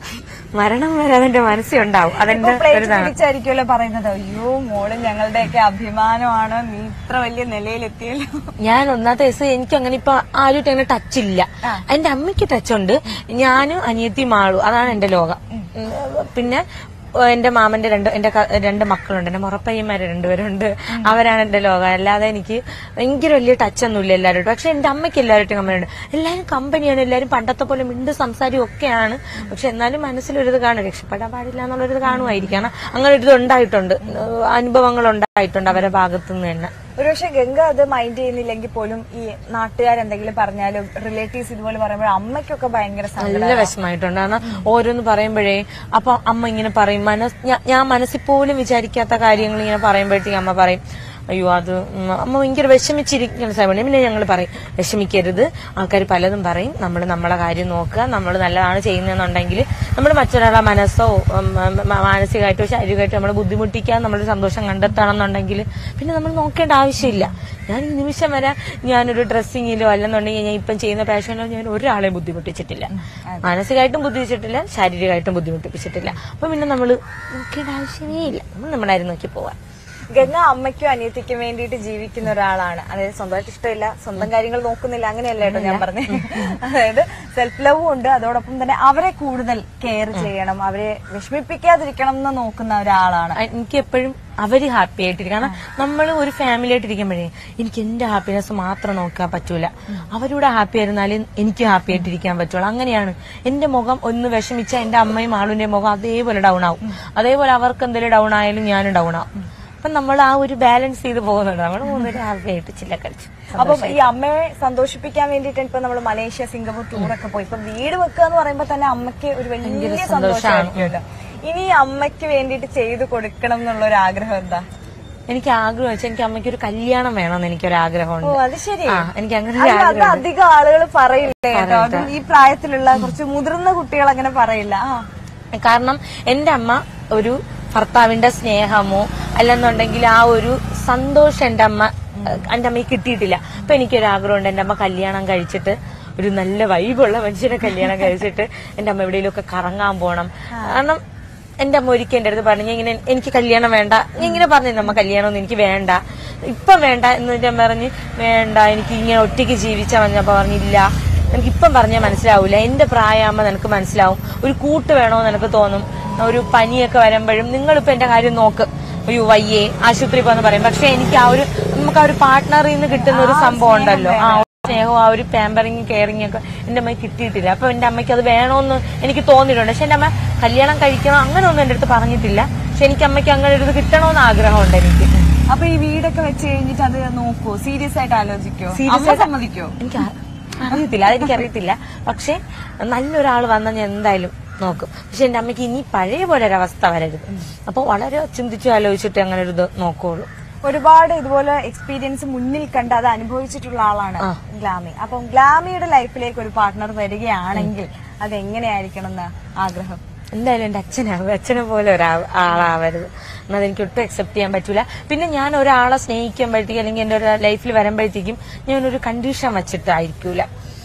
മരണം വരെ അതെന്റെ മനസ്സിലുണ്ടാവും. അതെന്റെ പിടിച്ചായിരിക്കുമല്ലോ പറയുന്നത്, അയ്യോ മോള് ഞങ്ങളുടെയൊക്കെ അഭിമാനമാണ്, നീ ഇത്ര വലിയ നിലയിലെത്തിയല്ലോ. ഞാൻ ഒന്നാമത്തെ ദിവസം എനിക്ക് അങ്ങനെ ഇപ്പൊ ആരുമായിട്ട് അങ്ങനെ ടച്ച് ഇല്ല. എന്റെ അമ്മയ്ക്ക് ടച്ച് ഉണ്ട്. ഞാനും അനിയത്തി മാളു, അതാണ് എന്റെ ലോകം. പിന്നെ എന്റെ മാമന്റെ രണ്ട് മക്കളുണ്ട്, എന്റെ മുറപ്പയ്യന്മാര് രണ്ടുപേരുണ്ട്, അവരാണ് എന്റെ ലോകം. അല്ലാതെ എനിക്ക് ഭയങ്കര വലിയ ടച്ച് ഒന്നുമില്ല എല്ലാവരോട്ടും. പക്ഷെ എന്റെ അമ്മയ്ക്ക് എല്ലാവരും കമ്പനിയുണ്ട്. എല്ലാവരും കമ്പനിയാണ്, എല്ലാവരും പണ്ടത്തെ പോലെ മിണ്ട് സംസാരം ഒക്കെയാണ്. പക്ഷെ എന്നാലും മനസ്സിലൊരിത് കാണും, രക്ഷപ്പെടാൻ പാടില്ല എന്നുള്ളൊരിത് കാണുമായിരിക്കണം. അങ്ങനെ ഒരു ഇത് ഉണ്ടായിട്ടുണ്ട്, അനുഭവങ്ങൾ ഉണ്ടായിട്ടുണ്ട് അവരുടെ ഭാഗത്തുനിന്ന് തന്നെ. ഒരുപക്ഷെ ഗംഗ അത് മൈൻഡ് ചെയ്യുന്നില്ലെങ്കിൽ പോലും ഈ നാട്ടുകാരെന്തെങ്കിലും പറഞ്ഞാലും റിലേറ്റീവ്സ് ഇതുപോലെ പറയുമ്പോൾ അമ്മയ്ക്കൊക്കെ ഭയങ്കര നല്ല വിഷമായിട്ടുണ്ട്. കാരണം ഓരോന്ന് പറയുമ്പോഴേ അപ്പൊ അമ്മ ഇങ്ങനെ പറയും, ഞാൻ മനസ്സിൽ പോലും വിചാരിക്കാത്ത കാര്യങ്ങൾ ഇങ്ങനെ പറയുമ്പോഴത്തേക്ക് അമ്മ പറയും, അയ്യോ അത് അമ്മ ഭയങ്കര വിഷമിച്ചിരിക്കുന്ന സമയം. പിന്നെ ഞങ്ങൾ പറയും വിഷമിക്കരുത്, ആൾക്കാർ പലതും പറയും, നമ്മൾ നമ്മളെ കാര്യം നോക്കുക, നമ്മൾ നല്ലതാണ് ചെയ്യുന്നതെന്നുണ്ടെങ്കിൽ നമ്മൾ മറ്റൊരാളെ മനസ്സോ മാനസികമായിട്ടോ ശാരീരികമായിട്ടോ നമ്മൾ ബുദ്ധിമുട്ടിക്കാൻ നമ്മളൊരു സന്തോഷം കണ്ടെത്തണമെന്നുണ്ടെങ്കിൽ പിന്നെ നമ്മൾ നോക്കേണ്ട ആവശ്യമില്ല. ഞാൻ ഈ നിമിഷം വരെ ഞാനൊരു ഡ്രസ്സിങ്ങിലോ അല്ലെന്നുണ്ടെങ്കിൽ ഞാൻ ഇപ്പം ചെയ്യുന്ന പാഷനിലോ ഞാൻ ഒരാളെയും ബുദ്ധിമുട്ടിച്ചിട്ടില്ല. മാനസികമായിട്ടും ബുദ്ധിമുട്ടിച്ചിട്ടില്ല, ശാരീരികമായിട്ടും ബുദ്ധിമുട്ടിപ്പിച്ചിട്ടില്ല. അപ്പൊ പിന്നെ നമ്മൾ നോക്കേണ്ട ആവശ്യമേ ഇല്ല, നമ്മൾ നമ്മളാരും നോക്കി പോവാം. ഗംഗ അമ്മയ്ക്കും അനിയത്തിക്കും വേണ്ടിയിട്ട് ജീവിക്കുന്ന ഒരാളാണ്. അതായത് സ്വന്തമായിട്ട് ഇഷ്ടമില്ല, സ്വന്തം കാര്യങ്ങൾ നോക്കുന്നില്ല, അങ്ങനെയല്ല കേട്ടോ ഞാൻ പറഞ്ഞത്. അതായത് സെൽഫ് ലവും ഉണ്ട്, അതോടൊപ്പം തന്നെ അവരെ കൂടുതൽ കെയർ ചെയ്യണം, അവരെ വിഷമിപ്പിക്കാതിരിക്കണം എന്ന് നോക്കുന്ന ഒരാളാണ്. എനിക്ക് എപ്പോഴും അവര് ഹാപ്പി ആയിട്ടിരിക്കും. കാരണം നമ്മൾ ഒരു ഫാമിലി ആയിട്ടിരിക്കുമ്പോഴേ എനിക്ക് എന്റെ ഹാപ്പിനെസ് മാത്രം നോക്കാൻ പറ്റൂല, അവരുടെ ഹാപ്പി ആയിരുന്നാലും എനിക്ക് ഹാപ്പി ആയിട്ടിരിക്കാൻ പറ്റുള്ളൂ. അങ്ങനെയാണ്. എന്റെ മുഖം ഒന്ന് വിഷമിച്ചാൽ എന്റെ അമ്മയും ആളുവിന്റെ മുഖം അതേപോലെ ഡൗൺ ആവും, അതേപോലെ അവർക്ക് എന്തെങ്കിലും ഡൗൺ ആയാലും ഞാനും ഡൗൺ ആവും. അപ്പൊ നമ്മൾ ആ ഒരു ബാലൻസ് ചെയ്ത് പോകുന്നുണ്ട്. നമ്മൾ മൂന്നേരം ഹാപ്പി ആയിട്ട് ചില്ല കളിച്ചു. അപ്പം ഈ അമ്മയെ സന്തോഷിപ്പിക്കാൻ വേണ്ടിയിട്ട് ഇപ്പൊ നമ്മൾ മലേഷ്യ, സിംഗപ്പൂർ ടൂറൊക്കെ പോയി ഇപ്പൊ വീട് വെക്കുക എന്ന് പറയുമ്പോ തന്നെ അമ്മയ്ക്ക് ഒരു വലിയ സന്തോഷമായിരിക്കുമല്ലോ. ഇനി അമ്മയ്ക്ക് വേണ്ടിയിട്ട് ചെയ്തു കൊടുക്കണം എന്നുള്ള ഒരു ആഗ്രഹം എന്താ? എനിക്ക് ആഗ്രഹം വെച്ചാൽ എനിക്ക് അമ്മയ്ക്ക് ഒരു കല്യാണം വേണമെന്ന് എനിക്കൊരാഗ്രഹമുണ്ട്. അത് ശരി. എനിക്ക് അങ്ങനെ അത് അധികം ആളുകൾ പറയില്ല കേട്ടോ, അതും ഈ പ്രായത്തിലുള്ള കുറച്ച് മുതിർന്ന കുട്ടികൾ അങ്ങനെ പറയില്ല. കാരണം എന്റെ അമ്മ ഒരു ഭർത്താവിന്റെ സ്നേഹമോ അല്ലെന്നുണ്ടെങ്കിൽ ആ ഒരു സന്തോഷം എന്റെ അമ്മയ്ക്ക് കിട്ടിയിട്ടില്ല. അപ്പൊ എനിക്കൊരാഗ്രഹമുണ്ട്, എന്റെ അമ്മ കല്യാണം കഴിച്ചിട്ട് ഒരു നല്ല വൈബുള്ള മനുഷ്യനെ കല്യാണം കഴിച്ചിട്ട് എന്റെ അമ്മ എവിടെയെങ്കിലുമൊക്കെ കറങ്ങാൻ പോകണം. കാരണം എന്റെ അമ്മ ഒരിക്കൽ എന്റെ അടുത്ത് പറഞ്ഞു, ഇങ്ങനെ എനിക്ക് കല്യാണം വേണ്ട, ഇങ്ങനെ പറഞ്ഞു, നമ്മ കല്യാണമൊന്നും എനിക്ക് വേണ്ട, ഇപ്പം വേണ്ട എന്ന് ഞാൻ പറഞ്ഞ് വേണ്ട, എനിക്ക് ഇങ്ങനെ ഒറ്റയ്ക്ക് ജീവിച്ചാൽ പറഞ്ഞപ്പോ പറഞ്ഞില്ല, എനിക്കിപ്പം പറഞ്ഞാൽ മനസ്സിലാവൂല, എന്റെ പ്രായമാകുമ്പോൾ നിനക്ക് മനസ്സിലാവും, ഒരു കൂട്ട് വേണോന്ന് എനിക്ക് തോന്നും. ഒരു പനിയൊക്കെ വരുമ്പോഴും നിങ്ങളിപ്പോ എന്റെ കാര്യം നോക്ക്, അയ്യോ വയ്യേ ആശുപത്രി പോന്ന് പറയും. പക്ഷെ എനിക്ക് നമുക്ക് ആ ഒരു പാർട്ട്ണറിൽ നിന്ന് കിട്ടുന്ന ഒരു സംഭവം ഉണ്ടല്ലോ, ആ സ്നേഹവും ആ ഒരു പാമ്പറിങ് കെയറിങ് ഒക്കെ എന്റെ അമ്മയ്ക്ക് കിട്ടിയിട്ടില്ല. അപ്പൊ എന്റെ അമ്മയ്ക്ക് അത് വേണോന്ന് എനിക്ക് തോന്നിയിട്ടുണ്ട്. പക്ഷെ എന്റെ അമ്മ കല്യാണം കഴിക്കണം അങ്ങനെ ഒന്നും എന്റെ അടുത്ത് പറഞ്ഞിട്ടില്ല. പക്ഷെ എനിക്ക് അമ്മയ്ക്ക് അങ്ങനെ ഒരു ഇത് കിട്ടണമെന്ന് ആഗ്രഹമുണ്ട് എനിക്ക്. അപ്പൊ ഈ വീടൊക്കെ വെച്ച് കഴിഞ്ഞിട്ട് അത് നോക്കോ, സീരിയസ് ആയിട്ട് ആലോചിക്കോ, സമ്മതിക്കോ? എനിക്ക് അറിയത്തില്ല, അതെനിക്കറിയത്തില്ല. പക്ഷെ നല്ലൊരാൾ വന്നാൽ ഞാൻ എന്തായാലും നോക്കും. പക്ഷെ എന്റെ അമ്മയ്ക്ക് ഇനി പഴയ പോലെ ഒരവസ്ഥ വരരുത്. അപ്പൊ വളരെ ചിന്തിച്ചു ആലോചിച്ചിട്ട് അങ്ങനെ ഒരു ഇത് നോക്കുള്ളൂ. ഒരുപാട് ഇതുപോലെ എക്സ്പീരിയൻസ് മുന്നിൽ കണ്ട് അത് അനുഭവിച്ചിട്ടുള്ള ആളാണ് ഗ്ലാമി. അപ്പം ഗ്ലാമിയുടെ ലൈഫിലേക്ക് ഒരു പാർട്ട്ണർ വരികയാണെങ്കിൽ അത് എങ്ങനെയായിരിക്കണം എന്ന് ആഗ്രഹം? എന്തായാലും എന്റെ അച്ഛനെ പോലെ ഒരാളാവരുത്, എന്നാൽ എനിക്ക് ഒട്ടും അക്സെപ്റ്റ് ചെയ്യാൻ പറ്റൂല. പിന്നെ ഞാൻ ഒരാളെ സ്നേഹിക്കുമ്പോഴത്തേക്കും അല്ലെങ്കിൽ എന്റെ ഒരു ലൈഫിൽ വരുമ്പോഴത്തേക്കും ഞാനൊരു കണ്ടീഷൻ വെച്ചിട്ടായിരിക്കൂല.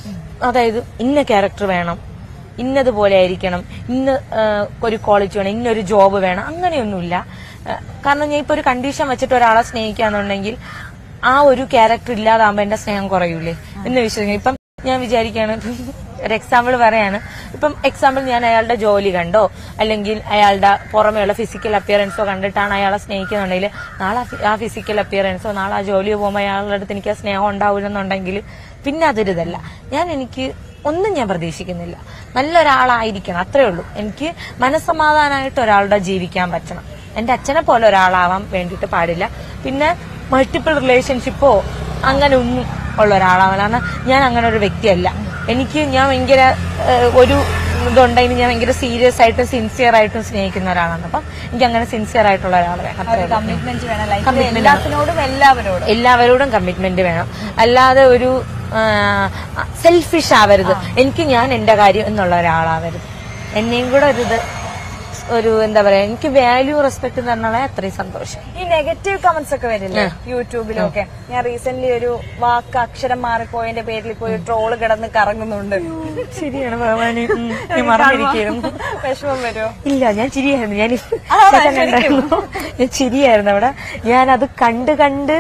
അതായത് ഇന്ന ക്യാരക്ടർ വേണം, ഇന്നതുപോലെ ആയിരിക്കണം, ഇന്ന ഒരു ക്വാളിറ്റി വേണം, ഇന്നൊരു ജോബ് വേണം, അങ്ങനെയൊന്നുമില്ല. കാരണം ഞാൻ ഇപ്പൊ ഒരു കണ്ടീഷൻ വെച്ചിട്ട് ഒരാളെ സ്നേഹിക്കാന്നുണ്ടെങ്കിൽ ആ ഒരു ക്യാരക്ടർ ഇല്ലാതാകുമ്പോ എന്റെ സ്നേഹം കുറയൂലേ എന്ന് വിശ്വസിക്കുന്നു. ഇപ്പം ഞാൻ വിചാരിക്കുകയാണ്, ഒരു എക്സാമ്പിൾ പറയാണ്. ഇപ്പം എക്സാമ്പിൾ ഞാൻ അയാളുടെ ജോലി കണ്ടോ അല്ലെങ്കിൽ അയാളുടെ പുറമെയുള്ള ഫിസിക്കൽ അപ്പിയറൻസോ കണ്ടിട്ടാണ് അയാളെ സ്നേഹിക്കുന്നുണ്ടെങ്കിൽ നാളെ ആ ഫിസിക്കൽ അപ്പിയറൻസോ നാളെ ആ ജോലിയോ പോകുമ്പോൾ അയാളുടെ അടുത്ത് എനിക്ക് ആ സ്നേഹം ഉണ്ടാവില്ലെന്നുണ്ടെങ്കിൽ പിന്നെ അതൊരിതല്ല. എനിക്ക് ഒന്നും ഞാൻ പ്രതീക്ഷിക്കുന്നില്ല. നല്ലൊരാളായിരിക്കണം, അത്രേ ഉള്ളൂ. എനിക്ക് മനസ്സമാധാനമായിട്ട് ഒരാളുടെ ജീവിക്കാൻ പറ്റണം. എന്റെ അച്ഛനെ പോലെ ഒരാളാവാൻ വേണ്ടിയിട്ട് പാടില്ല. പിന്നെ മൾട്ടിപ്പിൾ റിലേഷൻഷിപ്പോ അങ്ങനെ ഒന്നും ഉള്ള ഒരാളാവാൻ, കാരണം ഞാൻ അങ്ങനെ ഒരു വ്യക്തിയല്ല. ഞാൻ ഭയങ്കര ഒരു ഇതുണ്ടെങ്കിൽ ഞാൻ ഭയങ്കര സീരിയസ് ആയിട്ടും സിൻസിയർ ആയിട്ടും സ്നേഹിക്കുന്ന ഒരാളാണ്. അപ്പം എനിക്ക് അങ്ങനെ സിൻസിയർ ആയിട്ടുള്ള ഒരാൾ വേണം. കമ്മിറ്റ്മെന്റ് വേണം, എല്ലാവരോടും കമ്മിറ്റ്മെന്റ് വേണം. അല്ലാതെ ഒരു സെൽഫിഷ് ആവരുത്. ഞാൻ എന്റെ കാര്യം എന്നുള്ള ഒരാളാവരുത്. എന്നെയും കൂടെ ഒരു എന്താ പറയാ, എനിക്ക് വാല്യൂ റെസ്പെക്ട് തന്നുള്ള അത്രയും സന്തോഷം. ഈ നെഗറ്റീവ് കമന്റ്സ് ഒക്കെ വരില്ലേ യൂട്യൂബിലൊക്കെ? ഞാൻ റീസെന്റ് ഒരു വാക്ക് അക്ഷരം മാറിപ്പോയതിന്റെ പേരിൽ പോയി ട്രോള് കിടന്ന് കറങ്ങുന്നുണ്ട്. ശരിയാണ് ഭഗവാന്, മറന്നിരിക്കുന്നു. വിഷമം വരുമോ? ഇല്ല, ഞാൻ ചിരിയായിരുന്നു. ഞാൻ ചിരിയായിരുന്നു അവിടെ. ഞാനത് കണ്ട്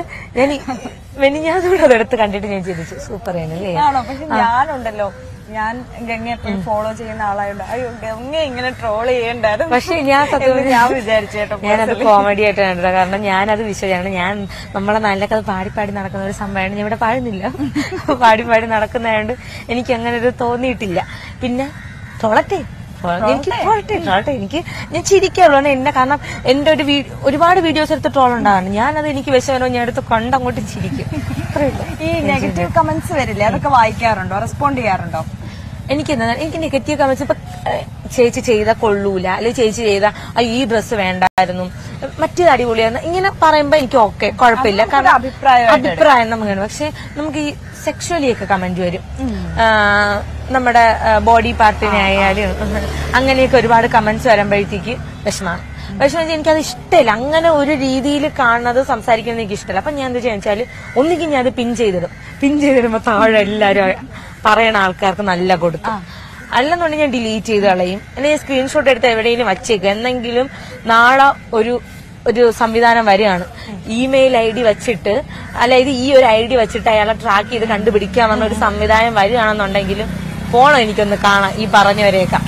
ഞാനൂടെ അതെടുത്ത് കണ്ടിട്ട് ഞാൻ ചിരിച്ചു. സൂപ്പർ ആണല്ലേ? ആണോ? പക്ഷെ ഞാനുണ്ടല്ലോ, ഞാൻ ഗംഗ എപ്പോഴും ഫോളോ ചെയ്യുന്ന ആളായോണ്ട് അയ്യോ ഗംഗ ഇങ്ങനെ ട്രോൾ ചെയ്യണ്ടായിരുന്നു. പക്ഷെ ഞാൻ വിചാരിച്ചേട്ടോ ഞാനത് കോമഡി ആയിട്ട് കണ്ടത്. കാരണം ഞാനത് വിശ്വസിച്ചാണ്. നമ്മളെ നാട്ടിലൊക്കെ അത് പാടി നടക്കുന്ന ഒരു സംഭവമാണ്. ഞാൻ ഇവിടെ പാടുന്നില്ല, പാടി നടക്കുന്നതായോണ്ട് എനിക്ക് അങ്ങനെ ഒരു തോന്നിയിട്ടില്ല. പിന്നെ ട്രോളട്ടെ, എനിക്ക് ഞാൻ ചിരിക്കുള്ളൂ എന്നെ. കാരണം എന്റെ ഒരുപാട് വീഡിയോസ് എടുത്ത് ട്രോൾ ഉണ്ടാകാറുണ്ട്. ഞാനത് എനിക്ക് വിഷമനോ ഞാൻ എടുത്ത് കണ്ടങ്ങോട്ട് ചിരിക്കും. ഈ നെഗറ്റീവ് കമന്റ്സ് വരില്ലേ, അതൊക്കെ വായിക്കാറുണ്ടോ, റെസ്പോണ്ട് ചെയ്യാറുണ്ടോ? എനിക്ക് നെഗറ്റീവ് കമന്റ്സ് ഇപ്പൊ ചേച്ചി ചെയ്ത കൊള്ളൂല, അല്ലെങ്കിൽ ചേച്ചി ചെയ്ത ഈ ഡ്രസ്സ് വേണ്ടായിരുന്നു, മറ്റേത് അടിപൊളിയായിരുന്നു, ഇങ്ങനെ പറയുമ്പോ എനിക്ക് ഓക്കെ, കുഴപ്പമില്ല. കാരണം അഭിപ്രായം നമുക്ക്. പക്ഷെ നമുക്ക് ഈ സെക്ഷുവലി ഒക്കെ കമന്റ് വരും. നമ്മുടെ ബോഡി പാർട്ടിനെ ആയാലും അങ്ങനെയൊക്കെ ഒരുപാട് കമന്റ്സ് വരുമ്പോഴത്തേക്ക് വിഷമമാണ്. എനിക്കത് ഇഷ്ടമില്ല. അങ്ങനെ ഒരു രീതിയിൽ കാണുന്നത് സംസാരിക്കുന്നത് എനിക്ക് ഇഷ്ടമല്ല. അപ്പൊ ഞാൻ എന്താ വെച്ചാൽ ഒന്നുകിൽ ഞാൻ അത് പിൻ ചെയ്തിടുമ്പോ താഴെ എല്ലാരും പറയണ ആൾക്കാർക്ക് നല്ല കൊടുക്കും. അല്ലെന്നുണ്ടെങ്കിൽ ഞാൻ ഡിലീറ്റ് ചെയ്ത് കളയും. അല്ലെങ്കിൽ സ്ക്രീൻഷോട്ട് എടുത്ത് എവിടെയെങ്കിലും വച്ചേക്കും. എന്നെങ്കിലും നാളെ ഒരു സംവിധാനം വരികയാണ്, ഇമെയിൽ ID വെച്ചിട്ട്, അതായത് ഈ ഒരു ID വെച്ചിട്ട് അയാളെ ട്രാക്ക് ചെയ്ത് കണ്ടുപിടിക്കാമെന്ന ഒരു സംവിധാനം വരികയാണെന്നുണ്ടെങ്കിലും പോണം എനിക്കൊന്ന് കാണാം ഈ പറഞ്ഞവരെയൊക്കെ.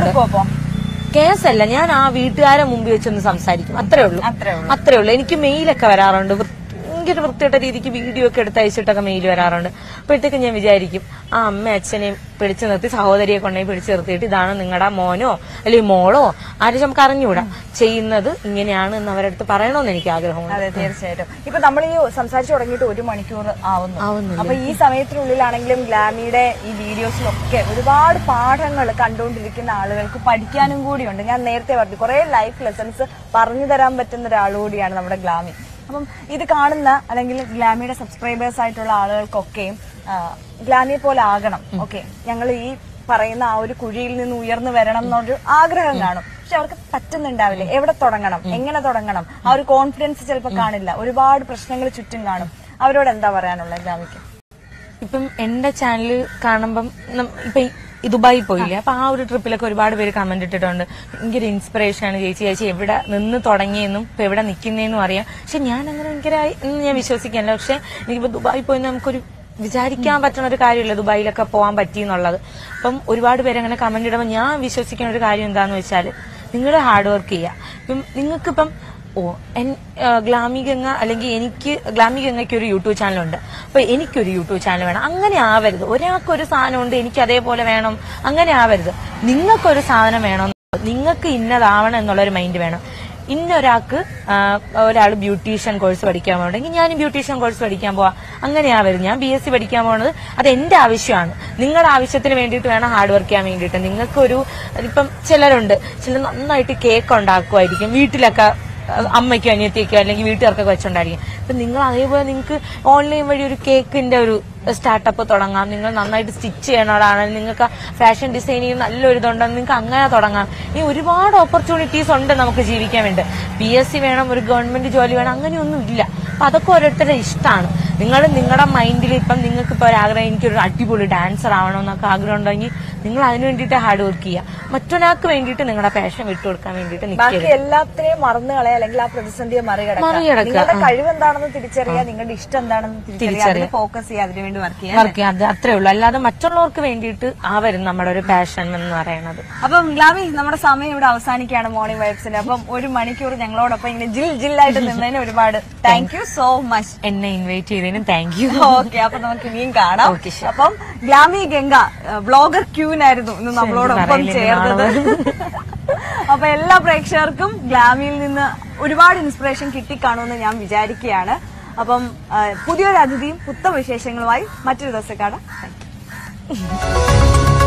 കേസല്ല, ഞാൻ ആ വീട്ടുകാരെ മുമ്പിൽ വെച്ചൊന്ന് സംസാരിക്കും. അത്രേ ഉള്ളൂ. എനിക്ക് മെയിലൊക്കെ വരാറുണ്ട്, ഭയങ്കര വൃത്തിയുടെ രീതിക്ക് വീഡിയോ ഒക്കെ എടുത്ത് അയച്ചിട്ടൊക്കെ മെയിൽ വരാറുണ്ട്. അപ്പോഴത്തേക്ക് ഞാൻ വിചാരിക്കും, ആ അമ്മ അച്ഛനെയും പിടിച്ചു നിർത്തി സഹോദരിയെ കൊണ്ടുപോയി പിടിച്ചു നിർത്തിയിട്ട് ഇതാണ് നിങ്ങളുടെ മോനോ അല്ലെങ്കിൽ മോളോ ആരും നമുക്ക് അറിഞ്ഞുകൂടാ, ചെയ്യുന്നത് ഇങ്ങനെയാണ് എന്ന് അവരുടെ അടുത്ത് പറയണമെന്ന് എനിക്ക് ആഗ്രഹമുണ്ട്. അതെ, തീർച്ചയായിട്ടും. ഇപ്പൊ നമ്മൾ ഈ സംസാരിച്ചു തുടങ്ങിയിട്ട് 1 മണിക്കൂർ ആവുന്നു. അപ്പൊ ഈ സമയത്തിനുള്ളിലാണെങ്കിലും ഗ്ലാമിയുടെ ഈ വീഡിയോസിലൊക്കെ ഒരുപാട് പാഠങ്ങൾ കണ്ടുകൊണ്ടിരിക്കുന്ന ആളുകൾക്ക് പഠിക്കാനും കൂടിയുണ്ട്. ഞാൻ നേരത്തെ പറഞ്ഞു, കുറെ ലൈഫ് ലെസൺസ് പറഞ്ഞു തരാൻ പറ്റുന്ന ഒരാൾ കൂടിയാണ് നമ്മുടെ ഗ്ലാമി. അപ്പം ഇത് കാണുന്ന അല്ലെങ്കിൽ ഗ്ലാമിയുടെ സബ്സ്ക്രൈബേഴ്സ് ആയിട്ടുള്ള ആളുകൾക്കൊക്കെയും ഗ്ലാമിയെ പോലെ ആകണം, ഓക്കെ, ഞങ്ങൾ ഈ പറയുന്ന ആ ഒരു കുഴിയിൽ നിന്ന് ഉയർന്നു വരണം എന്നൊരു ആഗ്രഹം കാണും. പക്ഷെ അവർക്ക് പറ്റുന്നുണ്ടാവില്ല. എവിടെ തുടങ്ങണം, എങ്ങനെ തുടങ്ങണം, ആ ഒരു കോൺഫിഡൻസ് ചിലപ്പോൾ കാണില്ല. ഒരുപാട് പ്രശ്നങ്ങൾ ചുറ്റും കാണും. അവരോട് എന്താ പറയാനുള്ളത് ഗ്ലാമിക്ക്? ഇപ്പം എന്റെ ചാനൽ കാണുമ്പം ഇപ്പൊ ദുബായി പോയില്ലേ, അപ്പൊ ആ ഒരു ട്രിപ്പിലൊക്കെ ഒരുപാട് പേര് കമന്റ് ഇട്ടിട്ടുണ്ട്, ഭയങ്കര ഇൻസ്പിറേഷൻ ആണ് ചേച്ചി എവിടെ നിന്ന് തുടങ്ങിയെന്നും ഇപ്പൊ എവിടെ നിൽക്കുന്നതെന്നും അറിയാം. പക്ഷെ ഞാൻ അങ്ങനെ ഭയങ്കര ഞാൻ വിശ്വസിക്കാനില്ല. പക്ഷെ എനിക്കിപ്പോ ദുബായി പോയി നമുക്കൊരു വിചാരിക്കാൻ പറ്റുന്ന ഒരു കാര്യമില്ല ദുബായിലൊക്കെ പോകാൻ പറ്റിയെന്നുള്ളത്. അപ്പം ഒരുപാട് പേര് അങ്ങനെ കമന്റ് ഇടുമ്പോൾ ഞാൻ വിശ്വസിക്കുന്ന ഒരു കാര്യം എന്താന്ന് വെച്ചാൽ, നിങ്ങൾ ഹാർഡ് വർക്ക് ചെയ്യുക. ഇപ്പം നിങ്ങൾക്കിപ്പം ഗ്ലാമി ഗംഗ അല്ലെങ്കിൽ ഗ്ലാമി ഗംഗയ്ക്ക് ഒരു യൂട്യൂബ് ചാനലുണ്ട്, അപ്പൊ എനിക്കൊരു യൂട്യൂബ് ചാനൽ വേണം, അങ്ങനെ ആവരുത്. ഒരാൾക്കൊരു സാധനമുണ്ട് എനിക്ക് അതേപോലെ വേണം, അങ്ങനെ ആവരുത്. നിങ്ങൾക്കൊരു സാധനം വേണം, നിങ്ങൾക്ക് ഇന്നതാവണം എന്നുള്ളൊരു മൈൻഡ് വേണം. ഒരാൾ ബ്യൂട്ടീഷ്യൻ കോഴ്സ് പഠിക്കാൻ പോകണമെങ്കിൽ ഞാനും ബ്യൂട്ടീഷ്യൻ കോഴ്സ് പഠിക്കാൻ പോവാം, അങ്ങനെ ആവരുത്. ഞാൻ BSc പഠിക്കാൻ പോകുന്നത് അത് എന്റെ ആവശ്യമാണ്. നിങ്ങളുടെ ആവശ്യത്തിന് വേണ്ടിയിട്ട് വേണം ഹാർഡ് വർക്ക് ചെയ്യാൻ വേണ്ടിയിട്ട്. നിങ്ങൾക്കൊരു ഇപ്പം ചിലർ നന്നായിട്ട് കേക്ക് ഉണ്ടാക്കുമായിരിക്കും, വീട്ടിലൊക്കെ അമ്മയ്ക്കോ അനിയത്തിക്കോ അല്ലെങ്കിൽ വീട്ടുകാർക്കൊക്കെ വെച്ചോണ്ടായിരിക്കും. അപ്പൊ നിങ്ങൾ അതേപോലെ നിങ്ങൾക്ക് ഓൺലൈൻ വഴി ഒരു കേക്കിന്റെ ഒരു സ്റ്റാർട്ടപ്പ് തുടങ്ങാം. നിങ്ങൾ നന്നായിട്ട് സ്റ്റിച്ച് ചെയ്യണോടാണെങ്കിൽ നിങ്ങൾക്ക് ഫാഷൻ ഡിസൈനിങ് നല്ലൊരു ഇതുണ്ടെന്ന് നിങ്ങൾക്ക് അങ്ങനെ തുടങ്ങാം. ഈ ഒരുപാട് ഓപ്പർച്യൂണിറ്റീസ് ഉണ്ട് നമുക്ക് ജീവിക്കാൻ വേണ്ടി. BSc വേണം, ഒരു ഗവൺമെന്റ് ജോലി വേണം, അങ്ങനെയൊന്നും ഇല്ല. അപ്പൊ അതൊക്കെ ഓരോരുത്തരുടെ ഇഷ്ടമാണ്. നിങ്ങളുടെ മൈൻഡിൽ ഇപ്പം നിങ്ങൾക്ക് ഇപ്പോൾ ഒരാഗ്രഹം എനിക്കൊരു അടിപൊളി ഡാൻസർ ആവണമെന്നൊക്കെ ആഗ്രഹം ഉണ്ടെങ്കിൽ നിങ്ങൾ അതിന് വേണ്ടിയിട്ട് ഹാർഡ് വർക്ക് ചെയ്യുക. മറ്റൊരാൾക്ക് വേണ്ടിയിട്ട് നിങ്ങളുടെ പാഷൻ വിട്ടുകൊടുക്കാൻ വേണ്ടിയിട്ട് ബാക്കി എല്ലാത്തിനെയും മറന്നു കളയാ, അല്ലെങ്കിൽ ആ പ്രതിസന്ധിയെ മറികടക്കുക. നിങ്ങളുടെ കഴിവ് എന്താണെന്ന് തിരിച്ചറിയാം, നിങ്ങളുടെ ഇഷ്ടം എന്താണെന്ന് തിരിച്ചറിയാം, ഫോക്കസ് ചെയ്യുക, അതിനുവേണ്ടി വർക്ക് ചെയ്യാം. അത് അത്രേ ഉള്ളൂ. അല്ലാതെ മറ്റുള്ളവർക്ക് വേണ്ടിയിട്ട് ആവരും നമ്മുടെ ഒരു പാഷൻ എന്ന് പറയുന്നത്. അപ്പം ഗ്ലാമി, നമ്മുടെ സമയം ഇവിടെ അവസാനിക്കുകയാണ് മോർണിംഗ് വൈബ്സിന്. അപ്പം 1 മണിക്കൂർ ഞങ്ങളോടൊപ്പം ഇങ്ങനെ ജില്ലായിട്ട് നിന്നതിന് ഒരുപാട് താങ്ക് യു സോ മച്ച്. എന്നെ ഇൻവൈറ്റ് ചെയ്തതിനും താങ്ക് യു. ഓക്കെ, അപ്പൊ നമുക്ക് ഇനിയും കാണാം. അപ്പം ഗ്ലാമി ഗംഗ ബ്ലോഗർ ക്യൂനായിരുന്നു ഇന്ന് നമ്മളോടൊപ്പം ചേർന്നത്. അപ്പൊ എല്ലാ പ്രേക്ഷകർക്കും ഗ്ലാമിയിൽ നിന്ന് ഒരുപാട് ഇൻസ്പിറേഷൻ കിട്ടിക്കാണുമെന്ന് ഞാൻ വിചാരിക്കുകയാണ്. അപ്പം പുതിയൊരു അതിഥിയും പുത്തൻ വിശേഷങ്ങളുമായി മറ്റൊരു ദിവസം കാണാം.